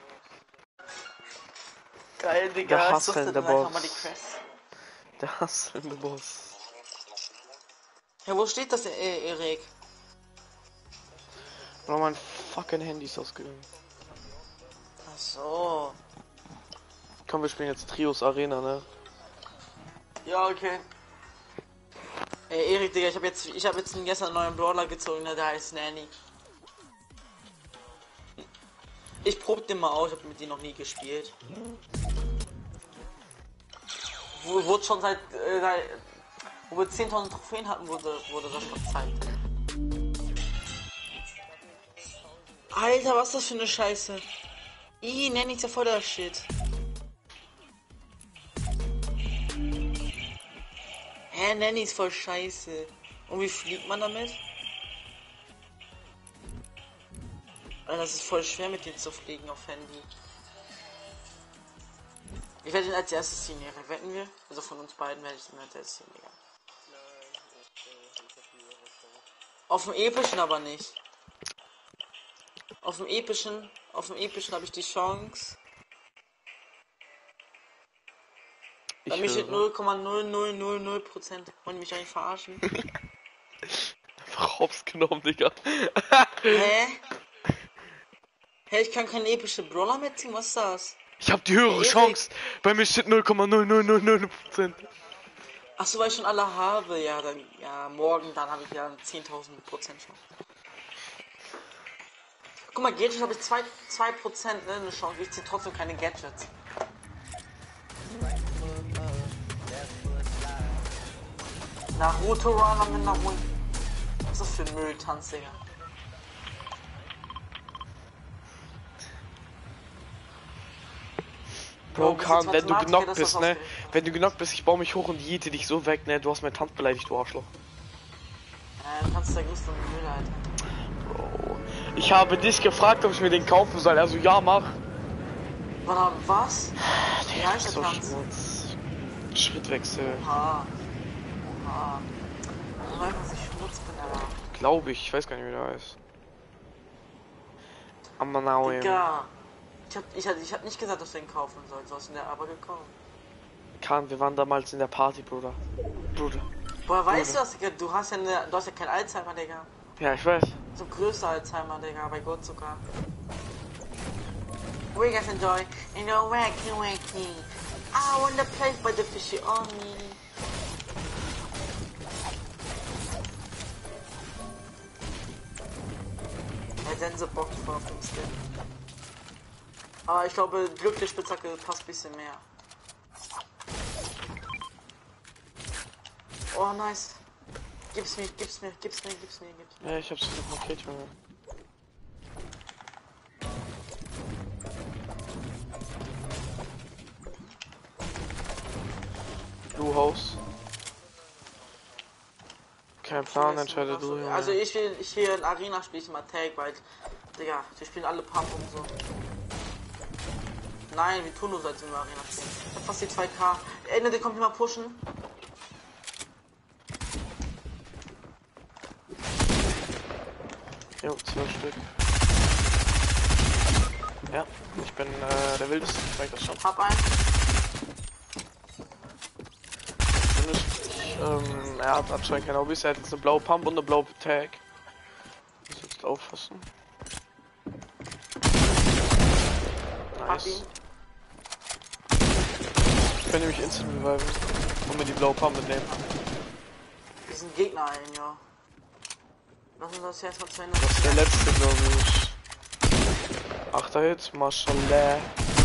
Geil, Digga. Der ich suchte hasselnde dann einfach Boss. mal die Quest. Der hasselnde Boss. Ja, wo steht das, äh, Erik? Bro, mein fucking Handy ist ausgegangen. Ach so. Komm, wir spielen jetzt Trios Arena, ne? Ja, okay. Ey, Erik, Digga, ich habe jetzt, ich habe jetzt gestern einen neuen Brawler gezogen, ne, der heißt Nanny. Ich prob den mal aus, ich habe mit dem noch nie gespielt. Wo, wurde schon seit, äh, seit wo wir zehntausend Trophäen hatten, wurde, wurde das schon Zeit. Alter, was ist das für eine Scheiße? Ih, Nanny ist ja voll der Shit. Hä, Nanny ist voll scheiße. Und wie fliegt man damit? Alter, das ist voll schwer mit denen zu fliegen auf Handy. Ich werde ihn als erstes ziehen, Erik. Wetten wir? Also von uns beiden werde ich ihn als erstes ziehen, Digga. Auf dem epischen aber nicht. Auf dem epischen, auf dem epischen habe ich die Chance. Bei Ich mir steht höre. null Komma null null null null Prozent. Wollen die mich eigentlich verarschen? hops genommen, Digga. Hä? Hä, ich kann keine epische Brawler mehr ziehen, was ist das? Ich hab die höhere Erik. Chance. Bei mir steht null Komma null null null null Prozent. Achso, weil ich schon alle habe, ja, dann, ja, morgen, dann habe ich ja zehntausend Prozent schon. Guck mal, Gadget habe ich zwei Prozent, ne, eine Chance, ich ziehe trotzdem keine Gadgets. Naruto Runner mit Naruto. Was ist das für ein Mülltanz, Digga? Bro, Kahn, wenn du Mathematiker, genockt das bist, ist ne? ausgerechnet. Wenn du genockt bist, ich baue mich hoch und jete dich so weg, ne? Du hast meinen Tanz beleidigt, du Arschloch. Äh, du kannst der größte Müll, Alter. Bro. Ich habe dich gefragt, ob ich mir den kaufen soll. Also ja, mach. Warte, was? Wie heißt der So Tanz? Schmutz. Schrittwechsel. Oha. Oha. Du weißt, dass ich Schmutz bin, Alter. Glaube ich. Ich weiß gar nicht, wie der heißt. Amanaue. Digga. Ich hab, ich, hab, ich hab nicht gesagt, dass du ihn kaufen sollst. Du hast ihn ja aber gekauft. Kahn, wir waren damals in der Party, Bruder. Bruder. Woher weißt du das, Digga? Du hast ja, eine, du hast ja kein Alzheimer, Digga. Ja, ich weiß. So größer Alzheimer, Digga, bei Gott sogar. We guys enjoy. You know, wacky, wacky. I wanna play by the fishy on me. Der Sense bockt voll auf dem Skin. Aber ich glaube, Glück der Spitzhacke passt ein bisschen mehr. Oh, nice. Gib's mir, gib's mir, gib's mir, gib's mir, gib's mir. Ja, ich hab's für ein Paket, Junge. Blue House. Kein Plan, entscheide du. Junge. Also ich will ich hier in Arena spiele ich mal Tag, weil, Digga, die spielen alle Pump und so. Nein, wir tun nur so, als wenn wir Arena spielen. Ich hab fast die zwei K. Ende, der kommt immer pushen. Jo, zwölf Stück. Ja, ich bin äh, der Wildeste, ich weiß das schon. Hab einen. Ich, ähm, er hat anscheinend keine Hobbys, er hat jetzt eine blaue Pump und eine blaue Tag. Muss jetzt auffassen. Hab Nice. ihn. Ich kann nämlich instant reviven und mir die blaue Pump mitnehmen. Wir sind Gegner ein, ja. Lass uns das jetzt mal zu Ende. Das ist der letzte, glaube ich. Achter Hit, Mashallah.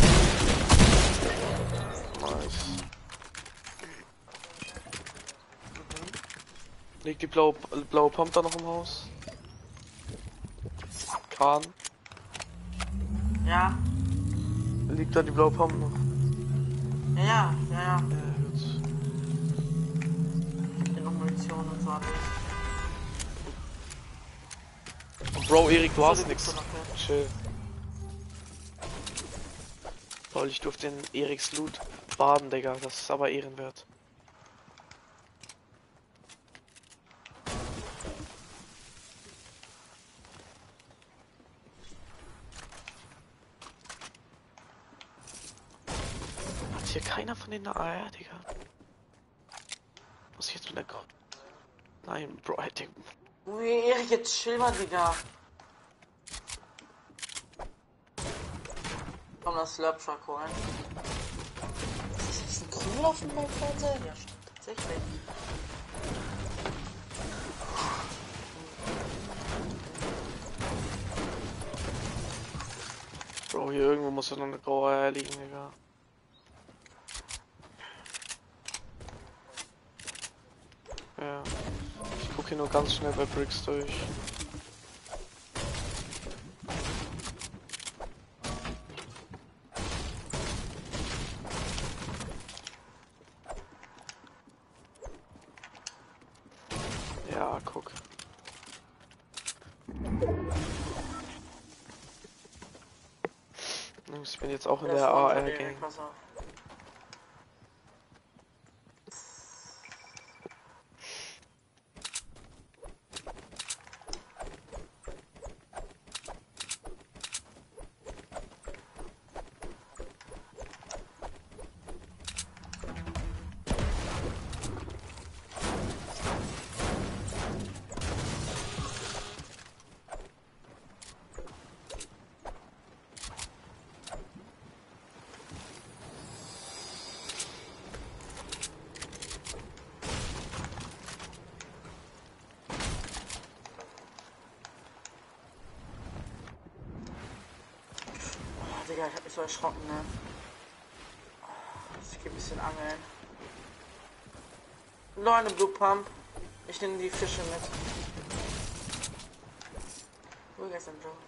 Nice. Liegt die blaue, blaue Pump da noch im Haus? Kahn. Ja, Liegt da die blaue Pump noch? ja, ja, ja, ja. Ja, gut. Hier noch Munition und so. Und Bro, Erik, du So, hast die nix. gibt's noch, ja. Chill. Lol, ich durfte in Eriks Loot baden, Digga. Das ist aber ehrenwert. Hat hier keiner von denen eine A R, Digga? Muss ich jetzt mit der Gro... Nein, Bro, hätte... Ui, Erik, jetzt chill mal, Digga. Komm, das Slurp-Truck holen. Ist das ein Krümel auf dem Fernseher? Ja, stimmt, tatsächlich. Bro, hier irgendwo muss ja noch eine graue A R liegen, Digga. Ja. Ich gucke hier nur ganz schnell bei Bricks durch. Ja, guck. Ich bin jetzt auch in der A R-Gang. Pass auf. Digga, ich hab mich so erschrocken, ne? Ich geh ein bisschen angeln. Noch eine Blue Pump. Ich nehme die Fische mit. Wo ist denn Joe?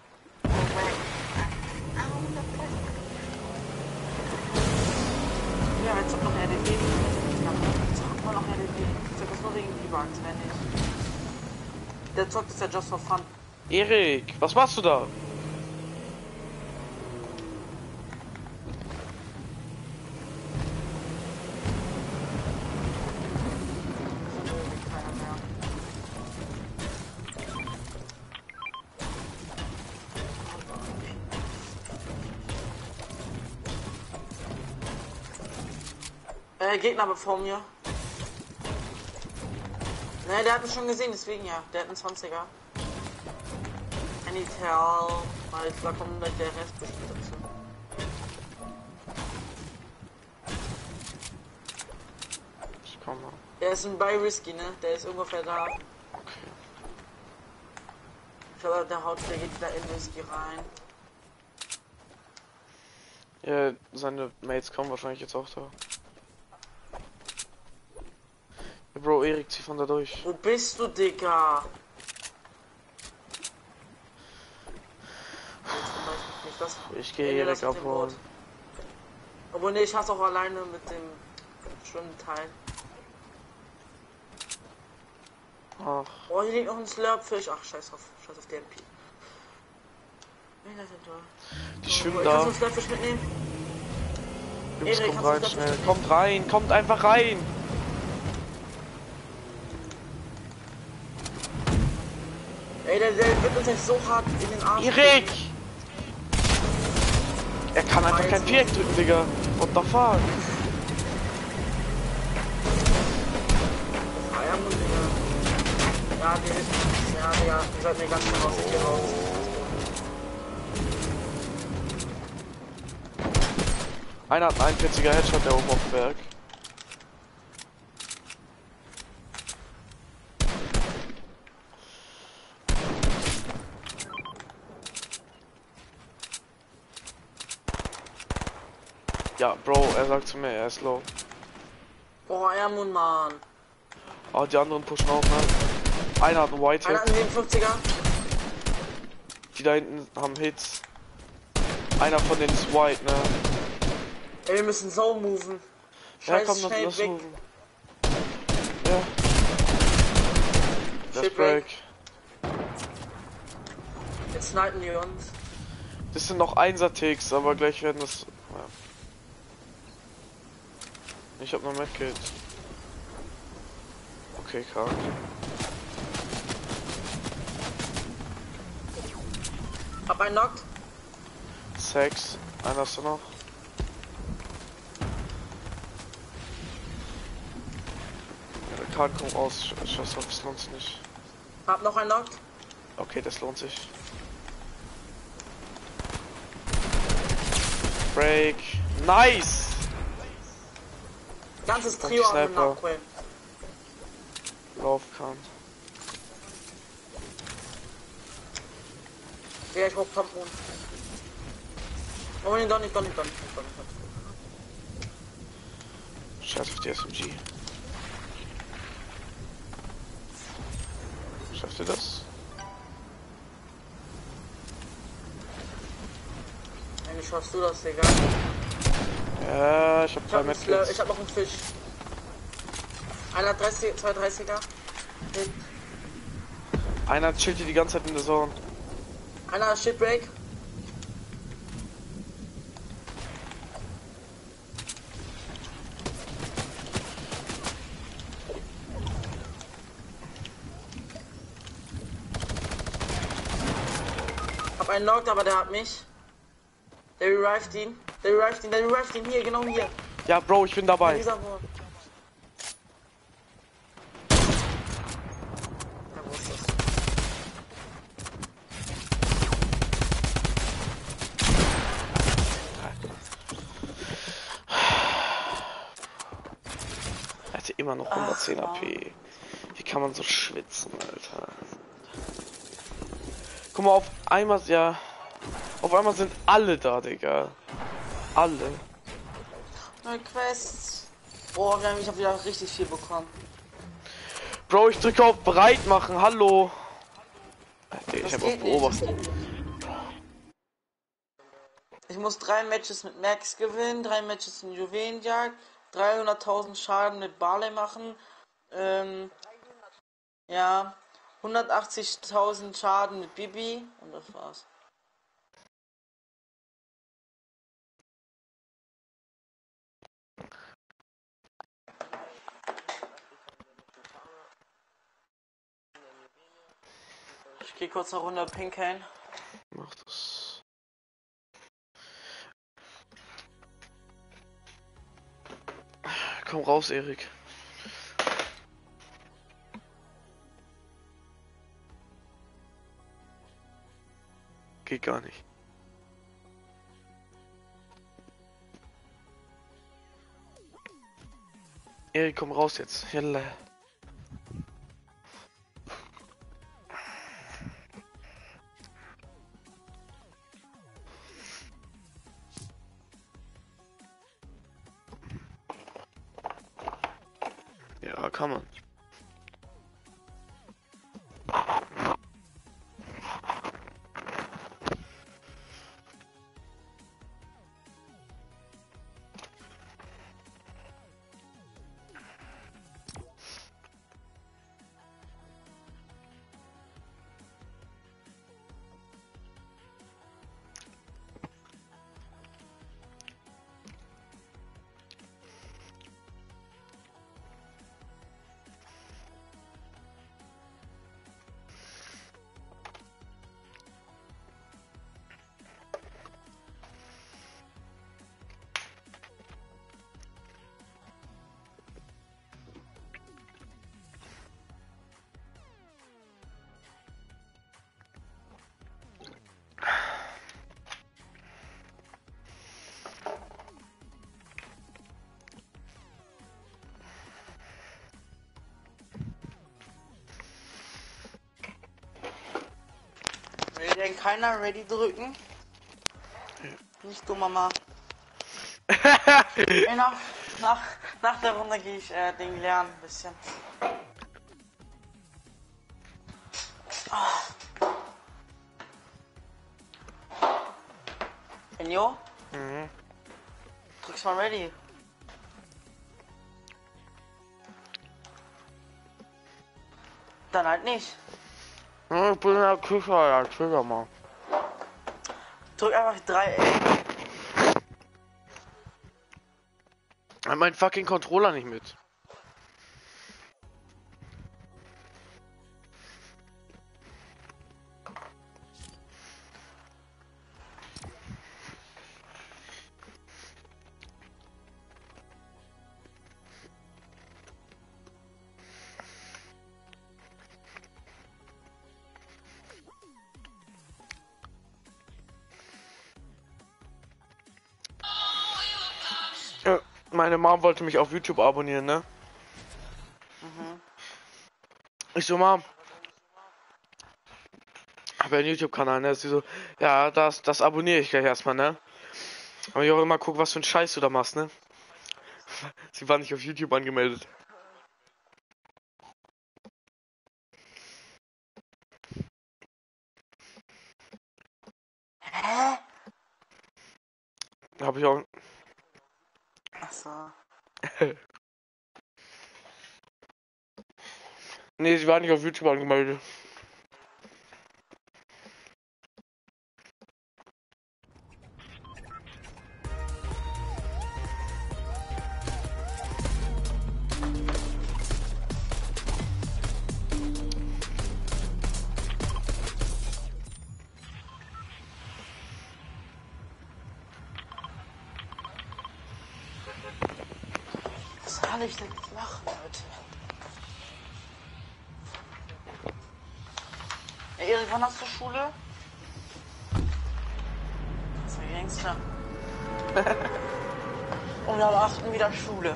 Ja, jetzt hat noch R D D. Jetzt hat man noch R D D. Ich sag das nur wegen V-Bucks, wenn nicht. Der zockt ist ja just for fun. Erik, was machst du da? Äh, Gegner bevor mir. Ne, der hat mich schon gesehen, deswegen ja. Der hat einen zwanziger. I need help. Weil da kommt gleich der Rest bestimmt dazu. Ich komme. Der ist ein Buy Risky, ne? Der ist ungefähr da. Okay. Ich glaube, der haut, der geht wieder in Risky rein. Ja, seine Mates kommen wahrscheinlich jetzt auch da. Ja, Bro, Erik, zieh von da durch. Wo bist du, Digga? Nicht das. Ich gehe Nee, Erik das mit dem abholen. Boot. Obwohl, ne, ich hasse auch alleine mit dem Schwimmteil. Ach, Oh, hier liegt noch ein Slurpfisch. Ach, scheiß auf, scheiß auf D M P. Nee, das sind toll. die schwimmen Oh, da. kannst du einen Slurpfisch mitnehmen? Jungs, Erik, kommt kannst du rein, das schnell. bitte Kommt rein, kommt einfach rein. Ey, der, der wird uns jetzt so hart in den Arsch. Erik! kriegen. Er kann einfach kein Viereck drücken, Digga. What the fuck? Ah, ja, muss Digga. Ja, die ist. Ja, Digga, die sollten mir ganz raus hier raus. Einer hat einen einundvierziger Headshot, der oben auf dem Berg. Ja, Bro, er sagt zu mir, er ist low. Boah, Ermund, Mann. Oh, die anderen pushen auch, ne? Einer hat einen White Einer hat einen Hit. siebenundfünfziger. Die da hinten haben Hits. Einer von denen ist White, ne? Ey, wir müssen so moven. Ja, Scheiß komm, lass schnell lass weg. moven. Ja. Das Shit, Break. Jetzt snipen die uns. Das sind noch Einser-Ticks, aber gleich werden das. Ja. Ich hab noch Medkit. Okay, krank. Hab einen knockt. Sex. Einer hast du noch. Ja, der Kran kommt raus. Sch- Scheiß drauf, das lohnt sich nicht. Hab noch einen knockt. Okay, das lohnt sich. Break. Nice! Ganzes Und Trio an den Sniper. Knockquell. Lauf kann. Ja, ich brauch Pumpen. Oh, nee, doch nicht, doch nicht, doch nicht, doch nicht. Scheiß auf die S M G. Schafft ihr das? Ey, wie schaffst du das, Digga? Ja, ich hab Ich drei hab, einen Slur, Medkits. ich hab noch einen Fisch. Einer dreißig, zwei dreißiger. Einer chillt hier die ganze Zeit in der Zone. Einer Shipbreak. Hab einen knocked, aber der hat mich. Der revived ihn. Der revived ihn, der revived ihn hier, genau hier. Ja, Bro, ich bin In dabei. dieser Wohnung. Ja, wo ist das? Er hatte immer noch hundertzehn A P. Wie kann man so schwitzen, Alter? Guck mal, auf einmal, ja. Auf einmal sind alle da, Digga. Alle. Neue Quests. Oh, wir haben, ich habe wieder richtig viel bekommen. Bro, ich drücke auf bereit machen. Hallo. Ich Das habe auf geht nicht. Das beobachtet. geht nicht. Ich muss drei Matches mit Max gewinnen, drei Matches in Juwelenjagd, dreihunderttausend Schaden mit Barley machen, ähm, ja, hundertachtzigtausend Schaden mit Bibi und das war's. Ich gehe kurz eine Runde pinkeln. Mach das. Komm raus, Erik. Geht gar nicht. Erik, komm raus jetzt. Jalla. Ja, kann man. Will denn keiner Ready drücken? Nicht du, Mama. Ey, nach, nach, nach der Runde gehe ich äh, Ding lernen ein bisschen. Oh. Enjo? Mhm. Drückst mal Ready. Dann halt nicht. Ich bin in der Küche, ja, trigger mal. Drück einfach drei. Ich hab meinen fucking Controller nicht mit. Ja, meine Mom wollte mich auf YouTube abonnieren, ne? Mhm. Ich so, Mom. Habe einen YouTube-Kanal, ne? Sie so, ja, das, das abonniere ich gleich erstmal, ne? Aber ich auch immer guck, was für ein Scheiß du da machst, ne? Sie war nicht auf YouTube angemeldet. Hä? Habe ich auch. Achso. Nee, sie war nicht auf YouTube angemeldet. Was soll ich denn jetzt machen, Leute? Ey, Erik, wann hast du Schule? Das ist ein Gangster. Und am achten wieder Schule.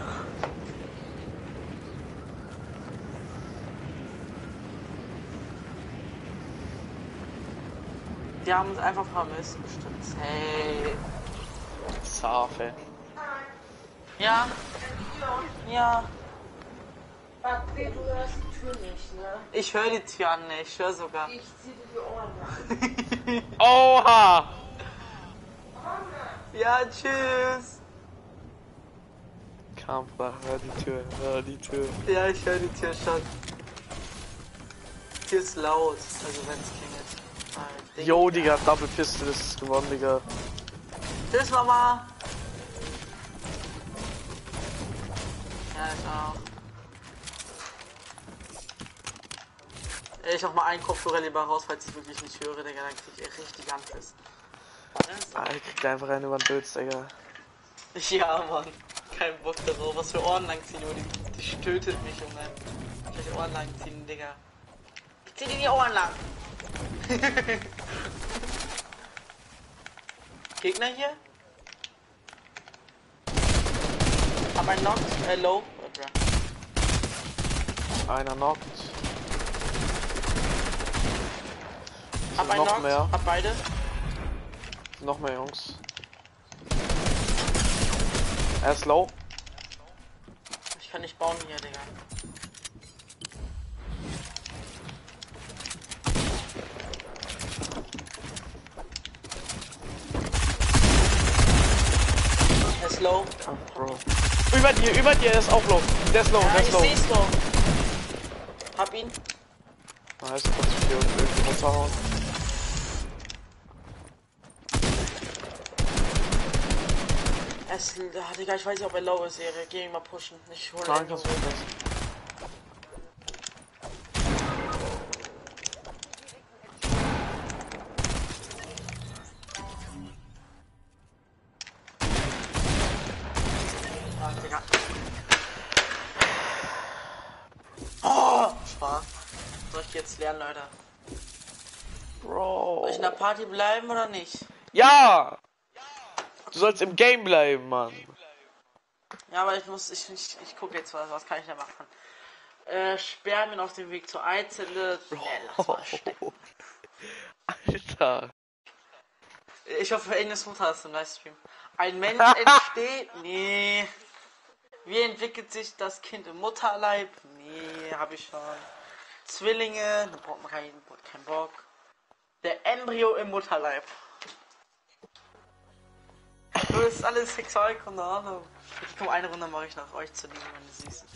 Die haben uns einfach vermisst, bestimmt. Hey. Safe. Ja. Ja. Warte, du hörst die Tür nicht, ne? Ich höre die Tür an, ne? Ich höre sogar. Ich zieh dir die Ohren an. Oha! Ja, tschüss. Kampfer, hör die Tür, hör die Tür. Ja, ich höre die Tür schon. Hier ist laut, also wenn es klingelt. Ah, Yo, Digga, Double Pistol ist gewonnen, Digga. Tschüss, Mama. Ja, ich auch. Ich auch mal einen Kopfhörer lieber raus, falls ich wirklich nicht höre, Digga, dann krieg ich richtig Angst. Ah, ich krieg da einfach einen über den Dötz, Digga. Ja, Mann. Kein Bock darauf. Was für Ohren lang ziehen, die, die stötet mich und dann. Ich Ohren lang ziehen, Digga. Ich zieh dir die Ohren lang. Gegner hier? Hab einen Knock, äh, low. Einer knockt. Hab einen noch Knock, mehr. hab beide. Noch mehr Jungs. Er ist low. Ich kann nicht bauen hier, Digga. Er ist low. Ach, Bro. Über dir, über dir, der ist auch low. Der ist low, Ja, der ich ist low. seh's low. Hab ihn. Nice, kannst du hier irgendwie runterhauen. Er ist, ah, Digga, ich weiß nicht, ob er low ist, Ehre. Geh ihn mal pushen. Ich hole Nein, ihn. kannst du das. Ah, Digga. Oh, Spaß. Soll ich jetzt lernen, Leute? Bro. Soll ich in der Party bleiben oder nicht? Ja! Du sollst im Game bleiben, Mann. Ja, aber ich muss, ich, ich, ich gucke jetzt was, was kann ich da machen? Äh, Spermien auf dem Weg zur Eizelle. Nee, lass mal stecken. Alter. Ich hoffe, Ines Mutter hast du im Livestream. Ein Mensch entsteht? Nee. Wie entwickelt sich das Kind im Mutterleib? Nee, hab ich schon. Zwillinge? Da braucht man keinen kein Bock. Der Embryo im Mutterleib. Das ist alles Sexualkunde, Ahnung. Ich komm, eine Runde mache ich nach euch zu lieben, meine Süßen.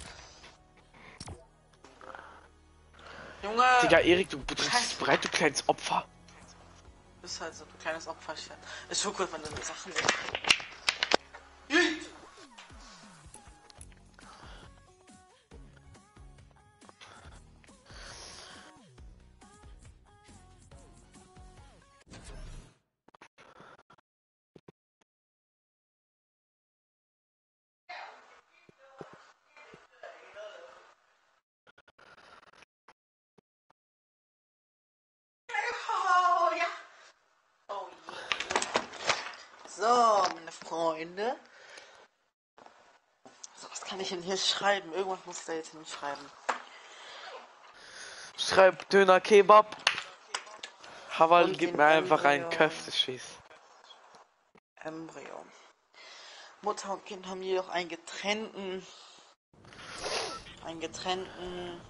Junge! Digga, Erik, du bist bereit, du kleines Opfer. Du bist halt so ein kleines Opferchen. Ist so gut, wenn du Sachen nicht. Oh ja. Oh yeah. So, meine Freunde. So, was kann ich denn hier schreiben? Irgendwas muss ich da jetzt hinschreiben. Schreib Döner Kebab. Hawal, Und gib den mir einfach einen Embryo. Köfteschieß. Embryo. Mutter und Kind haben jedoch einen getrennten. Einen getrennten.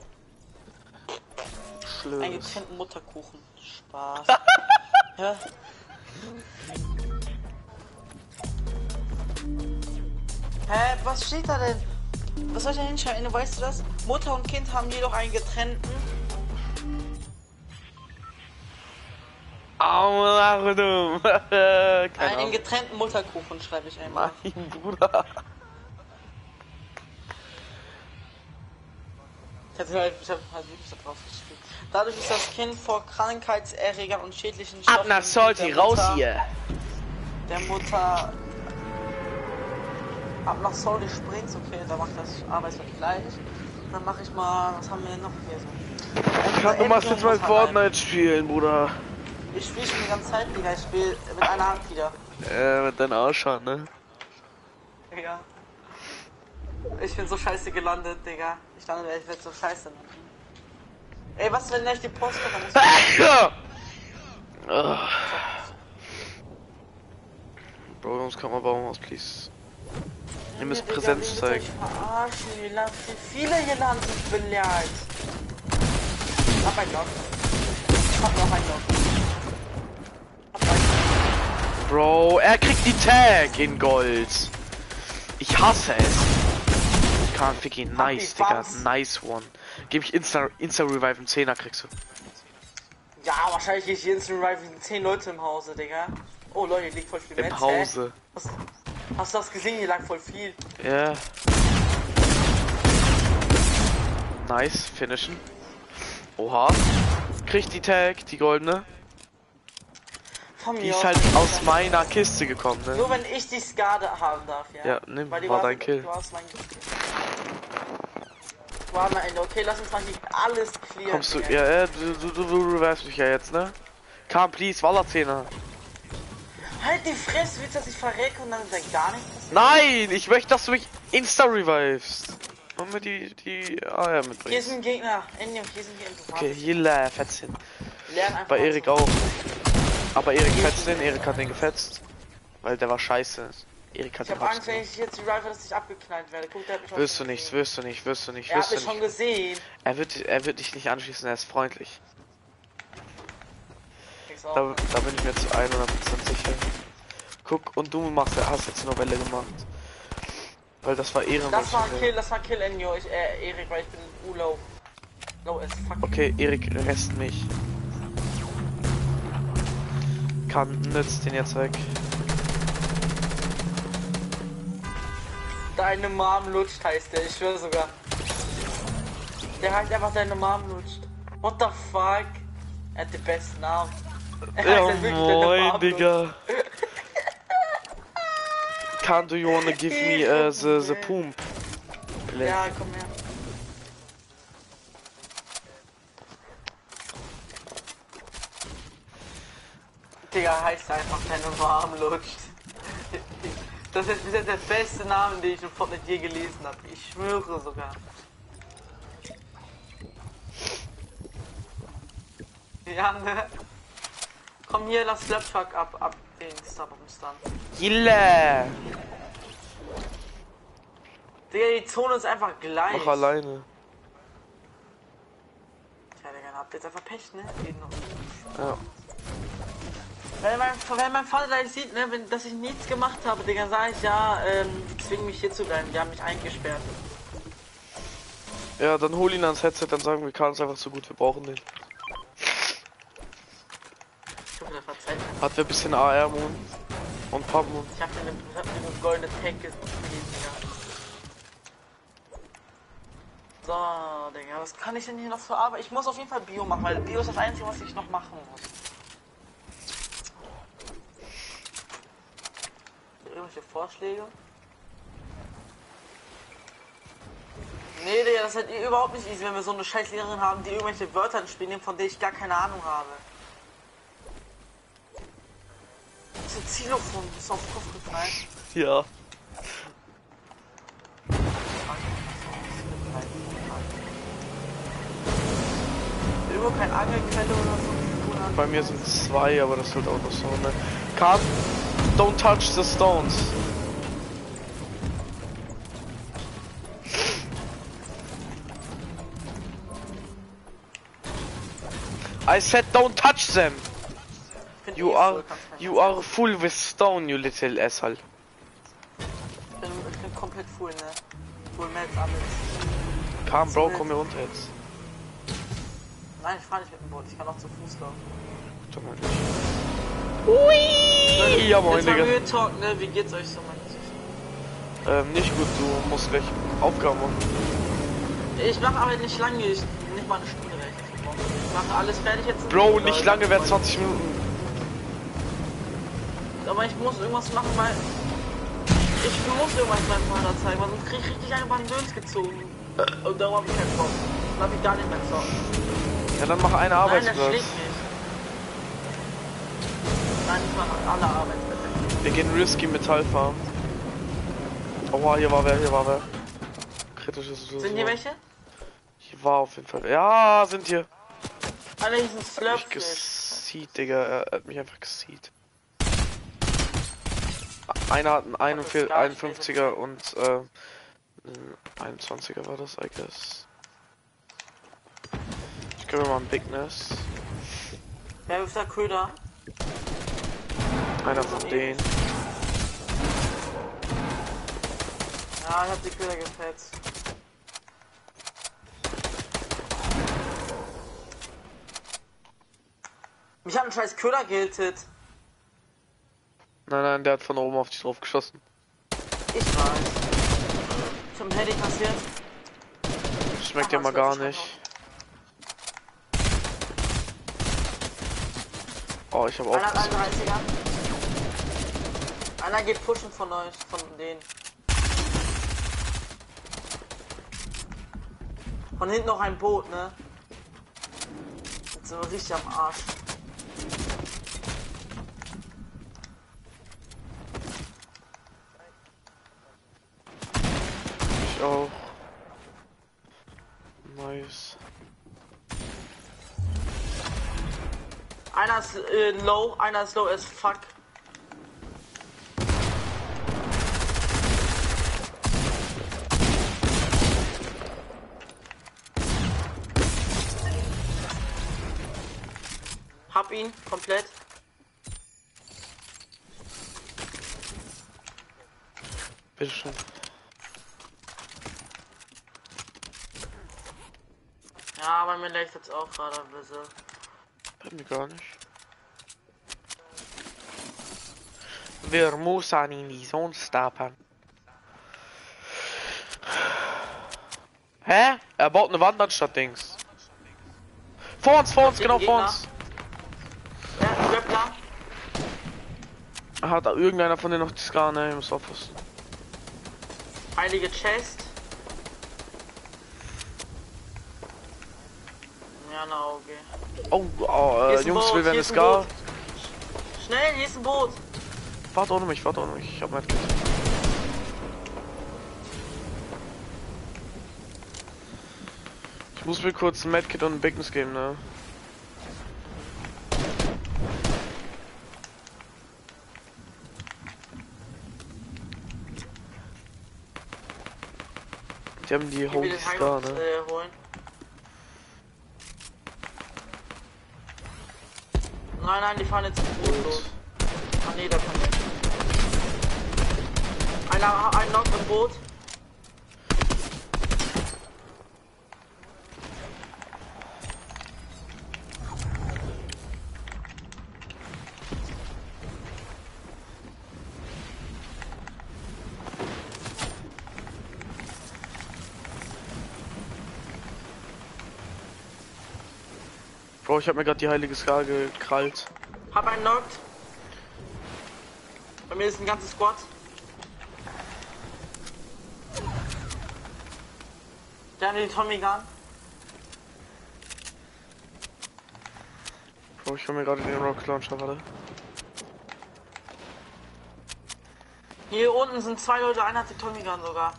Einen Schlös. getrennten Mutterkuchen. Spaß. Ja. Hä, was steht da denn? Was soll ich da hinschreiben? Weißt du das? Mutter und Kind haben jedoch einen getrennten. Au, du. Keine Einen Ahnung. getrennten Mutterkuchen schreibe ich einmal. Mein Bruder. Ich hab halt, ich hab halt wirklich da drauf geschrieben. Dadurch ist das Kind vor Krankheitserregern und schädlichen Ab nach Salty, raus hier. Der Mutter. Ab nach Salty Springs, okay, da macht das Arbeitswelt gleich. Dann mache ich mal, was haben wir denn noch hier so? Ich kann du machst jetzt mal Fortnite spielen, Bruder. Ich spiele schon die ganze Zeit, Digga. Ich spiele mit einer Hand wieder. Äh, mit deinem Arschhahn, ne? Ja. Ich bin so scheiße gelandet, Digga. Ich lande, ich werde so scheiße landen. Ey, was, wenn gleich die Post kommt? Dann musst du... Oh. Bro, Jungs, komm mal Baumhaus, please. Ihr müsst Digga, Präsenz wie zeigen. willst du euch verarschen? Wie lang- wie viele hier landen sich belehrt? Hab ein Lock. Hab noch ein Lock. Hab ein Bro, er kriegt die Tag in Gold. Ich hasse es. Kann fick ihn. Nice, Digga. Nice one. Gib ich Insta, Insta Revive im Zehner kriegst du. Ja, wahrscheinlich ist jetzt ein Revive zehn Leute im Hause, Digga. Oh Leute, hier liegt voll viel Im Metz, Hause. hä? Hast, hast du das gesehen? Hier lag voll viel. Ja. Nice, finishen. Oha. Kriegt die Tag, die goldene. Von Die mir ist aus, halt Digga. aus meiner Kiste gekommen, ne? Nur wenn ich die Skade haben darf, ja? Ja, nimm, Weil die war war dein Kill. Du warst mein War mein Ende. Okay, lass uns mal hier alles clear. Kommst du, ja, ja, du, du, du, du revivest mich ja jetzt, ne? Come, please, Wallerzähner. Halt die Fresse, willst du, dass ich verrecke und dann sagt gar nichts passiert? Nein, ich möchte, dass du mich insta revivest. Und mir die, die, ah ja, Hier ist mitbringst. ein Gegner. Ende, hier sind Gegner. Okay, Jilla, Fetzchen. Lern einfach Bei mal Erik so. auch. Aber Erik fetzt den, Erik hat den gefetzt. Weil der war scheiße. Erik hat Ich den hab Angst, Hops wenn genommen. ich jetzt die Rifle, dass ich abgeknallt werde. Guck, der hat mich auch Wirst du schon nicht, gesehen. wirst du nicht, wirst du nicht, Er hat wirst du mich schon nicht. gesehen. Er wird, er wird dich nicht anschließen, er ist freundlich. Krieg's auch. Da, da bin ich mir zu hundert Prozent sicher. Guck, und du machst, hast jetzt eine Novelle gemacht. Weil das war ehrenlos. Das war von dir. Kill, das war Kill, Enjo. Ich, äh, Erik, weil ich bin U-Low. Low as fuck. Okay, Erik, rest mich. Kann, nützt den jetzt weg. Deine Mom lutscht heißt der, ich schwöre sogar. Der heißt einfach deine Mom lutscht. What the fuck? Er hat den besten Namen. Er Ja, heißt halt wirklich Deine moin, Mom Digga. Can do you wanna give me uh, the, the pump? lutscht. Ja, komm her. Digga, heißt einfach deine Mom lutscht. Das ist bis jetzt der beste Name, den ich in Fortnite je gelesen habe. Ich schwöre sogar. Ja, ne? Komm hier, lass Slapfuck ab, ab den Stop auf dem Stun. Jille! Digga, die Zone ist einfach gleich. Mach alleine. Tja, Digga, habt ihr jetzt einfach Pech, ne? Geht noch. Ja. Wenn mein, wenn mein Vater gleich sieht, ne, wenn, dass ich nichts gemacht habe, Digga, sag ich, ja, ähm, die zwingen mich hier zu bleiben. Die haben mich eingesperrt. Ja, dann hol ihn ans Headset, dann sagen wir, Karl ist einfach so gut, wir brauchen den. Ich hoffe, der verzeiht mir. Hat wir ein bisschen A R-Moon und Pub-Moon. Ich hab mir eine, ich hab mir eine goldene Tag gelesen, ja. So, Digga, was kann ich denn hier noch für Arbeit? Ich muss auf jeden Fall Bio machen, weil Bio ist das Einzige, was ich noch machen muss. Irgendwelche Vorschläge? Nee, Digga, das ist halt überhaupt nicht easy, wenn wir so eine scheiß Lehrerin haben, die irgendwelche Wörter ins Spiel nimmt, von denen ich gar keine Ahnung habe. Das ist ein Xylophon, bist du auf den Kopf gefallen? Ja. Irgendwo kein Angelquelle oder so? Bei mir sind zwei, aber das wird auch noch so, ne? Karl, don't touch the stones. I said don't touch them. Find You eh are, voll, kannst du you are full with stone, you little asshole. Ich bin, ich bin komplett full, ne? Full Metz, alles. Karl, Bro, So komm hier runter jetzt. Nein, ich fahr nicht mit dem Boot, ich kann auch zu Fuß laufen. Doch mal nicht. Ui! Ja, moin, Jetzt mal Digga. Real Talk, ne? Wie geht's euch so, meine Süßen? Ähm, nicht gut, du musst gleich Aufgaben machen. Ich mache aber nicht lange, ich, nicht mal eine Stunde werde ich jetzt brauchen. Ich mache alles fertig jetzt. Bro, nicht lange, wäre zwanzig Minuten. Aber ich muss irgendwas machen, weil... Ich muss irgendwas meinem Vater zeigen, weil sonst krieg ich richtig eine Bandöns gezogen. Und darum hab ich keinen Bock. Dann hab ich gar nicht mehr zocken. Ja, dann mach eine Nein, der Arbeitsplatz. schlägt mich. Nein, ich mache alle Arbeitsplätze. Wir gehen Risky Metall fahren. Oha, hier war wer, hier war wer. Kritische Situation. Sind hier welche? Hier war auf jeden Fall. Ja, sind hier. Alle hier sind Mich Slurpfish. gesieht, Digga. Er hat mich einfach gesieht. Einer hat einen gar nicht einundfünfziger und äh, ein einundzwanziger war das, I guess. Ich gebe mal ein Bigness. Wer ist der Köder? Einer von denen. Ja, ich hab die Köder gefetzt. Mich hat ein scheiß Köder gehittet. Nein, nein, der hat von oben auf dich drauf geschossen. Ich weiß. Ich hab ein Handy kassiert. Schmeckt dir mal gar nicht. Oh, ich habe auch. Einer hat einunddreißiger. Einer geht pushen von euch, von denen. Von hinten noch ein Boot, ne? Jetzt sind wir richtig am Arsch. Ich auch. Nice. Einer ist äh, low, einer ist low as fuck. Hab ihn komplett. Bitteschön. Ja, aber mir leckt jetzt auch gerade ein bisschen. Bei mir gar nicht. Wir müssen in die Sonne stapeln. Hä? Er baut eine Wand anstatt Dings. Vor uns, vor uns, genau vor uns. Ja, Grappler. Hat da irgendeiner von denen noch die Scar? Ne, ich muss aufpassen. Heilige Chest. Ja, na, okay. Oh, oh Hier äh, ist ein Jungs, Boot, wir werden hier eine ist ein Scar. Boot. Schnell, hier ist ein Boot. Warte ohne mich, warte ohne mich. Ich hab Medkit. Ich muss mir kurz ein Medkit und ein Bigness geben, ne? Die haben die Ich will Holy den Scar, Heimat ne? äh, holen. Nein, nein, die fahren jetzt ins Boot los. Ah nee, da kann der. Einer, ein Knock im Boot. Bro, ich hab mir gerade die heilige Scar gekrallt. Hab einen Knocked. Bei mir ist ein ganzes Squad. Der hat den Tommy Gun. Bro, ich hol mir gerade den Rocket Launcher, warte. Hier unten sind zwei Leute, einer hat den Tommy Gun sogar.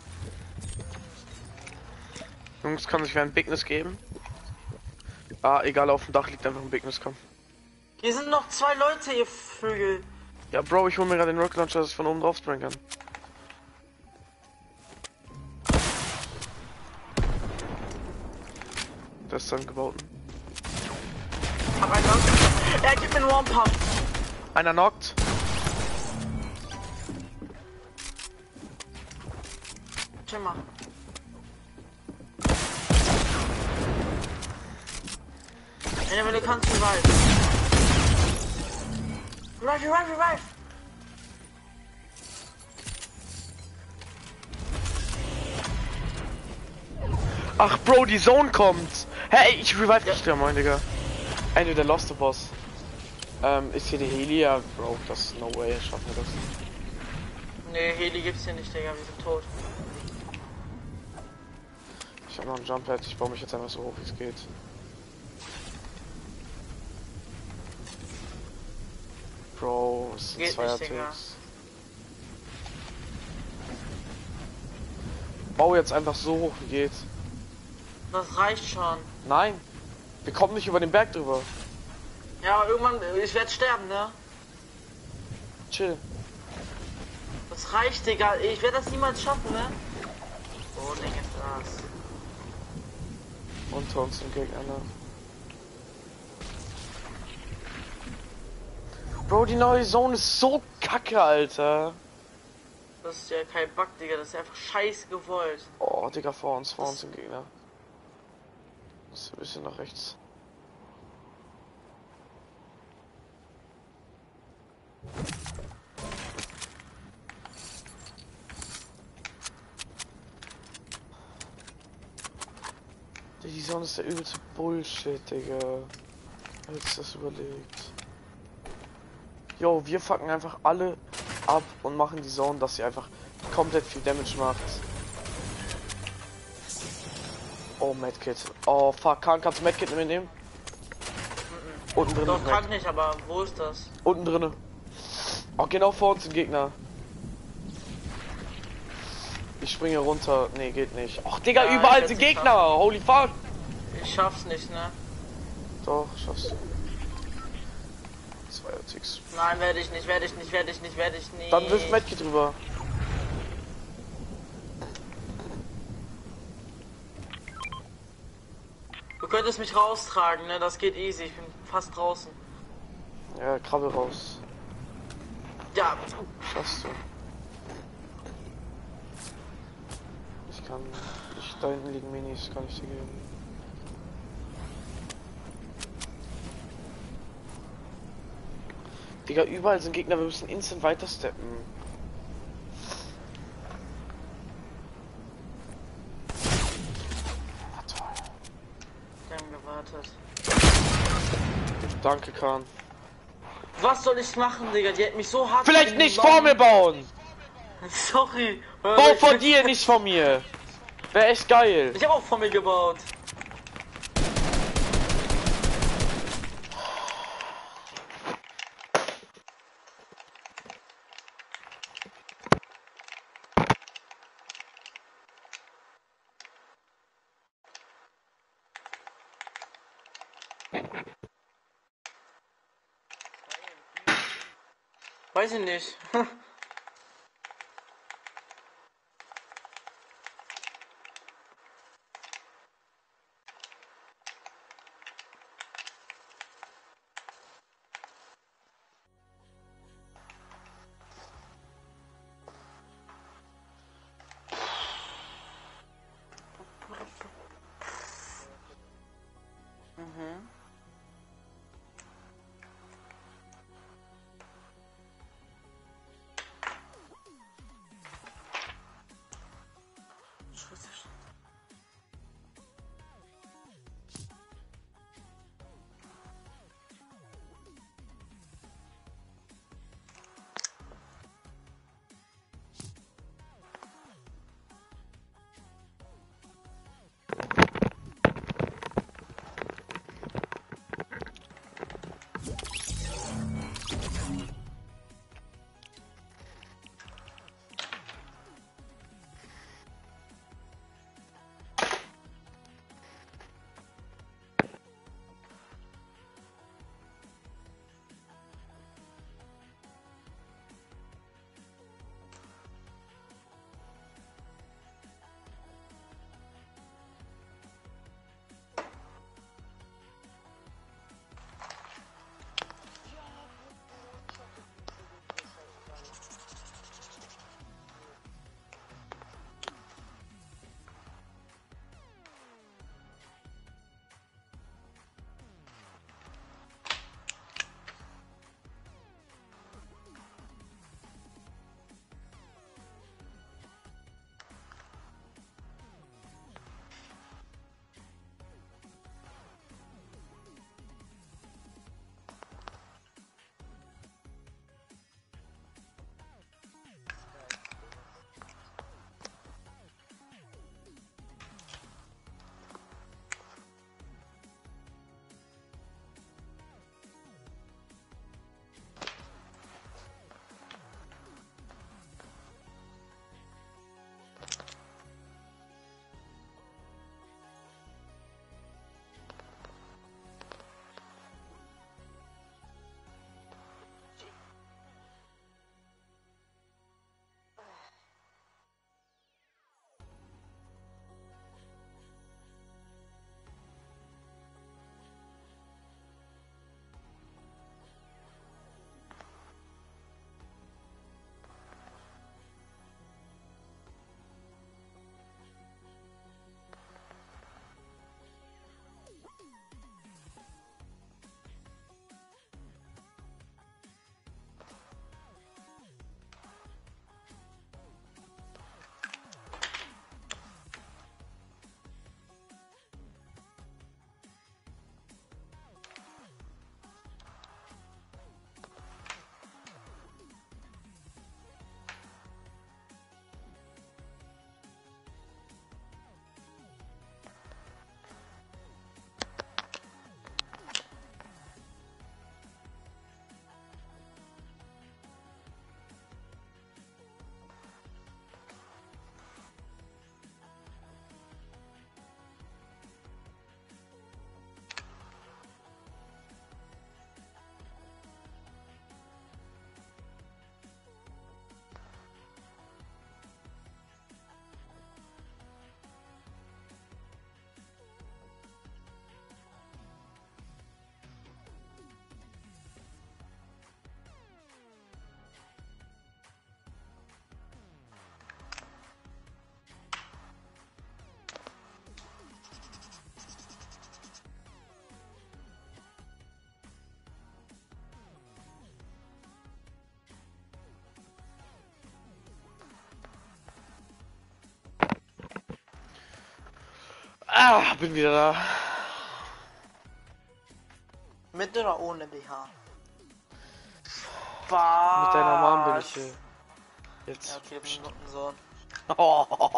Jungs, kann sich ein Bigness geben? Ah, egal, auf dem Dach liegt einfach ein Bigness, komm. Hier sind noch zwei Leute, ihr Vögel. Ja, Bro, ich hol mir gerade den Rocket Launcher, dass ich von oben drauf springen kann. Das ist dann gebauten. Hab einen Knocked. Er gibt mir einen One-Pump. Einer knockt. Chill mal. Ey, wenn du kannst, revive. Revive, revive, revive. Ach, Bro, die Zone kommt. Hey, ich revive dich, der mein Digga. Ende der Lost Boss. Ähm, ist hier die Heli? Ja, Bro, das ist no way, schaffen wir das. Nee, Heli gibt's hier nicht, Digga, wir sind tot. Ich hab noch einen Jump Pad, ich baue mich jetzt einfach so hoch wie es geht. Bro, es sind Geht zwei nicht, Digga. A Ts. Bau jetzt einfach so hoch wie geht. Das reicht schon. Nein, wir kommen nicht über den Berg drüber. Ja, aber irgendwann, ich werde sterben, ne? Chill. das reicht, Digga. Ich werde das niemals schaffen, ne? Oh, Ding ist das. Unter uns im Gegner, ne? Bro, die neue Zone ist so kacke, Alter. Das ist ja kein Bug, Digga. Das ist einfach scheiße gewollt. Oh, Digga, vor uns, vor uns im Gegner. Das ist ein bisschen nach rechts. Die Zone ist der übelste Bullshit, Digga. Als das überlegt. Jo, wir fucken einfach alle ab und machen die Zone, dass sie einfach komplett viel Damage macht. Oh, Medkit. Oh, fuck. Kann, kannst du Medkit mitnehmen? Mm-mm. Unten drin. Doch, kann nicht, aber wo ist das? Unten drinne. Oh, genau vor uns ein Gegner. Ich springe runter. Nee, geht nicht. Ach, Digga, Ja, überall sind Gegner. Schaffen. Holy fuck. Ich schaff's nicht, ne? Doch, schaffst du. Zwei Ticks. Nein, werde ich nicht, werde ich nicht, werde ich nicht, werde ich nicht. Dann wirf Medkit drüber. Du könntest mich raustragen, ne? Das geht easy. Ich bin fast draußen. Ja, krabbel raus. Ja. Schaffst du. Ich kann. Ich, da hinten liegen Minis, kann ich dir geben. Digga, überall sind Gegner, wir müssen instant weiter steppen. Ah, toll. Wir haben gewartet. Danke, Kahn. Was soll ich machen, Digga? Die hat mich so hart... Vielleicht nicht vor mir bauen! Sorry. Bau von dir, nicht von mir! Wäre echt geil. Ich habe auch von mir gebaut. Weiß ich nicht. Mhm. Ah, bin wieder da. Mit oder ohne B H? Mit deiner Mom bin ich hier. Jetzt. Ja, okay, mit dem Sohn. Oh.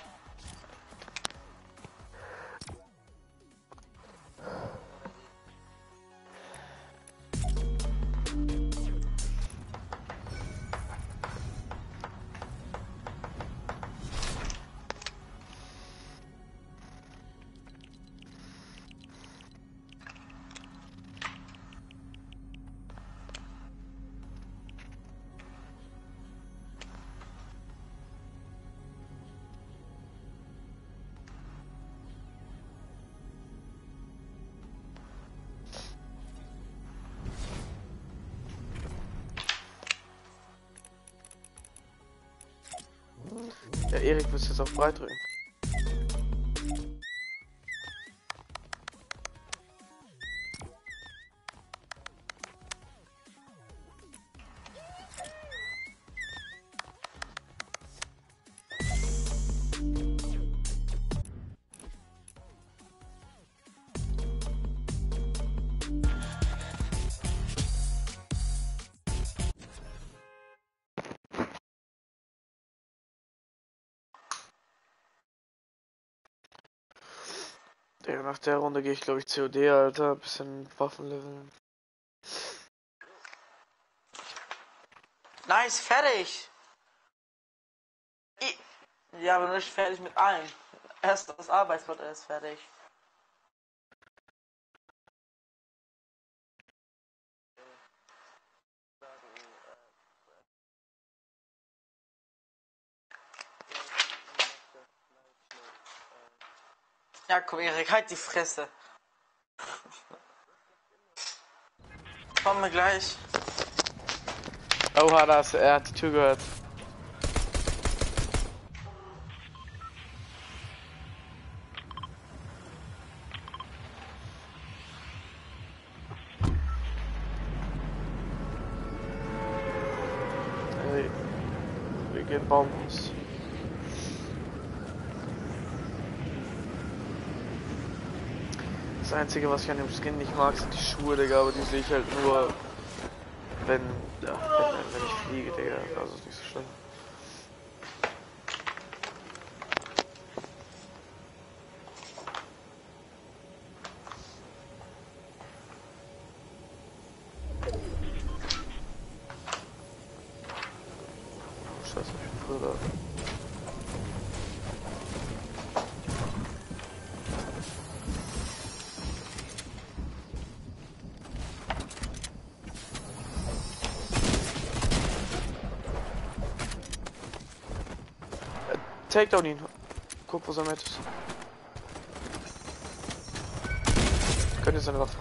Ja, Erik, willst du jetzt auf breit drücken? Ja, nach der Runde gehe ich glaube ich C O D, Alter. Bisschen Waffenleveln. Nice, fertig! I ja, aber nicht fertig mit allen. Erst das Arbeitsblatt ist fertig. Ja, komm, Erik, halt die Fresse. Komm mir gleich. Oha, das, er hat die Tür gehört. Hey, wir gehen Baumhaus. Das Einzige, was ich an dem Skin nicht mag, sind die Schuhe, Digga, aber die sehe ich halt nur, wenn, ja, wenn, wenn ich fliege, Digga, also ist nicht so schlimm. Scheiße, ich bin früher da. Takedown ihn. Guck, wo sein Mate ist. Könnt ihr seine Waffe.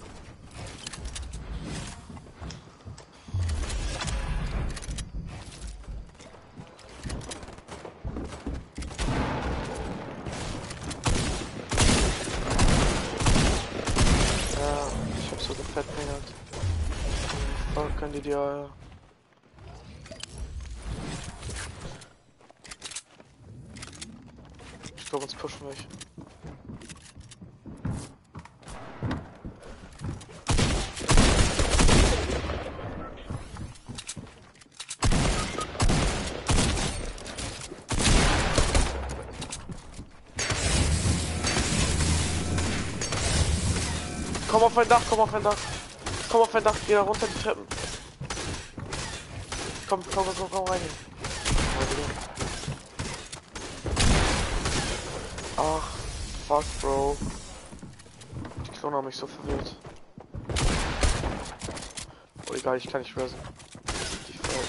Ja, ich hab so gefettfingert. Voll könnt ihr die ja. Ich glaube, uns pushen welche. Komm auf ein Dach, komm auf ein Dach. Komm auf ein Dach, geh da runter die Treppen. Komm, komm, komm, komm rein. Ach, fuck, Bro. Die Klone haben mich so verwirrt. Oh, egal, ich kann nicht resen. Die Frau.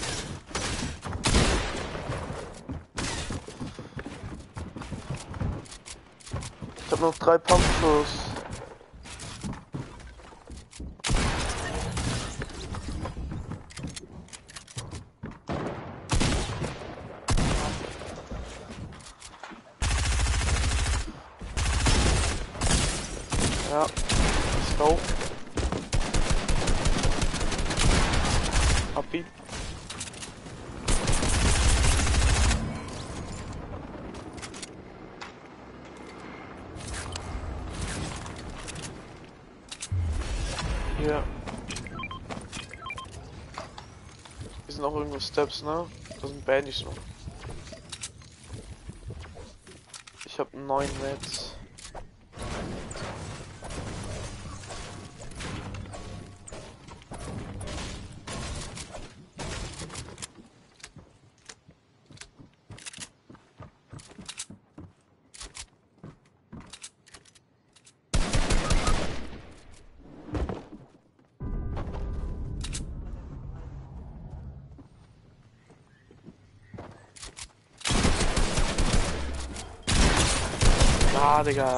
Ich hab noch drei Pumpschuss. Ja, let's go. Hab ihn. Hier. Hier sind auch irgendwo Steps, ne? Da sind Bandys noch. Ich hab neun Mets. Ah, Digga.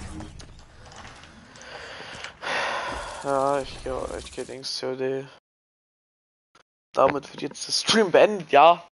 Ja, ich gehe ich geh links C O D. Damit wird jetzt der Stream beendet, ja.